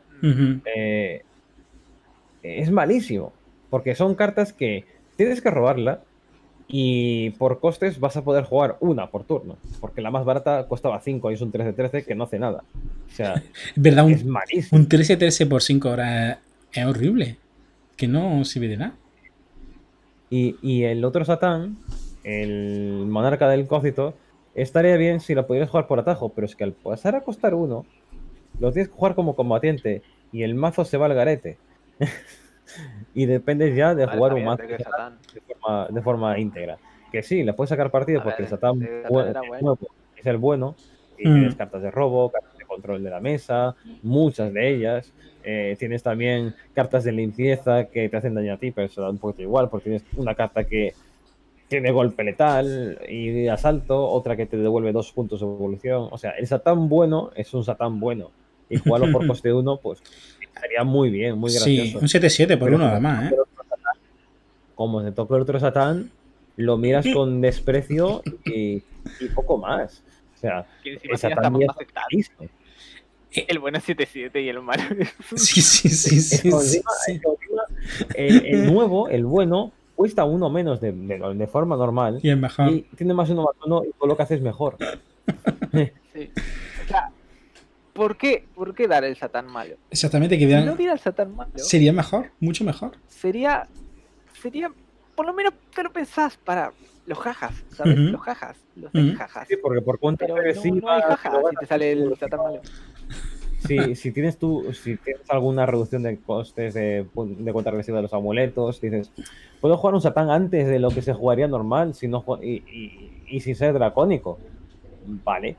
Es malísimo, porque son cartas que tienes que robarla y por costes vas a poder jugar una por turno, porque la más barata costaba 5 y es un 13-13 que no hace nada. O sea, es verdad, es malísimo. Un 13-13 por 5 horas es horrible, que no sirve de nada. Y el otro Satán, el monarca del Cócito, estaría bien si lo pudieras jugar por atajo, pero es que al pasar a costar 1, lo tienes que jugar como combatiente y el mazo se va al garete. Y dependes ya de jugar un mazo de forma íntegra. Que sí, le puedes sacar partido porque el Satán nuevo es el bueno y tienes cartas de robo, cartas de control de la mesa, muchas de ellas. Tienes también cartas de limpieza que te hacen daño a ti, pero eso da un poquito igual porque tienes una carta que tiene golpe letal y asalto, otra que te devuelve 2 puntos de evolución. O sea, el Satán bueno es un Satán bueno y jugarlo por coste 1 pues estaría muy bien, muy gracioso. Sí, un 7-7 por 1 además, ¿eh? Como se toca el otro Satán, lo miras con desprecio y poco más. O sea, el Satán ya está más el bueno es 7-7 y el malo es... Sí. El nuevo, el bueno, cuesta 1 menos de forma normal. Y es mejor. Y tiene más 1/1 y todo lo que hace es mejor. Sí. O sea, ¿por qué dar el Satán malo? Exactamente, que si no diera el Satán malo, sería mejor, mucho mejor. Sería, por lo menos te lo pensás para los jajas, ¿sabes? Los jajas, los jajas. Sí, porque por cuenta no hay jajas si te sale el Satán malo. Si tienes alguna reducción de costes de cuenta regresiva de los amuletos, dices, puedo jugar un Satán antes de lo que se jugaría normal y sin ser dracónico. Vale.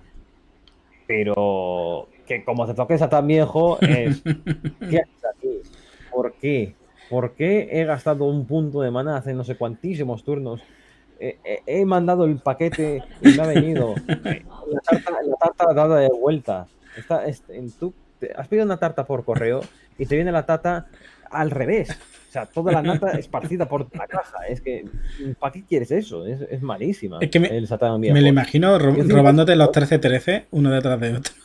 Pero que como te toque Satán viejo es... ¿Qué haces aquí? ¿Por qué? ¿Por qué he gastado un punto de maná hace no sé cuantísimos turnos? He mandado el paquete y me ha venido la tarta dada de vuelta. Tú has pedido una tarta por correo y te viene la tarta al revés. O sea, toda la nata esparcida por la caja. Es que, ¿para qué quieres eso? Es malísima. Es que el Satán viejo. Me lo imagino robándote los 13-13 uno detrás de otro.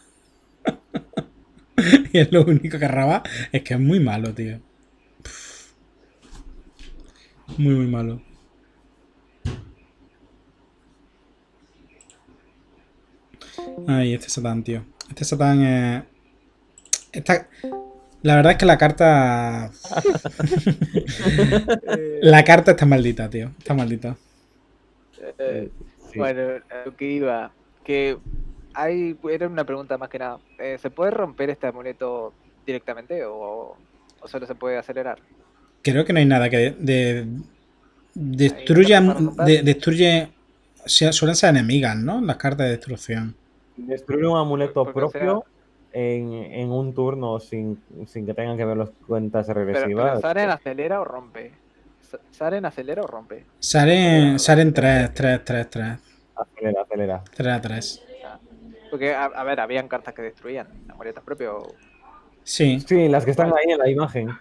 Y es lo único que roba. Es que es muy malo, tío. Muy, muy malo. Ay, este Satán, tío. Este Satán es... La verdad es que la carta... La carta está maldita, tío. Está maldita. Sí. Bueno, lo que iba... Que era una pregunta más que nada. ¿Se puede romper este amuleto directamente o solo se puede acelerar? Creo que no hay nada que destruye... Suelen ser enemigas, ¿no? Las cartas de destrucción. Destruir un amuleto propio en un turno sin que tengan que ver las cuentas regresivas. ¿Pero Saren acelera o rompe? ¿Saren acelera o rompe? Saren 3. Acelera. 3. Porque, a ver, habían cartas que destruían amuletos propios. Sí. Sí, las que están ahí en la imagen.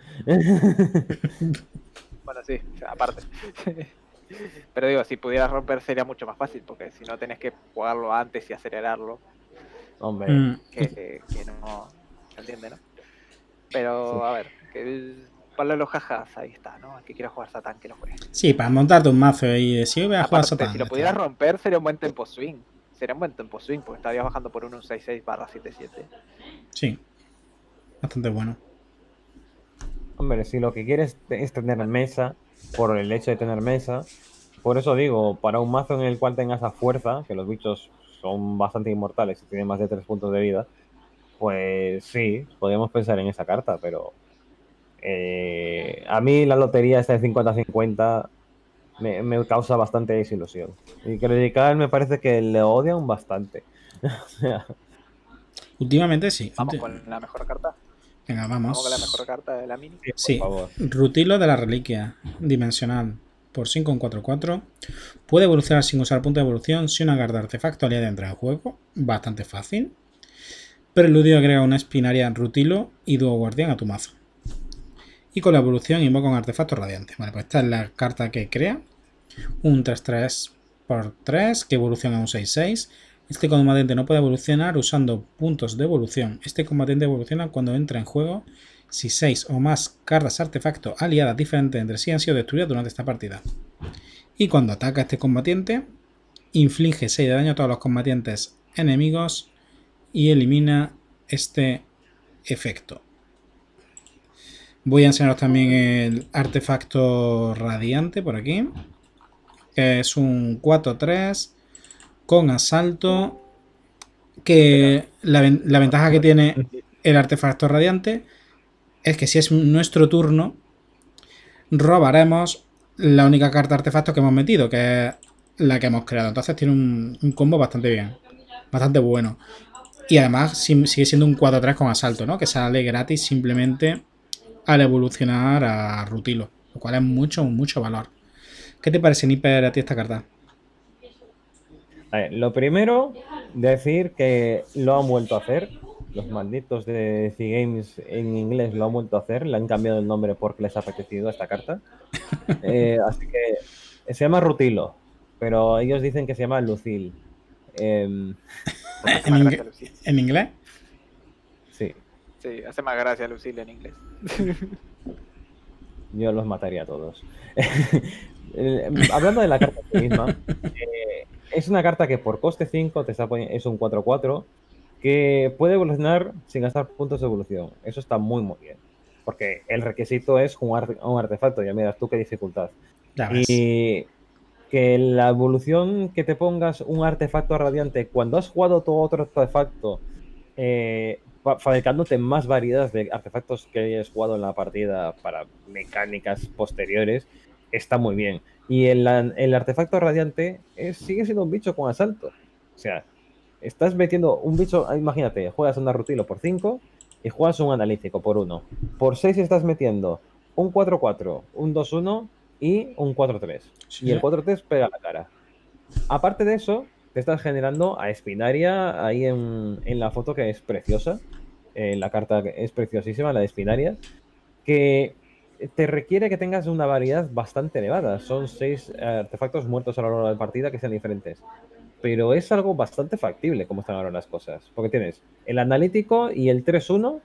Bueno, sí, aparte. Pero digo, si pudieras romper sería mucho más fácil, porque si no tenés que jugarlo antes y acelerarlo. Hombre. Que no se entiende, ¿no? Pero, sí. A ver, para los jajas, ahí está, ¿no? El que quiera jugar Satán, que lo juegue. Sí, para montarte un mazo y sí, voy a jugar Satán. Si lo pudieras romper, sería un buen tempo swing. Sería un buen tempo swing, porque estarías bajando por un 66/77. Sí. Bastante bueno. Hombre, si lo que quieres es tener mesa, por el hecho de tener mesa, por eso digo, para un mazo en el cual tengas a fuerza, que los bichos son bastante inmortales y tienen más de 3 puntos de vida, pues sí, podríamos pensar en esa carta, pero a mí la lotería esta de 50-50 me causa bastante desilusión. Y Critical me parece que le odian bastante. O sea, últimamente sí. Vamos con la mejor carta. Venga, vamos. Vamos con la mejor carta de la mini. Sí, Rutilo de la Reliquia, dimensional. Por 5 en 4/4. Puede evolucionar sin usar punto de evolución si una carta de artefacto aliada entra al juego. Bastante fácil. Preludio agrega una Espinaria Rutilo y Dúo Guardián a tu mazo. Y con la evolución invoca un artefacto radiante. Vale, pues esta es la carta que crea. Un 3-3 por 3 que evoluciona a un 6-6. Este combatiente no puede evolucionar usando puntos de evolución. Este combatiente evoluciona cuando entra en juego si 6 o más cartas artefacto aliadas diferentes entre sí han sido destruidas durante esta partida. Y cuando ataca a este combatiente, inflige 6 de daño a todos los combatientes enemigos y elimina este efecto. Voy a enseñaros también el artefacto radiante por aquí, que es un 4-3 con asalto, que la ventaja que tiene el artefacto radiante es que si es nuestro turno, robaremos la única carta artefacto que hemos metido, que es la que hemos creado. Entonces tiene un combo bastante bien, bastante bueno. Y además sigue siendo un 4-3 con asalto, ¿no? Que sale gratis simplemente al evolucionar a Rutilo, lo cual es mucho, mucho valor. ¿Qué te parece, Nipper, a ti esta carta? A ver, lo primero, decir que lo han vuelto a hacer. Los malditos de C-Games en inglés lo han vuelto a hacer. Le han cambiado el nombre porque les ha apetecido a esta carta. Así que se llama Rutilo, pero ellos dicen que se llama Lucille. ¿En inglés? Sí. Sí, hace más gracia Lucille en inglés. Yo los mataría a todos. Hablando de la carta misma, es una carta que por coste 5 te está poniendo, es un 4-4 que puede evolucionar sin gastar puntos de evolución. Eso está muy muy bien. Porque el requisito es jugar un artefacto. Ya miras tú qué dificultad. Y que la evolución que te pongas un artefacto radiante cuando has jugado todo otro artefacto, fabricándote más variedades de artefactos que hayas jugado en la partida para mecánicas posteriores, está muy bien. Y el artefacto radiante sigue siendo un bicho con asalto. O sea, estás metiendo un bicho, imagínate, juegas una Rutilo por 5 y juegas un analítico por 1. Por 6 estás metiendo un 4-4, un 2-1 y un 4-3. Sí. Y el 4-3 pega la cara. Aparte de eso, te estás generando a Espinaria ahí en la foto, que es preciosa. La carta es preciosísima, la de Espinaria, que te requiere que tengas una variedad bastante elevada. Son 6 artefactos muertos a lo largo de la partida que sean diferentes. Pero es algo bastante factible como están ahora las cosas. Porque tienes el analítico y el 3-1,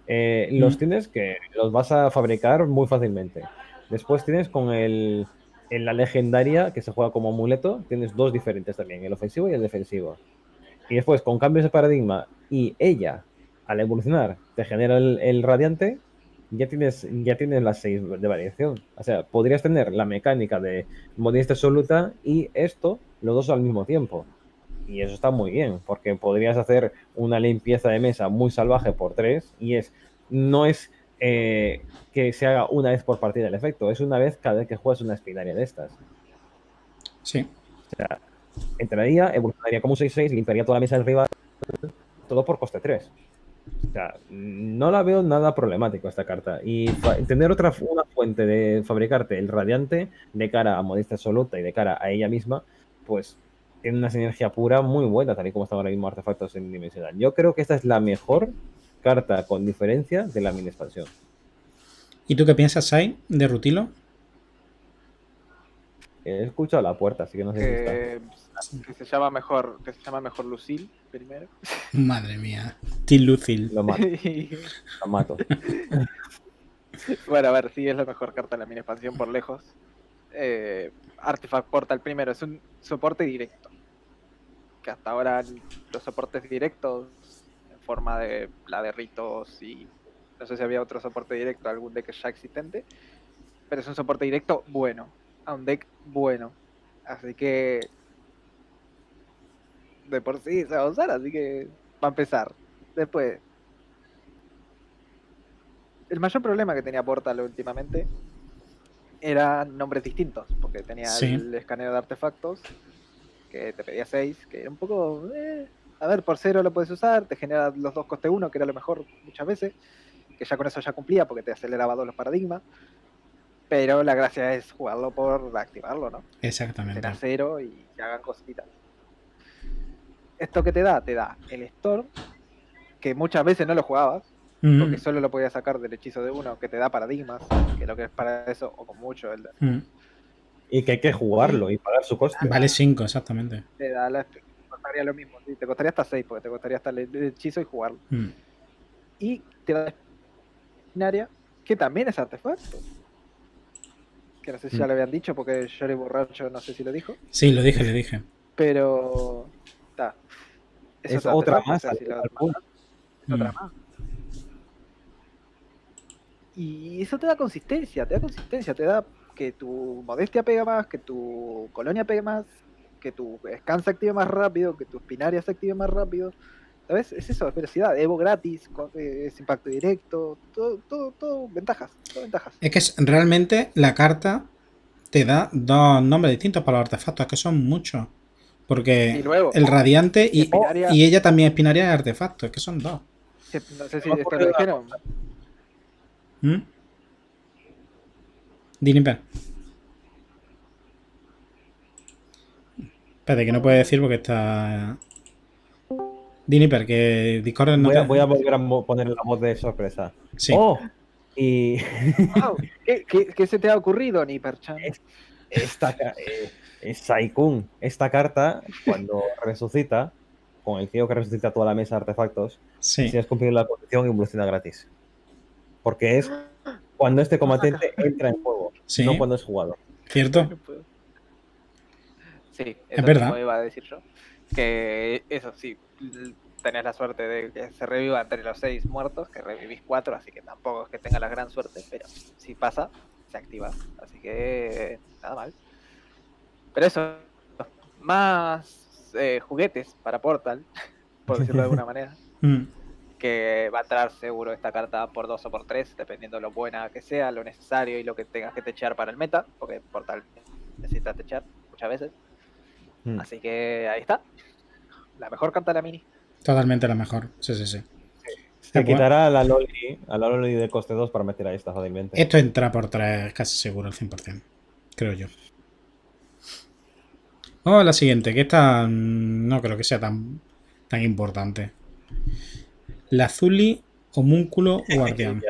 los vas a fabricar muy fácilmente. Después tienes con la legendaria, que se juega como amuleto, tienes 2 diferentes también, el ofensivo y el defensivo. Y después, con cambios de paradigma y ella, al evolucionar, te genera el radiante, ya tienes las 6 de variación. O sea, podrías tener la mecánica de modista absoluta y esto, los dos al mismo tiempo. Y eso está muy bien, porque podrías hacer una limpieza de mesa muy salvaje por 3 y no es que se haga una vez por partida el efecto, es una vez cada vez que juegas una espinaria de estas. Sí. O sea, entraría, evolucionaría como un 6-6, limpiaría toda la mesa del rival, todo por coste 3. O sea, no la veo nada problemático esta carta. Y tener una fuente de fabricarte el radiante de cara a modista absoluta y de cara a ella misma, pues tiene una sinergia pura muy buena, tal y como están ahora mismo artefactos en dimensional. Yo creo que esta es la mejor carta con diferencia de la mini expansión. ¿Y tú qué piensas, Sai, de Rutilo? He escuchado la puerta, así que no sé si está. Que se llama mejor Lucille primero. Madre mía. Team Lucille. Lo mato. Lo mato. Bueno, a ver, sí es la mejor carta de la mini expansión por lejos. Artifact Portal primero, es un soporte directo. Que hasta ahora los soportes directos, en forma de la de Ritos y no sé si había otro soporte directo, algún deck ya existente, pero es un soporte directo bueno, a un deck bueno. Así que de por sí se va a usar, así que va a empezar. Después, el mayor problema que tenía Portal últimamente eran nombres distintos, porque tenía el escaneo de artefactos, que te pedía 6, que era un poco... a ver, por 0 lo puedes usar, te genera los 2 coste 1, que era lo mejor muchas veces, que ya con eso ya cumplía, porque te aceleraba 2 los paradigmas, pero la gracia es jugarlo por activarlo, ¿no? Exactamente. Será 0 y que hagan cositas. ¿Esto que te da? Te da el Storm, que muchas veces no lo jugabas, Mm. porque solo lo podías sacar del hechizo de uno, que te da paradigmas, que lo que es para eso, o con mucho, Y que hay que jugarlo y pagar su coste. Vale 5, exactamente. te da te costaría lo mismo, ¿sí? Te costaría hasta 6, porque te costaría hasta el hechizo y jugarlo. Y te da binaria, que también es artefacto. Que no sé si ya lo habían dicho, porque Jory Borracho no sé si lo dijo. Sí, lo dije. Pero está. Es otra más. O sea, si lo matas, es otra más. Y eso te da consistencia, te da que tu modestia pega más, que tu colonia pegue más, que tu scan se active más rápido, que tu espinaria se active más rápido. ¿Sabes? Es eso, es velocidad, Evo gratis, es impacto directo, todo ventajas, todo ventajas. Es que realmente la carta te da dos nombres distintos para los artefactos, es que son muchos. Porque y luego, el radiante y ella también es espinaria de artefactos, es que son dos. No sé si esto lo dijeron. Diniper. Espérate, que no puede decir porque está... Diniper, que Discord no voy a volver a poner la voz de sorpresa. Sí. ¡Oh! Y... Wow, ¿qué se te ha ocurrido, Niperchan? Saikun, esta carta, cuando resucita, con el tío que resucita toda la mesa de artefactos, si has cumplido la condición, evoluciona gratis. Porque es cuando este combatiente entra en juego, no cuando es jugador. ¿Cierto? Sí, es verdad. Iba a decir yo. Que eso sí, tenés la suerte de que se reviva entre los 6 muertos, que revivís 4, así que tampoco es que tenga la gran suerte, pero si pasa, se activa. Así que nada mal. Pero eso, más juguetes para Portal, por decirlo de alguna manera. Que va a entrar seguro esta carta por 2 o por 3, dependiendo lo buena que sea, lo necesario y lo que tengas que techear para el meta, porque Portal necesitas techear muchas veces. Así que ahí está. La mejor carta de la mini. Totalmente la mejor. Sí. Se quitará a la Loli de coste 2 para meter a esta fácilmente. Esto entra por 3 casi seguro al 100%. Creo yo. Vamos a la siguiente, que esta no creo que sea tan importante. La Azuli Homúnculo Guardián.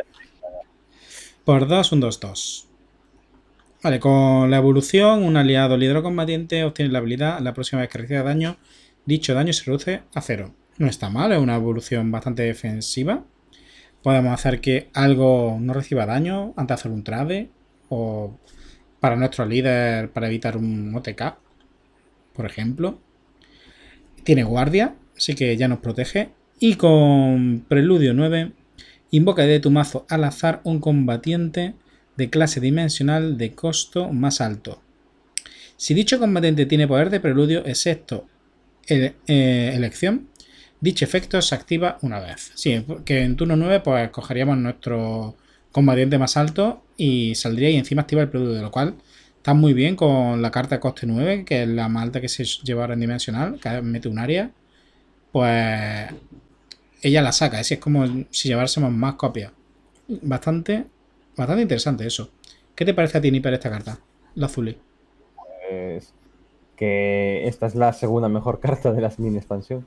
Por 2, un 2-2. Vale, con la evolución, un aliado líder combatiente obtiene la habilidad la próxima vez que reciba daño. Dicho daño se reduce a 0. No está mal, es una evolución bastante defensiva. Podemos hacer que algo no reciba daño antes de hacer un trade. O para nuestro líder, para evitar un OTK, por ejemplo. Tiene guardia, así que ya nos protege. Y con Preludio 9, invoca de tu mazo al azar un combatiente de clase dimensional de costo más alto. Si dicho combatiente tiene poder de preludio, excepto elección, dicho efecto se activa una vez. Sí, que en turno 9 pues cogeríamos nuestro combatiente más alto y saldría y encima activa el preludio, de lo cual está muy bien con la carta de coste 9, que es la más alta que se lleva ahora en dimensional, que mete un área. Pues ella la saca, es como si llevásemos más copias. Bastante interesante eso. ¿Qué te parece a ti, Niper, esta carta? La Azuli. Pues que esta es la segunda mejor carta de las mini expansión.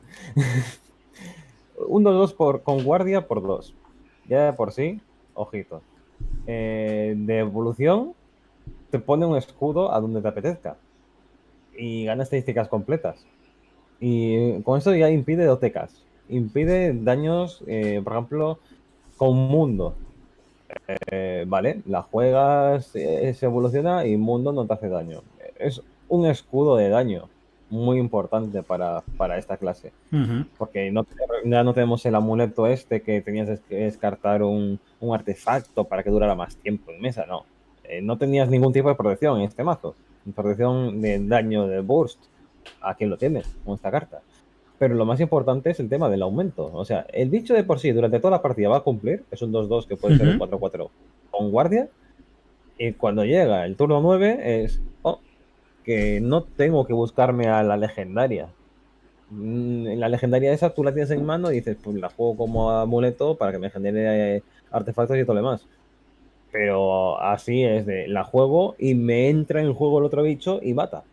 Un 2-2 con guardia por 2. Ya de por sí, ojito. De evolución, te pone un escudo a donde te apetezca. Y gana estadísticas completas. Y con eso ya impide OTKs. Impide daños, por ejemplo, con Mundo. Vale, la juegas, se evoluciona y Mundo no te hace daño. Es un escudo de daño muy importante para esta clase. Porque ya no tenemos el amuleto este que tenías que descartar un artefacto para que durara más tiempo en mesa, no. No tenías ningún tipo de protección en este mazo. Protección de daño de burst. Aquí lo tienes con esta carta. Pero lo más importante es el tema del aumento. O sea, el bicho de por sí durante toda la partida va a cumplir. Es un 2-2 que puede ser un 4-4 con guardia. Y cuando llega el turno 9 es... que no tengo que buscarme a la legendaria. La legendaria esa tú la tienes en mano y dices, pues la juego como amuleto para que me genere artefactos y todo lo demás. Pero así es de la juego y me entra en juego el otro bicho y mata.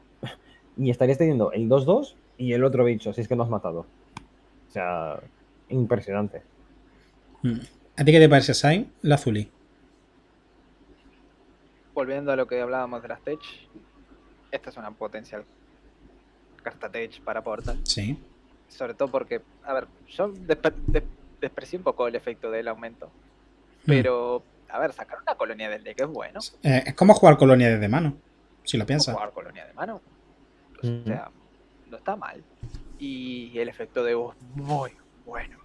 Y estarías teniendo el 2-2 y el otro bicho, si es que no has matado. O sea, impresionante. ¿A ti qué te parece, Sai? La Azuli. Volviendo a lo que hablábamos de las Tech, esta es una potencial carta Tech para Portal. Sí. Sobre todo porque, a ver, yo desprecié un poco el efecto del aumento. Pero, a ver, sacar una colonia del deck es bueno. Es como jugar colonia desde mano, si lo piensas. Jugar colonia de mano. O sea, no está mal. Y el efecto de voz muy bueno.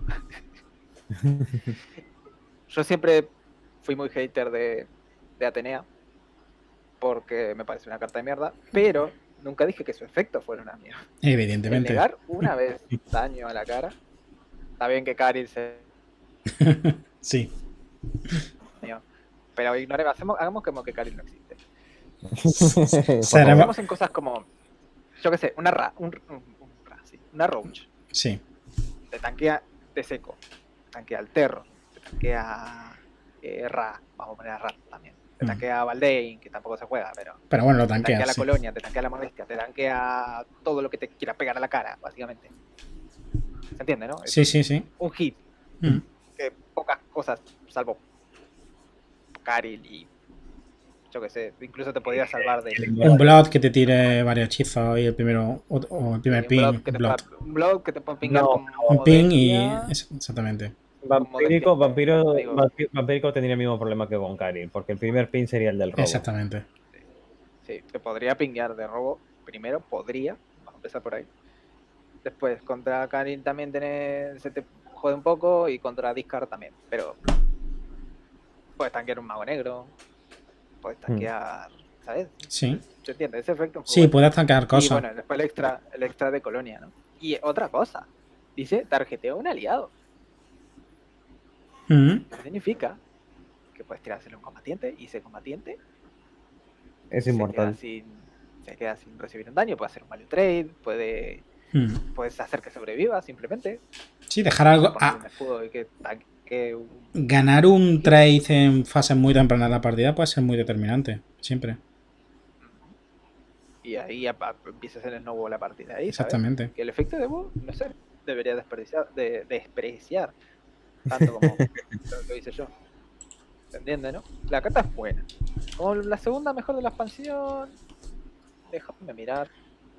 Yo siempre fui muy hater de Atenea. Porque me parece una carta de mierda. Pero nunca dije que su efecto fuera una mierda. Evidentemente. El negar una vez daño a la cara. Está bien que Karil se... Sí. Pero ignoremos, hagamos como que Karil no existe. Seremos... Pensemos en cosas como, yo qué sé, una Roach. Sí. Te tanquea de seco, te tanquea al Terro, te tanquea Ra, vamos a poner a Ra también. Te tanquea a Valdein, que tampoco se juega, pero bueno, lo te tanquea. Te tanquea la colonia, te tanquea la molestia, te tanquea todo lo que te quiera pegar a la cara, básicamente. ¿Se entiende, no? Sí, sí, sí. Un hit. Que pocas cosas, salvo Karil y yo que sé, incluso te podría salvar de un Blood que te tire varios hechizos y el primero o el primer ping. Un Blood que te puede pingar un ping y exactamente. Vampírico tendría el mismo problema que con Karil, porque el primer ping sería el del robo. Exactamente. Sí, te podría pinguear de robo primero, podría, vamos a empezar por ahí. Después contra Karil también se te jode un poco y contra Discard también, pero puedes tanquear un mago negro, puedes tanquear, ¿sabes? Sí. ¿Se entiende? Ese efecto. Sí, bueno. Puedes tanquear cosas. Y bueno, después el extra de colonia, ¿no? Y otra cosa, dice tarjeteo a un aliado. Significa que puedes tirárselo a un combatiente y ese combatiente es inmortal. Se queda sin recibir un daño, puede hacer un value trade, puedes hacer que sobreviva simplemente. Sí, dejar algo. Ganar un trade en fase muy temprana de la partida puede ser muy determinante, siempre. Y ahí empieza a ser el nuevo la partida. Ahí, exactamente. ¿sabes? Que el efecto de voz, no sé, debería despreciar tanto como lo hice yo. ¿Se entiende, no? La carta es buena. Como la segunda mejor de la expansión, déjame mirar.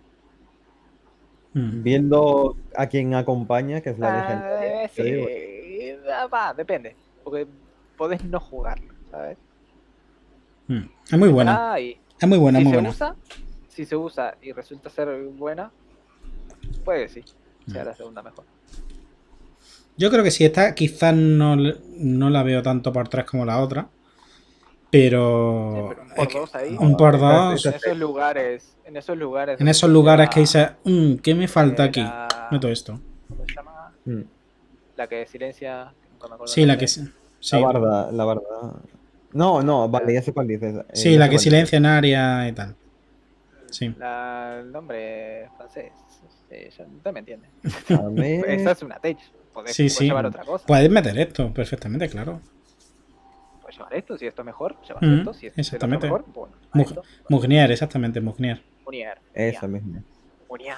Viendo a quien acompaña, que es la legendaria. Sí, depende. Porque podés no jugarlo, ¿sabes? Es muy buena. Es muy buena, muy buena. Si se usa y resulta ser buena, puede que sí, sea la segunda mejor. Yo creo que sí, esta quizás no la veo tanto por 3 como la otra. Pero un por 2 ahí. Un por 2. En esos lugares. En esos lugares que dices, ¿qué me falta aquí? Meto esto. ¿Cómo se llama? La que silencia. Sí, la que sí. La barda. No, vale, ya sé cuál dices. Sí, la que silencia en área y tal. Sí. El nombre francés. Sí, usted me entiende. Ver... Esa es una tech. Puedes llevar otra cosa. Puedes meter esto, perfectamente, claro. Puedes llevar esto, si esto es mejor, llevas esto. Si esto es mejor, bueno. Mugnier, exactamente, Mugnier. Esa misma. Mugnier.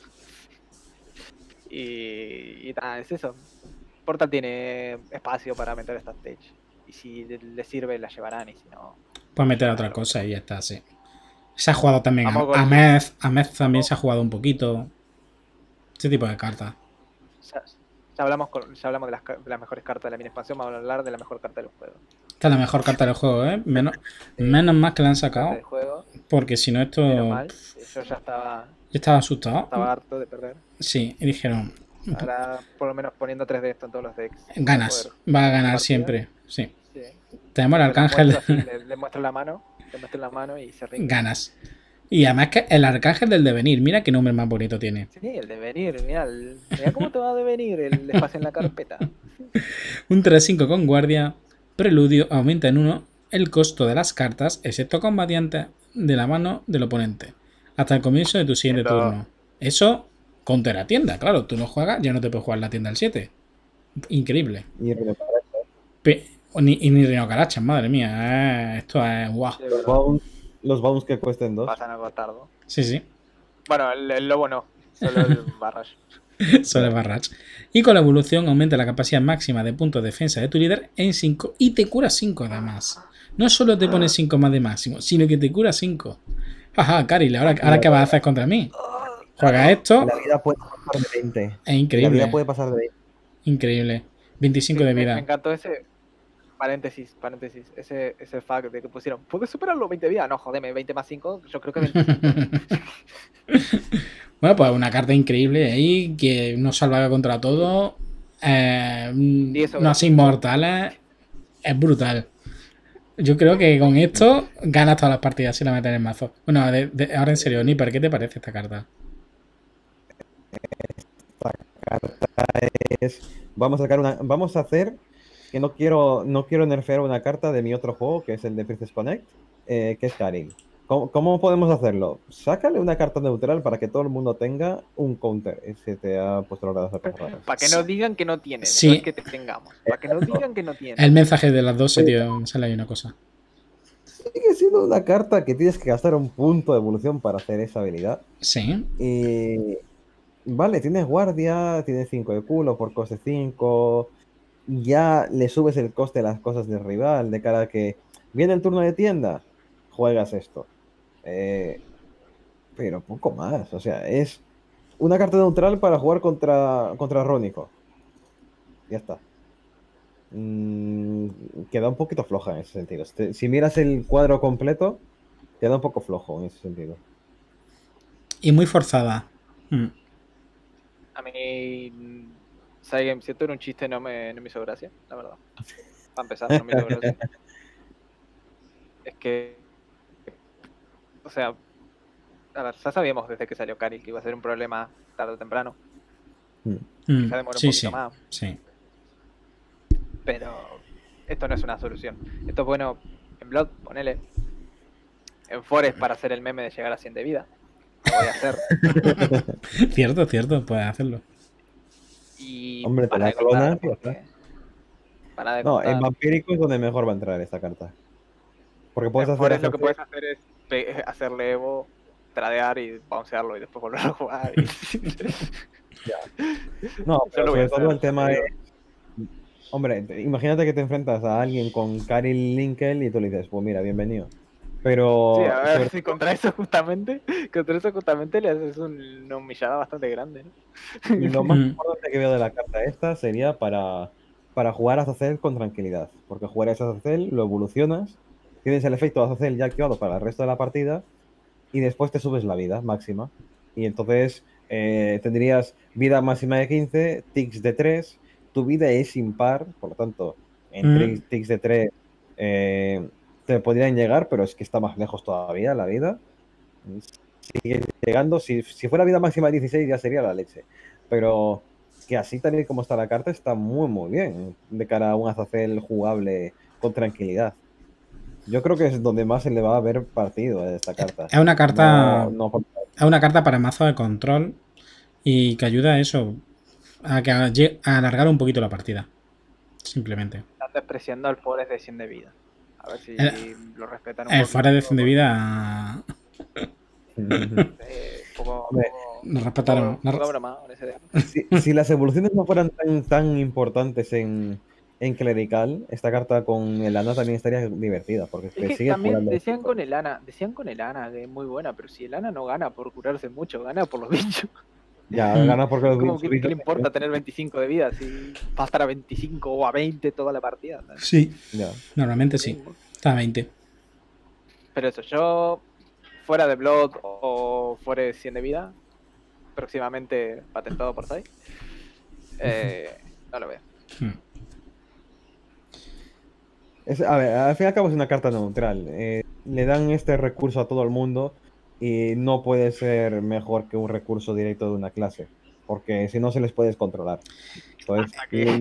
Y es eso. Portal tiene espacio para meter estas tech. Y si le sirve, la llevarán. Y si no, puedes meter otra cosa y ya está, sí. Se ha jugado también Ameth también se ha jugado un poquito. Ese tipo de cartas. Ya hablamos de las mejores cartas de la mini expansión. Vamos a hablar de la mejor carta del juego. Esta es la mejor carta del juego, ¿eh? Menos mal que la han sacado. Porque si no esto... Yo ya estaba... Yo estaba asustado. Estaba harto de perder. Sí, y dijeron... Ahora, por lo menos poniendo 3 de esto en todos los decks. Ganas. Va a ganar siempre. Sí. Tenemos el arcángel... Le muestro la mano. Le muestro la mano y se ringe. Ganas. Y además que el arcángel del devenir, mira qué nombre más bonito tiene. Sí, el devenir, mira cómo te va a devenir el espacio en la carpeta. Un 3-5 con guardia, preludio, aumenta en 1 el costo de las cartas, excepto combatientes, de la mano del oponente, hasta el comienzo de tu siguiente turno. Eso contra la tienda, claro, tú no juegas, ya no te puedes jugar la tienda al 7. Increíble. Ni rinocarachas, madre mía, esto es guau. Los bounce que cuesten 2. Pasan a costar 2. Sí. Bueno, el lobo no. Solo el barrage. Sobre Barrage. Y con la evolución aumenta la capacidad máxima de puntos de defensa de tu líder en 5 y te cura 5 además. No solo te pone 5 más de máximo, sino que te cura 5. Jaja, Karil, ¿ahora qué vas a hacer contra mí? Juega esto. La vida puede pasar de 20. Es increíble. La vida puede pasar de 20. Increíble. 25 Sí, de vida. Me encantó ese paréntesis, ese fact de que pusieron, ¿puedes superarlo 20 de vida? No, jodeme, 20 más 5, yo creo que 25. Bueno, pues una carta increíble ahí que nos salva contra todo. Nos inmortales. Es brutal. Yo creo que con esto ganas todas las partidas si la metes en el mazo. Bueno, ahora en serio, Nipper, ¿qué te parece esta carta? Esta carta es... Vamos a hacer que no quiero nerfear una carta de mi otro juego, que es el de Princess Connect, que es Karil. ¿Cómo podemos hacerlo? Sácale una carta neutral para que todo el mundo tenga un counter. Se te ha puesto la para que no digan que no tienen, sí. No es que te tengamos. Para que no digan que no tienen. El mensaje de las 12, tío, sale ahí una cosa. Sigue siendo una carta que tienes que gastar un punto de evolución para hacer esa habilidad. Sí. Y... Vale, tienes guardia, tienes 5 de culo por coste 5. Ya le subes el coste de las cosas del rival, de cara a que viene el turno de tienda, juegas esto. Pero poco más, o sea, es una carta neutral para jugar contra Rónico. Ya está. Queda un poquito floja en ese sentido. Si miras el cuadro completo, queda un poco flojo en ese sentido. Y muy forzada. A mí, Saigen, si esto era un chiste, no me hizo gracia, la verdad. Para empezar, no me hizo gracia. Es que, o sea, a ver, ya sabíamos desde que salió Karil que iba a ser un problema tarde o temprano. Quizá demora un poquito más. Sí. Pero esto no es una solución. Esto es bueno en Blood, ponele. En Forest para hacer el meme de llegar a 100 de vida. Lo voy a hacer. Cierto, puedes hacerlo. Y hombre, para te la clonas, no, en Vampírico es donde mejor va a entrar esta carta. Porque puedes en hacer... Forest lo que puedes hacer es hacerle Evo, tradear y bouncearlo y después volver a jugar. Y... ya. No, pero sobre todo el tema es... Hombre, imagínate que te enfrentas a alguien con Karil Linkel y tú le dices, pues mira, bienvenido. Pero... Sí, a ver, si contra eso justamente le haces una humillada bastante grande, ¿no? Lo más importante que veo de la carta esta sería para jugar Azazel con tranquilidad. Porque jugar a Azazel, lo evolucionas, tienes el efecto de Azazel ya activado para el resto de la partida y después te subes la vida máxima. Y entonces tendrías vida máxima de 15, ticks de 3, tu vida es impar, por lo tanto, en ticks de 3 te podrían llegar, pero es que está más lejos todavía la vida. Sigue llegando, si fuera vida máxima de 16 ya sería la leche. Pero que así tal y como está la carta está muy bien de cara a un Azazel jugable con tranquilidad. Yo creo que es donde más se le va a ver partido a esta carta. Es una carta es una carta para mazo de control y que ayuda a eso, a alargar un poquito la partida. Simplemente. Están despreciando al Forest de 100 de vida. A ver si lo respetan un poco. El Forest de 100 de vida... Nos respetaron. Si las evoluciones no fueran tan importantes en Clerical, esta carta con el Ana también estaría divertida. Porque es que también decían con el Ana que es muy buena, pero si el Ana no gana por curarse mucho, gana por los bichos. Ya, gana porque los bichos. ¿Qué le importa tener 25 de vida si va a estar a 25 o a 20 toda la partida? ¿No? Sí, normalmente sí. Está a 20. Pero eso, yo fuera de Blood o fuera de 100 de vida, próximamente patentado por Sai, no lo veo. A ver, al fin y al cabo es una carta neutral. Le dan este recurso a todo el mundo y no puede ser mejor que un recurso directo de una clase, porque si no se les puede descontrolar. Entonces,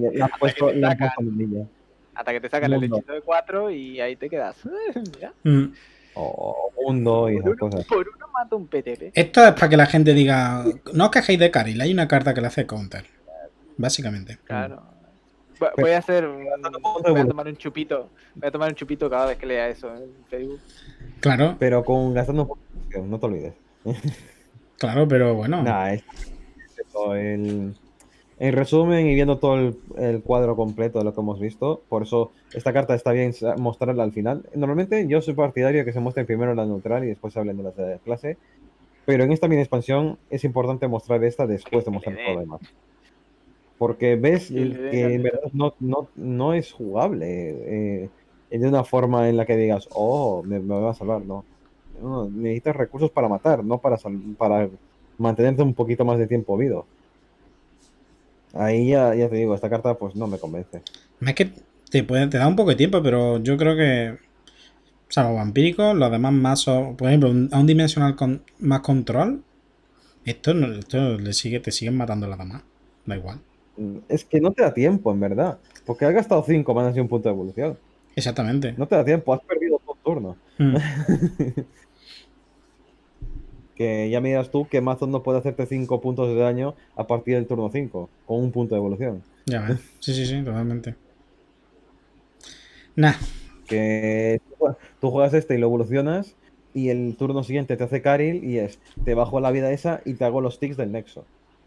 hasta que te sacan el hechizo de 4 y ahí te quedas. ¿Ya? O mundo y esas cosas. Por uno mata un PTP. Esto es para que la gente diga, no os quejéis de Karil, hay una carta que le hace counter. Básicamente. Claro. Voy a tomar un chupito. Voy a tomar un chupito cada vez que lea eso en Facebook. Claro. Pero con gastando un poco, no te olvides. Claro, pero bueno. Nah, visto el resumen y viendo todo el cuadro completo de lo que hemos visto. Por eso esta carta está bien mostrarla al final. Normalmente yo soy partidario de que se muestre primero la neutral y después se hablen de las de clase. Pero en esta mini expansión es importante mostrar esta después de mostrar todo lo demás. Porque ves que en verdad no es jugable de una forma en la que digas, oh, me va a salvar, no. No, necesitas recursos para matar, no para mantenerte un poquito más de tiempo vivo. Ahí ya te digo, esta carta pues no me convence. Es que te da un poco de tiempo, pero yo creo que, salvo vampírico, los demás mazos, por ejemplo, a un dimensional con más control, esto te siguen matando las demás. Da igual. Es que no te da tiempo, en verdad. Porque has gastado 5 manas y un punto de evolución. Exactamente. No te da tiempo, has perdido todo turno. Que ya me dirás tú que Mazo no puede hacerte 5 puntos de daño a partir del turno 5, con un punto de evolución. Ya ves. Sí, totalmente. Nah. Que tú juegas este y lo evolucionas, y el turno siguiente te hace Karil y te bajo la vida esa y te hago los tics del Nexo.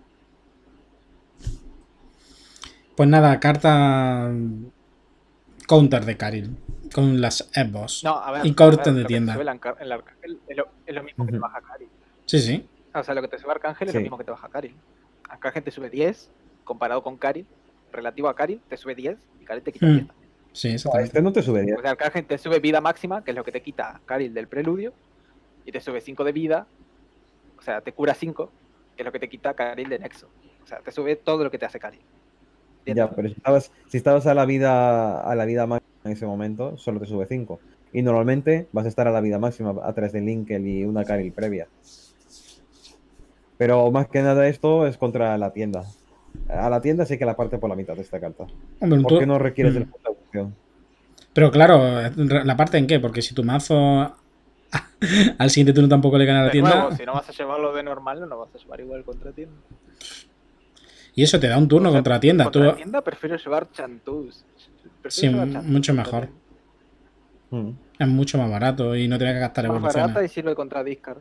Pues nada, carta counter de Karil con las Evos. No, a ver, y counter de tienda. El Arcángel es lo mismo que te baja Karil. Sí. O sea, lo que te sube Arcángel es lo mismo que te baja Karil. Arcángel te sube 10, comparado con Karil, relativo a Karil, te sube 10 y Karil te quita 10 también. Sí, exactamente. Este no te sube 10. O sea, Arcángel te sube vida máxima, que es lo que te quita Karil del preludio, y te sube 5 de vida, o sea, te cura 5, que es lo que te quita Karil de Nexo. O sea, te sube todo lo que te hace Karil. Ya, pero si estabas a la vida máxima en ese momento, solo te sube 5. Y normalmente vas a estar a la vida máxima a través de Linkel y una Karil previa. Pero más que nada esto es contra la tienda. A la tienda sí que la parte por la mitad de esta carta. Hombre, ¿Por qué no requieres de la puta evolución? Pero claro, ¿la parte en qué? Porque si tu mazo al siguiente turno tampoco le gana a la tienda. Nuevo, si no vas a llevarlo de normal, no lo vas a llevar igual contra tienda. Y eso te da un turno contra tienda. Contra tienda prefiero llevar Chantus. Sí, mucho mejor. Es mucho más barato y no tienes que gastar evoluciones. Más barata y sirve contra discard.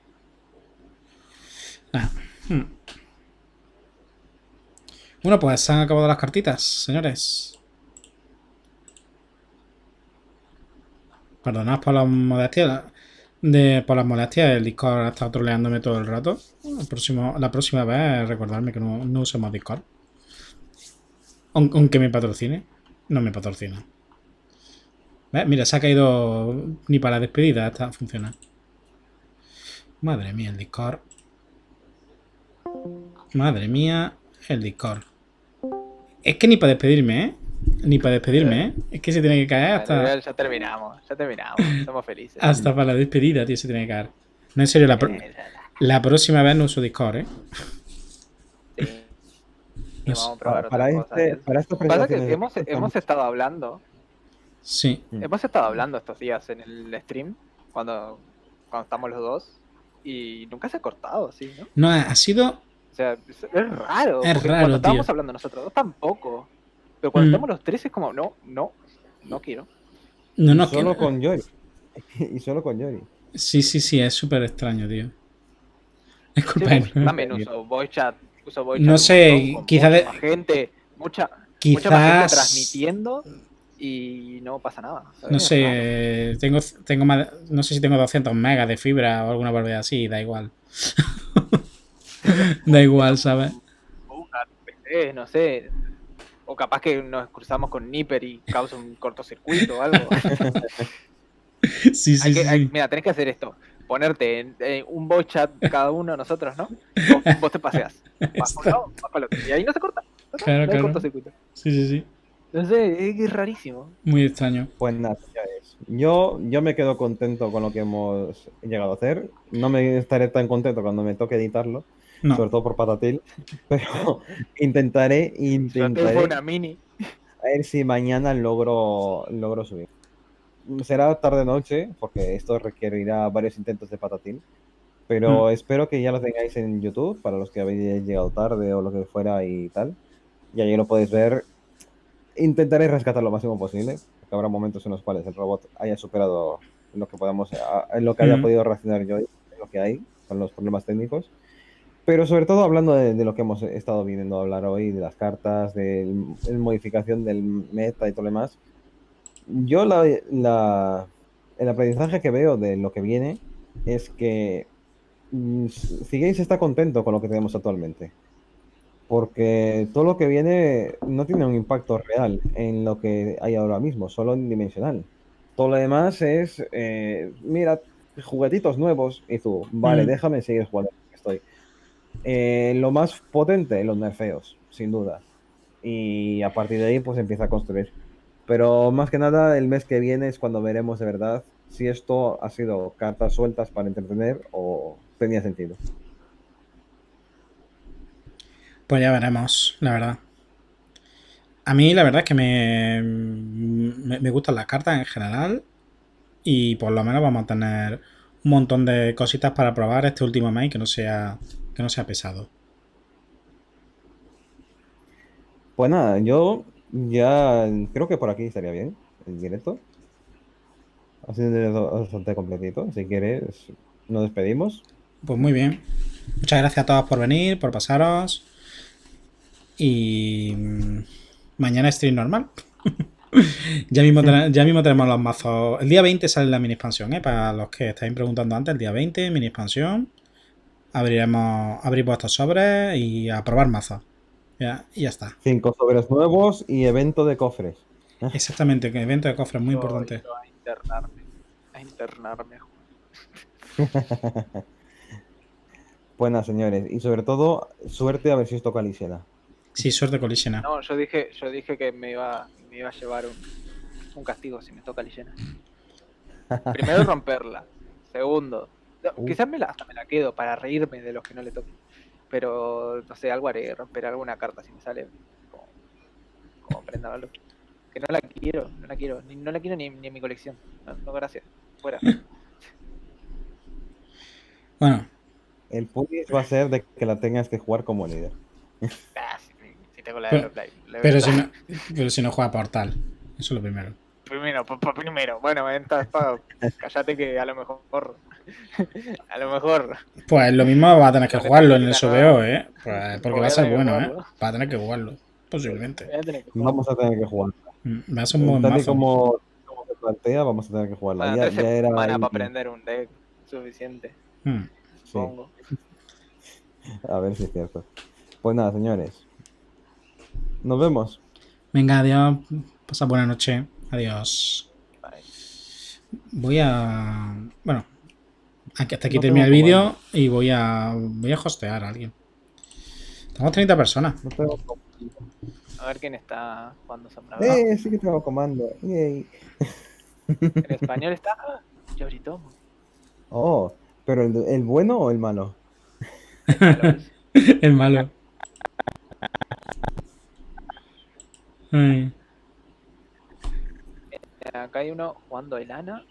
Bueno, pues se han acabado las cartitas, señores. Perdonad por las molestias. Por las molestias, el Discord ha estado troleándome todo el rato. La próxima vez recordarme que no usemos Discord. Aunque me patrocine. No me patrocina. ¿Ves? Mira, se ha caído ni para la despedida. Esta funciona. Madre mía, el Discord. Madre mía, el Discord. Es que ni para despedirme, ¿eh? Ni para despedirme, ¿eh? Es que se tiene que caer hasta... Ya terminamos. Estamos felices. Hasta para la despedida, tío, se tiene que caer. No, en serio, la próxima vez no uso Discord, ¿eh? Sí. Y vamos a probar para estas presentaciones. Hemos estado hablando. Sí. Hemos estado hablando estos días en el stream, cuando estamos los dos, y nunca se ha cortado, ¿sí? ¿No? No, ha sido... O sea, es raro. Es raro, cuando estábamos tío. hablando nosotros dos tampoco. Pero cuando estamos los tres es como, no quiero. No, solo con Yori. Y solo con Yori. Sí, es súper extraño, tío. Es culpa también uso voice chat. No sé, quizás... Mucha más gente transmitiendo y no pasa nada. ¿Sabes? No sé, tengo más... No sé si tengo 200 megas de fibra o alguna barbaridad así, da igual. Da igual, ¿sabes? No sé. O capaz que nos cruzamos con Nipper y causa un cortocircuito o algo. Sí. Mira, tenés que hacer esto. Ponerte en un voice chat cada uno de nosotros, ¿no? Vos te paseas. Vas por un lado, vas para el otro. Y ahí no se corta. Claro. No hay cortocircuito. Sí. No sé, es rarísimo. Muy extraño. Pues nada, ya es. Yo me quedo contento con lo que hemos llegado a hacer. No me estaré tan contento cuando me toque editarlo. No. Sobre todo por Patatil. Pero intentaré. Fue una mini. A ver si mañana logro subir. Será tarde-noche, porque esto requerirá varios intentos de Patatil. Pero espero que ya lo tengáis en YouTube, para los que habéis llegado tarde o lo que fuera y tal. Y ahí lo podéis ver. Intentaré rescatar lo máximo posible, porque habrá momentos en los cuales el robot haya superado lo que haya podido reaccionar yo, en lo que hay, con los problemas técnicos. Pero sobre todo hablando de lo que hemos estado viniendo a hablar hoy, de las cartas, de la modificación del meta y todo lo demás, yo el aprendizaje que veo de lo que viene es que Cigueis está contento con lo que tenemos actualmente. Porque todo lo que viene no tiene un impacto real en lo que hay ahora mismo, solo en dimensional. Todo lo demás es, mira, juguetitos nuevos y tú, vale, déjame seguir jugando. Estoy. Lo más potente, los nerfeos, sin duda. Y a partir de ahí, pues empieza a construir. Pero más que nada, el mes que viene es cuando veremos de verdad si esto ha sido cartas sueltas para entretener o tenía sentido. Pues ya veremos, la verdad. A mí la verdad es que me gustan las cartas en general y por lo menos vamos a tener un montón de cositas para probar este último mes que no sea pesado. Pues nada, yo ya creo que por aquí estaría bien el directo. Ha sido un directo bastante completito. Si quieres, nos despedimos. Pues muy bien. Muchas gracias a todos por venir, por pasaros. Y mañana stream normal. ya mismo tenemos los mazos. El día 20 sale la mini expansión, para los que estáis preguntando antes. El día 20, mini expansión. Abrimos estos sobres y a probar mazos. Y ya está. 5 sobres nuevos y evento de cofres. Exactamente, que evento de cofres muy importante. A internarme. Buenas, señores. Y sobre todo, suerte a ver si os toca Lisela. Sí, suerte con Lishena. No, yo dije que me iba a llevar un castigo si me toca Lishena. Primero romperla. Segundo, quizás hasta me la quedo para reírme de los que no le toquen. Pero no sé, algo haré, romper alguna carta si me sale como prenda valor. Que no la quiero, no la quiero ni en mi colección. No, gracias. Fuera. Bueno. El pulis va a ser de que la tengas que jugar como líder. Si tengo la de replay. Pero si no juega Portal. Eso es lo primero. Primero. Bueno, cállate que a lo mejor. A lo mejor. Pues lo mismo va a tener que jugarlo en el SBO, Pues porque va a ser bueno, Va a tener que jugarlo. Posiblemente. Vamos a tener que jugarlo. Va a ser un buen mazo. Como se plantea, vamos a tener que jugarla. Bueno, ya era para aprender un deck suficiente. Supongo. A ver si es cierto. Pues nada, señores. Nos vemos. Venga, adiós. Pasa buena noche. Adiós. Bye. Voy a... Bueno. Hasta aquí termina el vídeo y voy a hostear a alguien. Tenemos 30 personas. A ver quién está jugando Sombra. Sí que tengo comando. Yay. En español está Yoritomo. Oh, pero ¿el bueno o el malo? El malo. Ay. Acá hay uno jugando el Ana.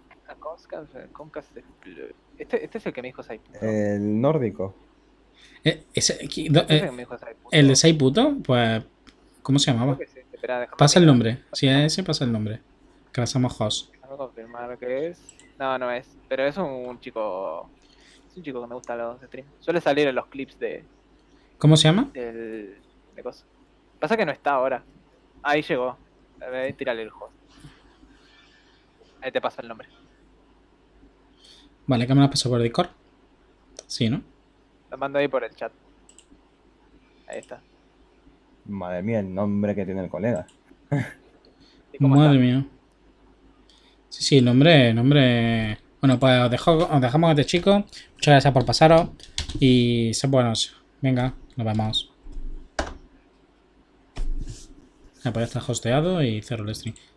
Este es el que me dijo Saiputo. El nórdico. ¿El de Saiputo? Pues, ¿cómo se llamaba? Sí. Espera, pasa el nombre. Sí, ese pasa el nombre. Que hacemos host. Déjame confirmar que es. No es. Pero es un chico. Es un chico que me gusta los streams. Suele salir en los clips de. ¿Cómo se llama? De cosas. Pasa que no está ahora. Ahí llegó. Tírale el host. Ahí te pasa el nombre. Vale, que me lo pasó por Discord. Sí, ¿no? Lo mando ahí por el chat. Ahí está. Madre mía, el nombre que tiene el colega. Madre mía. Sí, el nombre. Bueno, pues os dejamos a este chico. Muchas gracias por pasaros. Y sed buenos. Venga, nos vemos. Pues ya está hosteado y cierro el stream.